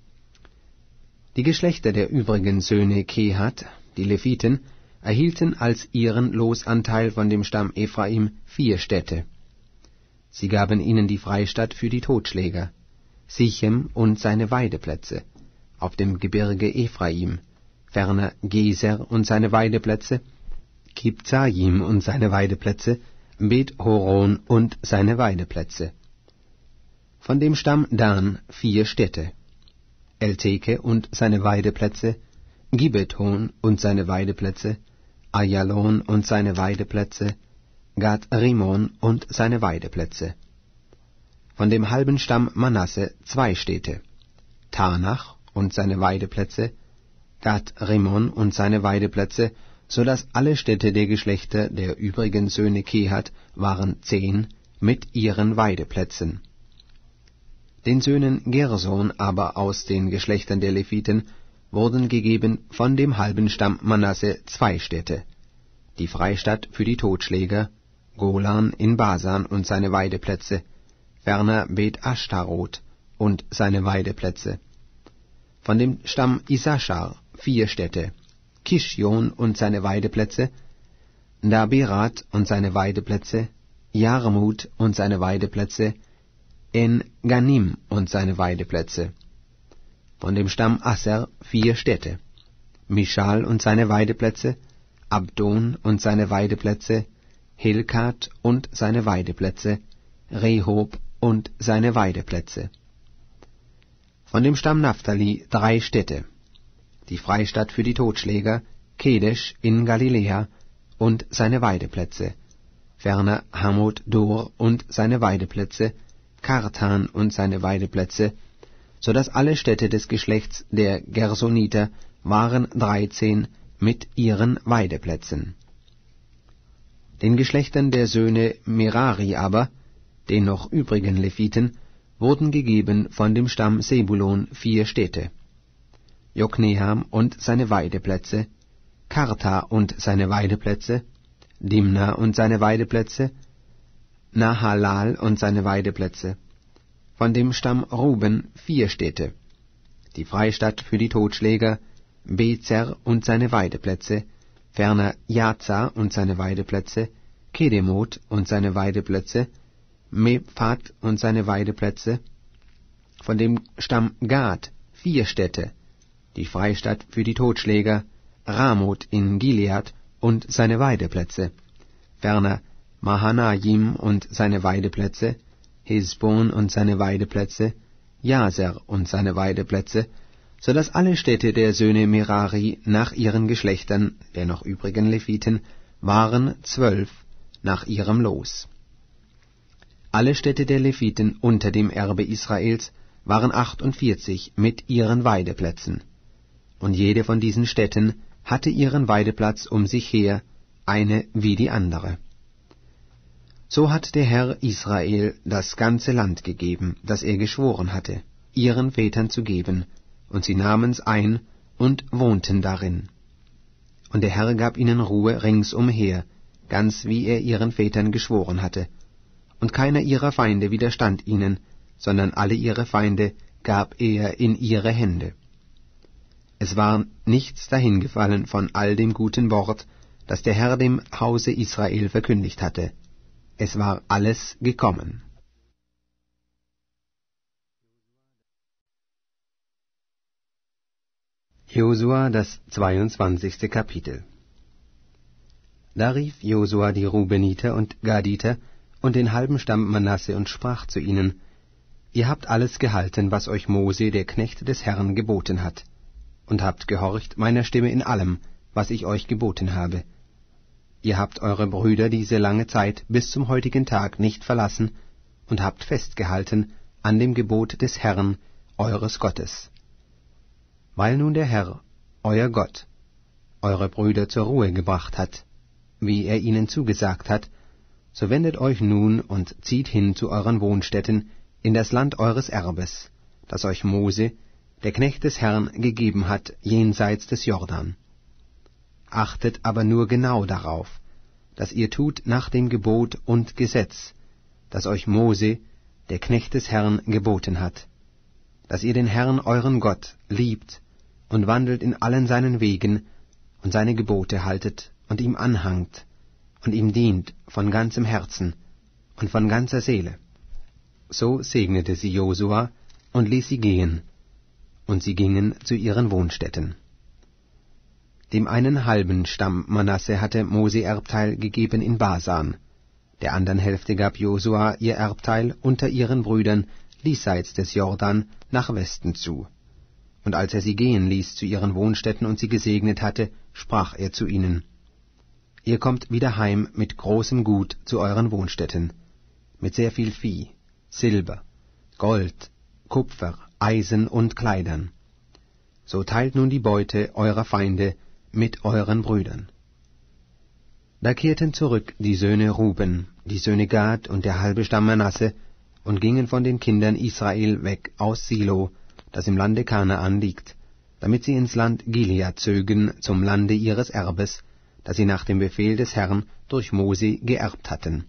A: Die Geschlechter der übrigen Söhne Kehat, die Leviten, erhielten als ihren Losanteil von dem Stamm Ephraim 4 Städte. Sie gaben ihnen die Freistatt für die Totschläger, Sichem und seine Weideplätze, auf dem Gebirge Ephraim, ferner Geser und seine Weideplätze, Kibzajim und seine Weideplätze, Bet-Horon und seine Weideplätze. Von dem Stamm Dan 4 Städte, Elteke und seine Weideplätze, Gibeton und seine Weideplätze, Ayalon und seine Weideplätze, Gad-Rimon und seine Weideplätze. Von dem halben Stamm Manasse 2 Städte, Tanach und seine Weideplätze, Gad-Rimon und seine Weideplätze, so dass alle Städte der Geschlechter der übrigen Söhne Kehat waren 10 mit ihren Weideplätzen. Den Söhnen Gerson aber aus den Geschlechtern der Leviten wurden gegeben von dem halben Stamm Manasse 2 Städte, die Freistatt für die Totschläger, Golan in Basan und seine Weideplätze, ferner Bet Ashtarot und seine Weideplätze.
B: Von dem Stamm Issachar 4 Städte: Kischjon und seine Weideplätze, Daberat und seine Weideplätze, Jarmut und seine Weideplätze, En-Ganim und seine Weideplätze. Von dem Stamm Asser 4 Städte: Mischal und seine Weideplätze, Abdon und seine Weideplätze, Helkat und seine Weideplätze, Rehob und seine Weideplätze. Von dem Stamm Naphtali 3 Städte: die Freistadt für die Totschläger, Kedesh in Galiläa und seine Weideplätze, ferner Hamot Dor und seine Weideplätze, Kartan und seine Weideplätze, so dass alle Städte des Geschlechts der Gersoniter waren 13 mit ihren Weideplätzen. Den Geschlechtern der Söhne Merari aber, den noch übrigen Leviten, wurden gegeben von dem Stamm Sebulon 4 Städte: Jokneam und seine Weideplätze, Karta und seine Weideplätze, Dimna und seine Weideplätze, Nahalal und seine Weideplätze. Von dem Stamm Ruben 4 Städte: die Freistadt für die Totschläger, Bezer und seine Weideplätze, ferner Jaza und seine Weideplätze, Kedemoth und seine Weideplätze, Mephat und seine Weideplätze. Von dem Stamm Gad 4 Städte: die Freistadt für die Totschläger, Ramoth in Gilead und seine Weideplätze, ferner Mahanaim und seine Weideplätze, Hesbon und seine Weideplätze, Jaser und seine Weideplätze, so dass alle Städte der Söhne Merari nach ihren Geschlechtern, der noch übrigen Leviten, waren 12 nach ihrem Los. Alle Städte der Leviten unter dem Erbe Israels waren 48 mit ihren Weideplätzen. Und jede von diesen Städten hatte ihren Weideplatz um sich her, eine wie die andere. So hat der Herr Israel das ganze Land gegeben, das er geschworen hatte, ihren Vätern zu geben, und sie nahmen's ein und wohnten darin. Und der Herr gab ihnen Ruhe ringsumher, ganz wie er ihren Vätern geschworen hatte. Und keiner ihrer Feinde widerstand ihnen, sondern alle ihre Feinde gab er in ihre Hände. Es war nichts dahingefallen von all dem guten Wort, das der Herr dem Hause Israel verkündigt hatte. Es war alles gekommen. Josua, das 22. Kapitel. Da rief Josua die Rubeniter und Gaditer und den halben Stamm Manasse und sprach zu ihnen: Ihr habt alles gehalten, was euch Mose, der Knecht des Herrn, geboten hat, und habt gehorcht meiner Stimme in allem, was ich euch geboten habe. Ihr habt eure Brüder diese lange Zeit bis zum heutigen Tag nicht verlassen und habt festgehalten an dem Gebot des Herrn, eures Gottes. Weil nun der Herr, euer Gott, eure Brüder zur Ruhe gebracht hat, wie er ihnen zugesagt hat, so wendet euch nun und zieht hin zu euren Wohnstätten in das Land eures Erbes, das euch Mose, der Knecht des Herrn, gegeben hat jenseits des Jordan. Achtet aber nur genau darauf, dass ihr tut nach dem Gebot und Gesetz, das euch Mose, der Knecht des Herrn, geboten hat, dass ihr den Herrn euren Gott liebt und wandelt in allen seinen Wegen und seine Gebote haltet und ihm anhangt und ihm dient von ganzem Herzen und von ganzer Seele. So segnete sie Josua und ließ sie gehen, und sie gingen zu ihren Wohnstätten. Dem einen halben Stamm Manasse hatte Mose Erbteil gegeben in Basan, der anderen Hälfte gab Josua ihr Erbteil unter ihren Brüdern diesseits des Jordan nach Westen zu. Und als er sie gehen ließ zu ihren Wohnstätten und sie gesegnet hatte, sprach er zu ihnen: Ihr kommt wieder heim mit großem Gut zu euren Wohnstätten, mit sehr viel Vieh, Silber, Gold, Kupfer, Eisen und Kleidern. So teilt nun die Beute eurer Feinde mit euren Brüdern. Da kehrten zurück die Söhne Ruben, die Söhne Gad und der halbe Stamm Manasse und gingen von den Kindern Israel weg aus Silo, das im Lande Kanaan liegt, damit sie ins Land Gilead zögen, zum Lande ihres Erbes, das sie nach dem Befehl des Herrn durch Mose geerbt hatten.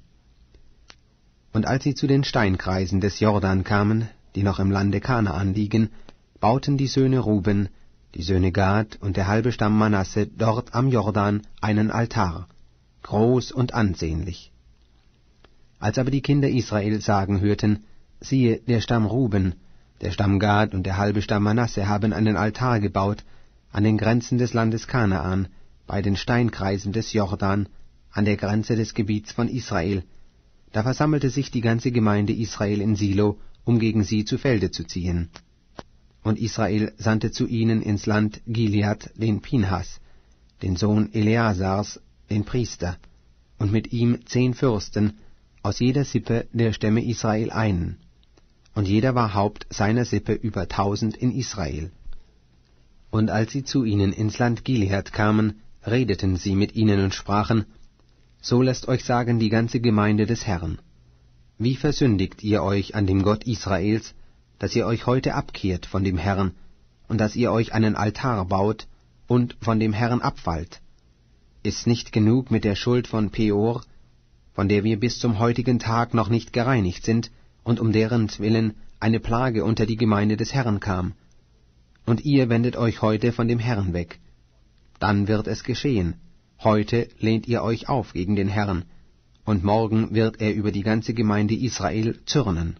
B: Und als sie zu den Steinkreisen des Jordan kamen, die noch im Lande Kanaan liegen, bauten die Söhne Ruben, die Söhne Gad und der halbe Stamm Manasse dort am Jordan einen Altar, groß und ansehnlich. Als aber die Kinder Israel sagen hörten, siehe, der Stamm Ruben, der Stamm Gad und der halbe Stamm Manasse haben einen Altar gebaut an den Grenzen des Landes Kanaan, bei den Steinkreisen des Jordan, an der Grenze des Gebiets von Israel, da versammelte sich die ganze Gemeinde Israel in Silo, um gegen sie zu Felde zu ziehen. Und Israel sandte zu ihnen ins Land Gilead den Pinhas, den Sohn Eleasars, den Priester, und mit ihm 10 Fürsten, aus jeder Sippe der Stämme Israel einen. Und jeder war Haupt seiner Sippe über 1000 in Israel. Und als sie zu ihnen ins Land Gilead kamen, redeten sie mit ihnen und sprachen, so lässt euch sagen die ganze Gemeinde des Herrn. Wie versündigt ihr euch an dem Gott Israels, dass ihr euch heute abkehrt von dem Herrn, und dass ihr euch einen Altar baut und von dem Herrn abfallt? Ist nicht genug mit der Schuld von Peor, von der wir bis zum heutigen Tag noch nicht gereinigt sind, und um deren Willen eine Plage unter die Gemeinde des Herrn kam? Und ihr wendet euch heute von dem Herrn weg. Dann wird es geschehen, heute lehnt ihr euch auf gegen den Herrn, und morgen wird er über die ganze Gemeinde Israel zürnen.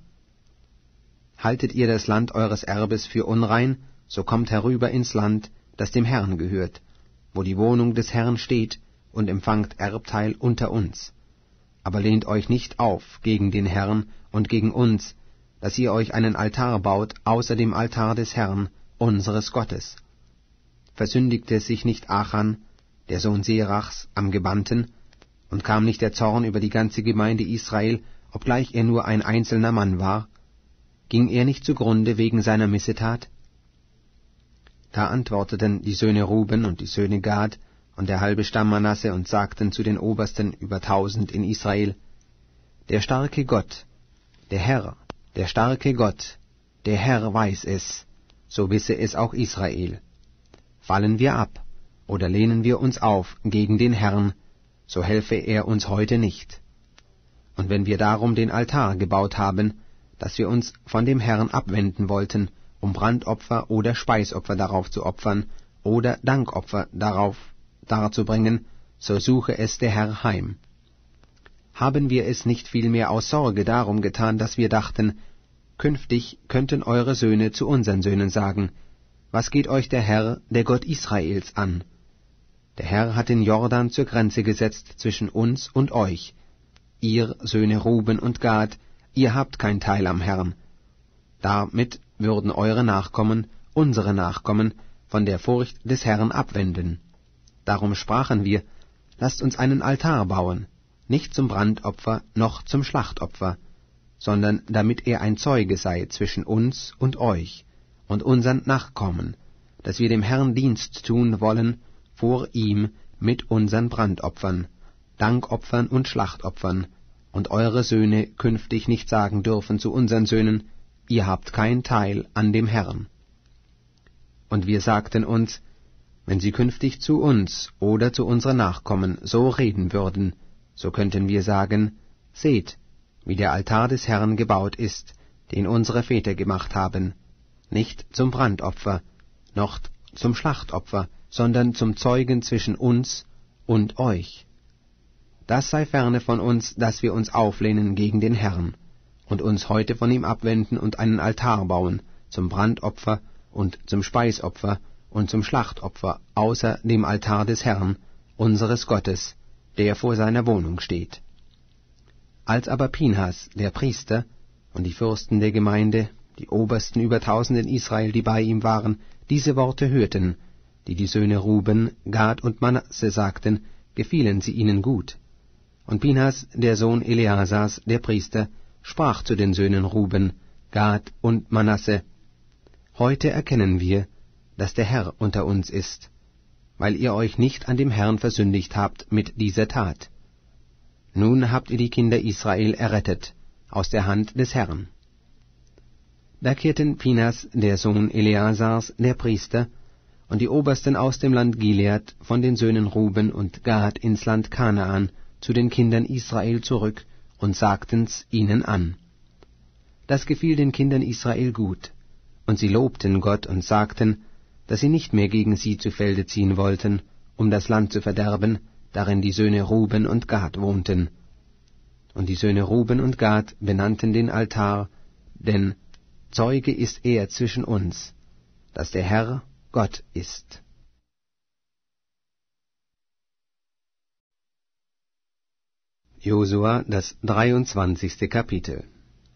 B: Haltet ihr das Land eures Erbes für unrein, so kommt herüber ins Land, das dem Herrn gehört, wo die Wohnung des Herrn steht, und empfangt Erbteil unter uns. Aber lehnt euch nicht auf gegen den Herrn und gegen uns, dass ihr euch einen Altar baut außer dem Altar des Herrn, unseres Gottes. Versündigte sich nicht Achan, der Sohn Serachs, am Gebannten, und kam nicht der Zorn über die ganze Gemeinde Israel, obgleich er nur ein einzelner Mann war? Ging er nicht zugrunde wegen seiner Missetat? Da antworteten die Söhne Ruben und die Söhne Gad und der halbe Stamm Manasse und sagten zu den Obersten über 1000 in Israel, der starke Gott, der Herr, der starke Gott, der Herr weiß es, so wisse es auch Israel. Fallen wir ab, oder lehnen wir uns auf gegen den Herrn, so helfe er uns heute nicht. Und wenn wir darum den Altar gebaut haben, dass wir uns von dem Herrn abwenden wollten, um Brandopfer oder Speisopfer darauf zu opfern, oder Dankopfer darauf darzubringen, so suche es der Herr heim. Haben wir es nicht vielmehr aus Sorge darum getan, dass wir dachten, künftig könnten eure Söhne zu unseren Söhnen sagen, was geht euch der Herr, der Gott Israels, an? Der Herr hat den Jordan zur Grenze gesetzt zwischen uns und euch. Ihr, Söhne Ruben und Gad, ihr habt kein Teil am Herrn. Damit würden eure Nachkommen, unsere Nachkommen, von der Furcht des Herrn abwenden. Darum sprachen wir, lasst uns einen Altar bauen, nicht zum Brandopfer noch zum Schlachtopfer, sondern damit er ein Zeuge sei zwischen uns und euch und unseren Nachkommen, dass wir dem Herrn Dienst tun wollen vor ihm mit unseren Brandopfern, Dankopfern und Schlachtopfern, und eure Söhne künftig nicht sagen dürfen zu unseren Söhnen, ihr habt kein Teil an dem Herrn. Und wir sagten uns, wenn sie künftig zu uns oder zu unseren Nachkommen so reden würden, so könnten wir sagen, seht, wie der Altar des Herrn gebaut ist, den unsere Väter gemacht haben, nicht zum Brandopfer, noch zum Schlachtopfer, sondern zum Zeugen zwischen uns und euch. Das sei ferne von uns, dass wir uns auflehnen gegen den Herrn und uns heute von ihm abwenden und einen Altar bauen, zum Brandopfer und zum Speisopfer und zum Schlachtopfer, außer dem Altar des Herrn, unseres Gottes, der vor seiner Wohnung steht. Als aber Pinhas, der Priester, und die Fürsten der Gemeinde, die Obersten über 1000 in Israel, die bei ihm waren, diese Worte hörten, die die Söhne Ruben, Gad und Manasse sagten, gefielen sie ihnen gut. Und Pinhas, der Sohn Eleasars, der Priester, sprach zu den Söhnen Ruben, Gad und Manasse, heute erkennen wir, dass der Herr unter uns ist, weil ihr euch nicht an dem Herrn versündigt habt mit dieser Tat. Nun habt ihr die Kinder Israel errettet aus der Hand des Herrn. Da kehrten Pinhas, der Sohn Eleasars, der Priester, und die Obersten aus dem Land Gilead von den Söhnen Ruben und Gad ins Land Kanaan zu den Kindern Israel zurück und sagten's ihnen an. Das gefiel den Kindern Israel gut, Und sie lobten Gott und sagten, dass sie nicht mehr gegen sie zu Felde ziehen wollten, um das Land zu verderben, darin die Söhne Ruben und Gad wohnten. Und die Söhne Ruben und Gad benannten den Altar, denn Zeuge ist er zwischen uns, dass der Herr Gott ist. Josua, das 23. Kapitel.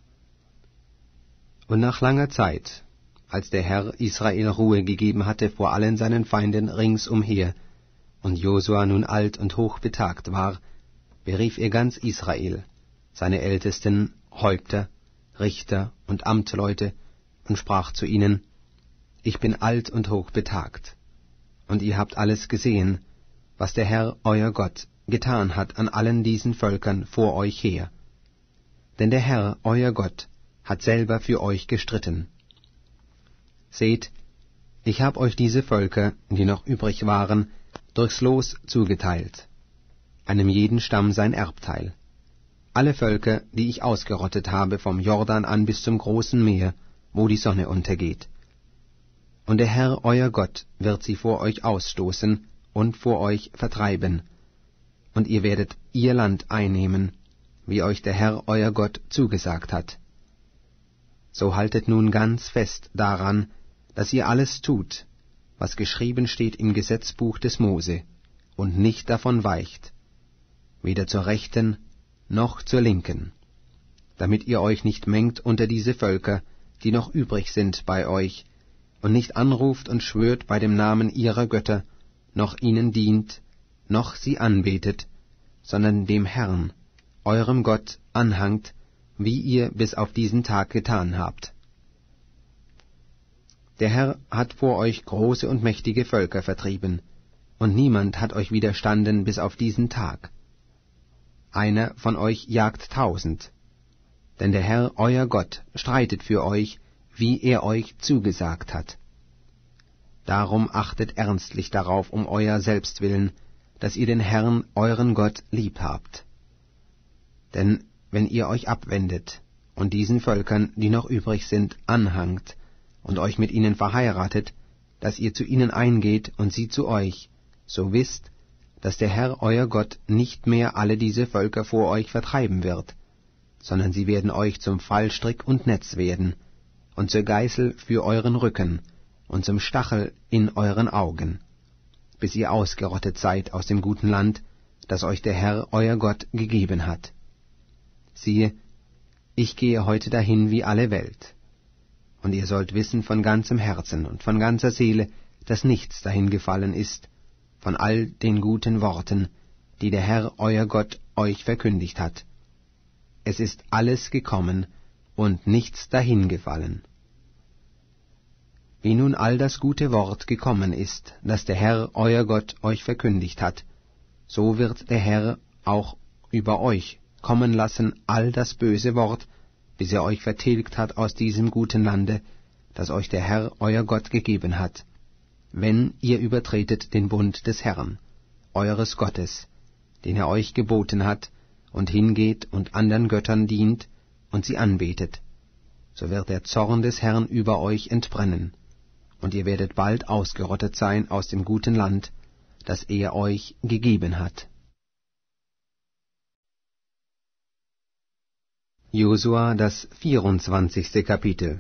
B: Und nach langer Zeit, als der Herr Israel Ruhe gegeben hatte vor allen seinen Feinden ringsumher, und Josua nun alt und hochbetagt war, berief er ganz Israel, seine Ältesten, Häupter, Richter und Amtleute, und sprach zu ihnen, Ich bin alt und hochbetagt, und ihr habt alles gesehen, was der Herr, euer Gott, getan hat an allen diesen Völkern vor euch her. Denn der Herr, euer Gott, hat selber für euch gestritten. Seht, ich hab euch diese Völker, die noch übrig waren, durchs Los zugeteilt, einem jeden Stamm sein Erbteil. Alle Völker, die ich ausgerottet habe vom Jordan an bis zum großen Meer, wo die Sonne untergeht. Und der Herr, euer Gott, wird sie vor euch ausstoßen und vor euch vertreiben, und ihr werdet ihr Land einnehmen, wie euch der Herr, euer Gott, zugesagt hat. So haltet nun ganz fest daran, dass ihr alles tut, was geschrieben steht im Gesetzbuch des Mose, und nicht davon weicht, weder zur Rechten noch zur Linken, damit ihr euch nicht mengt unter diese Völker, die noch übrig sind bei euch, und nicht anruft und schwört bei dem Namen ihrer Götter, noch ihnen dient, noch sie anbetet, sondern dem Herrn, eurem Gott, anhangt, wie ihr bis auf diesen Tag getan habt. Der Herr hat vor euch große und mächtige Völker vertrieben, und niemand hat euch widerstanden bis auf diesen Tag. Einer von euch jagt 1000, denn der Herr, euer Gott, streitet für euch, wie er euch zugesagt hat. Darum achtet ernstlich darauf um euer Selbstwillen, dass ihr den Herrn, euren Gott, lieb habt. Denn wenn ihr euch abwendet und diesen Völkern, die noch übrig sind, anhangt und euch mit ihnen verheiratet, dass ihr zu ihnen eingeht und sie zu euch, so wisst, dass der Herr, euer Gott, nicht mehr alle diese Völker vor euch vertreiben wird, sondern sie werden euch zum Fallstrick und Netz werden, und zur Geißel für euren Rücken, und zum Stachel in euren Augen, bis ihr ausgerottet seid aus dem guten Land, das euch der Herr, euer Gott, gegeben hat. Siehe, ich gehe heute dahin wie alle Welt. Und ihr sollt wissen von ganzem Herzen und von ganzer Seele, dass nichts dahin gefallen ist, von all den guten Worten, die der Herr, euer Gott, euch verkündigt hat. Es ist alles gekommen und nichts dahin gefallen. Wie nun all das gute Wort gekommen ist, das der Herr, euer Gott, euch verkündigt hat, so wird der Herr auch über euch kommen lassen all das böse Wort, bis er euch vertilgt hat aus diesem guten Lande, das euch der Herr, euer Gott, gegeben hat, wenn ihr übertretet den Bund des Herrn, eures Gottes, den er euch geboten hat, und hingeht und andern Göttern dient und sie anbetet, so wird der Zorn des Herrn über euch entbrennen, und ihr werdet bald ausgerottet sein aus dem guten Land, das er euch gegeben hat. Josua, das 24. Kapitel.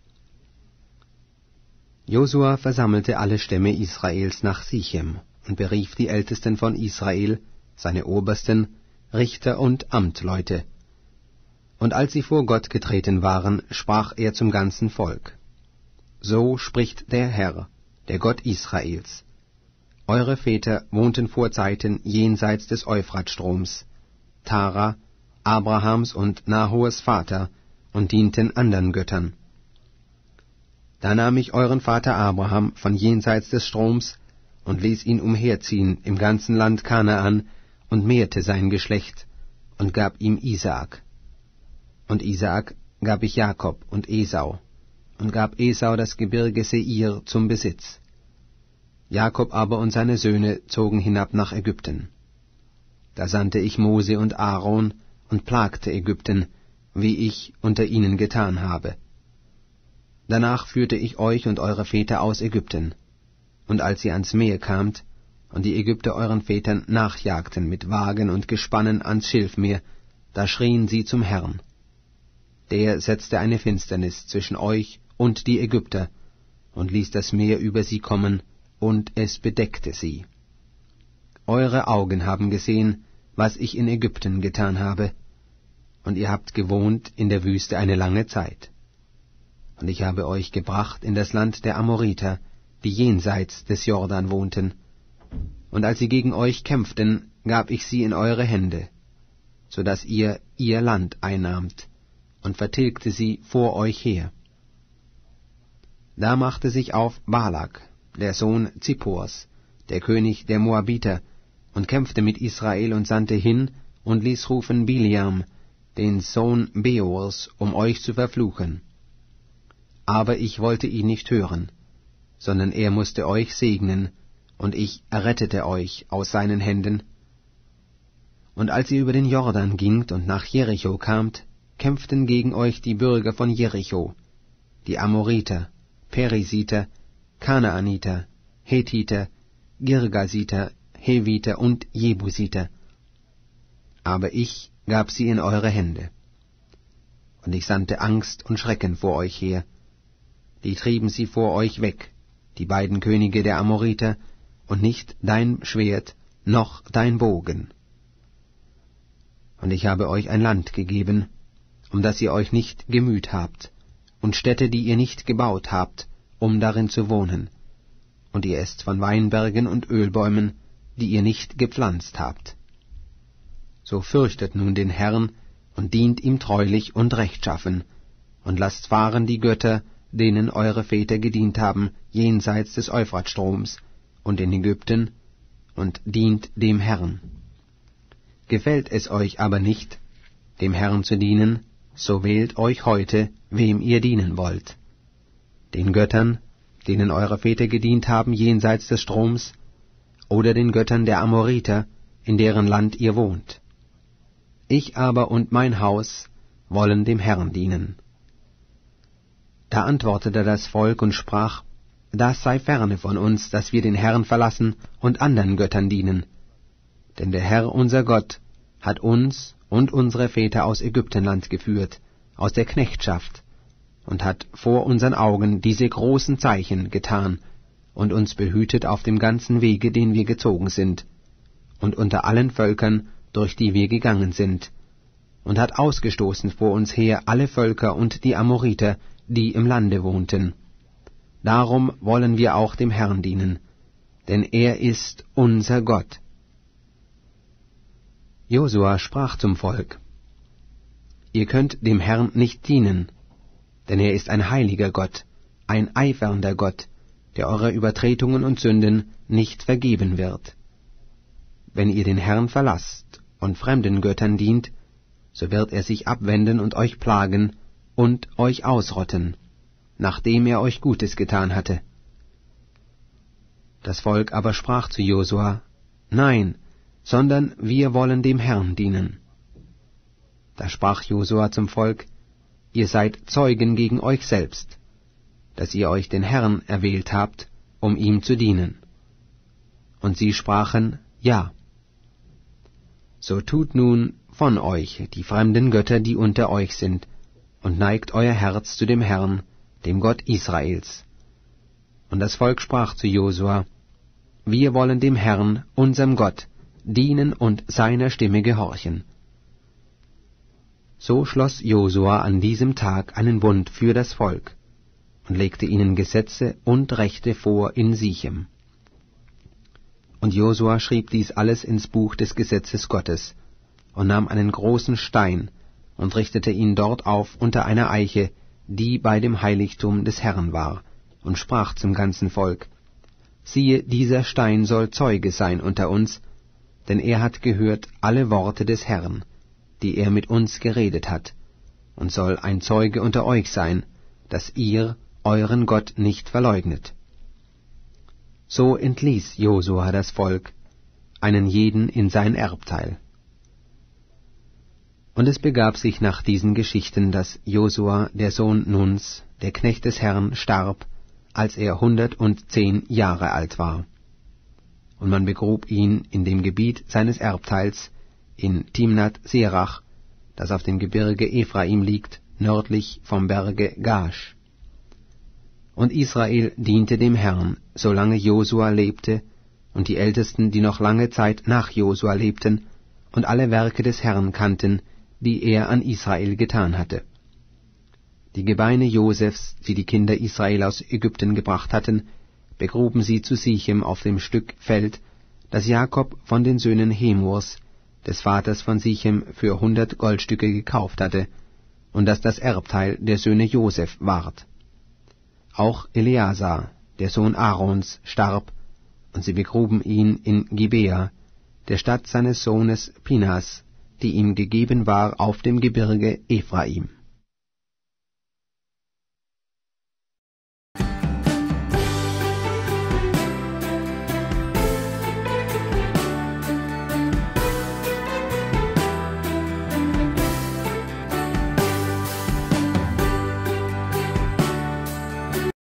B: Josua versammelte alle Stämme Israels nach Sichem und berief die Ältesten von Israel, seine Obersten, Richter und Amtleute. Und als sie vor Gott getreten waren, sprach er zum ganzen Volk: So spricht der Herr, der Gott Israels: Eure Väter wohnten vor Zeiten jenseits des Euphratstroms, Tara, Abrahams und Nahors Vater, und dienten andern Göttern. Da nahm ich euren Vater Abraham von jenseits des Stroms und ließ ihn umherziehen im ganzen Land Kanaan und mehrte sein Geschlecht und gab ihm Isaak. Und Isaak gab ich Jakob und Esau und gab Esau das Gebirge Seir zum Besitz. Jakob aber und seine Söhne zogen hinab nach Ägypten. Da sandte ich Mose und Aaron und plagte Ägypten, wie ich unter ihnen getan habe. Danach führte ich euch und eure Väter aus Ägypten. Und als ihr ans Meer kamt, und die Ägypter euren Vätern nachjagten mit Wagen und Gespannen ans Schilfmeer, da schrien sie zum Herrn. Der setzte eine Finsternis zwischen euch und die Ägypter, und ließ das Meer über sie kommen, und es bedeckte sie. Eure Augen haben gesehen, was ich in Ägypten getan habe, und ihr habt gewohnt in der Wüste eine lange Zeit. Und ich habe euch gebracht in das Land der Amoriter, die jenseits des Jordan wohnten. Und als sie gegen euch kämpften, gab ich sie in eure Hände, so dass ihr ihr Land einnahmt, und vertilgte sie vor euch her. Da machte sich auf Balak, der Sohn Zippors, der König der Moabiter, und kämpfte mit Israel und sandte hin und ließ rufen Biliam, den Sohn Beors, um euch zu verfluchen. Aber ich wollte ihn nicht hören, sondern er musste euch segnen, und ich errettete euch aus seinen Händen. Und als ihr über den Jordan gingt und nach Jericho kamt, kämpften gegen euch die Bürger von Jericho, die Amoriter, Perisiter, Kanaaniter, Hethiter, Girgasiter, Heviter und Jebusiter. Aber ich gab sie in eure Hände. Und ich sandte Angst und Schrecken vor euch her. Die trieben sie vor euch weg, die beiden Könige der Amoriter, und nicht dein Schwert noch dein Bogen. Und ich habe euch ein Land gegeben, um das ihr euch nicht gemüht habt, und Städte, die ihr nicht gebaut habt, um darin zu wohnen. Und ihr esst von Weinbergen und Ölbäumen, die ihr nicht gepflanzt habt. So fürchtet nun den Herrn und dient ihm treulich und rechtschaffen, und lasst fahren die Götter, denen eure Väter gedient haben, jenseits des Euphratstroms und in Ägypten, und dient dem Herrn. Gefällt es euch aber nicht, dem Herrn zu dienen, so wählt euch heute, wem ihr dienen wollt. Den Göttern, denen eure Väter gedient haben, jenseits des Stroms, oder den Göttern der Amoriter, in deren Land ihr wohnt. Ich aber und mein Haus wollen dem Herrn dienen. Da antwortete das Volk und sprach, das sei ferne von uns, dass wir den Herrn verlassen und anderen Göttern dienen. Denn der Herr unser Gott hat uns und unsere Väter aus Ägyptenland geführt, aus der Knechtschaft, und hat vor unseren Augen diese großen Zeichen getan und uns behütet auf dem ganzen Wege, den wir gezogen sind, und unter allen Völkern, durch die wir gegangen sind, und hat ausgestoßen vor uns her alle Völker und die Amoriter, die im Lande wohnten. Darum wollen wir auch dem Herrn dienen, denn er ist unser Gott. Josua sprach zum Volk: Ihr könnt dem Herrn nicht dienen, denn er ist ein heiliger Gott, ein eifernder Gott, der eure Übertretungen und Sünden nicht vergeben wird. Wenn ihr den Herrn verlasst und fremden Göttern dient, so wird er sich abwenden und euch plagen und euch ausrotten, nachdem er euch Gutes getan hatte. Das Volk aber sprach zu Josua: Nein, sondern wir wollen dem Herrn dienen. Da sprach Josua zum Volk: Ihr seid Zeugen gegen euch selbst, dass ihr euch den Herrn erwählt habt, um ihm zu dienen. Und sie sprachen: Ja. So tut nun von euch die fremden Götter, die unter euch sind, und neigt euer Herz zu dem Herrn, dem Gott Israels. Und das Volk sprach zu Josua: Wir wollen dem Herrn, unserem Gott, dienen und seiner Stimme gehorchen. So schloss Josua an diesem Tag einen Bund für das Volk und legte ihnen Gesetze und Rechte vor in Sichem. Und Josua schrieb dies alles ins Buch des Gesetzes Gottes und nahm einen großen Stein und richtete ihn dort auf unter einer Eiche, die bei dem Heiligtum des Herrn war, und sprach zum ganzen Volk: Siehe, dieser Stein soll Zeuge sein unter uns, denn er hat gehört alle Worte des Herrn, die er mit uns geredet hat, und soll ein Zeuge unter euch sein, dass ihr euren Gott nicht verleugnet. So entließ Josua das Volk, einen jeden in sein Erbteil.
A: Und es begab sich nach diesen Geschichten, dass Josua, der Sohn Nuns, der Knecht des Herrn, starb, als er 110 Jahre alt war. Und man begrub ihn in dem Gebiet seines Erbteils in Timnath Serach, das auf dem Gebirge Ephraim liegt, nördlich vom Berge Gash. Und Israel diente dem Herrn, solange Josua lebte, und die Ältesten, die noch lange Zeit nach Josua lebten, und alle Werke des Herrn kannten, die er an Israel getan hatte. Die Gebeine Josefs, die die Kinder Israel aus Ägypten gebracht hatten, begruben sie zu Sichem auf dem Stück Feld, das Jakob von den Söhnen Hemors, des Vaters von Sichem, für 100 Goldstücke gekauft hatte, und das das Erbteil der Söhne Joseph ward. Auch Eleazar, der Sohn Aarons, starb, und sie begruben ihn in Gibea, der Stadt seines Sohnes Pinhas, die ihm gegeben war auf dem Gebirge Ephraim.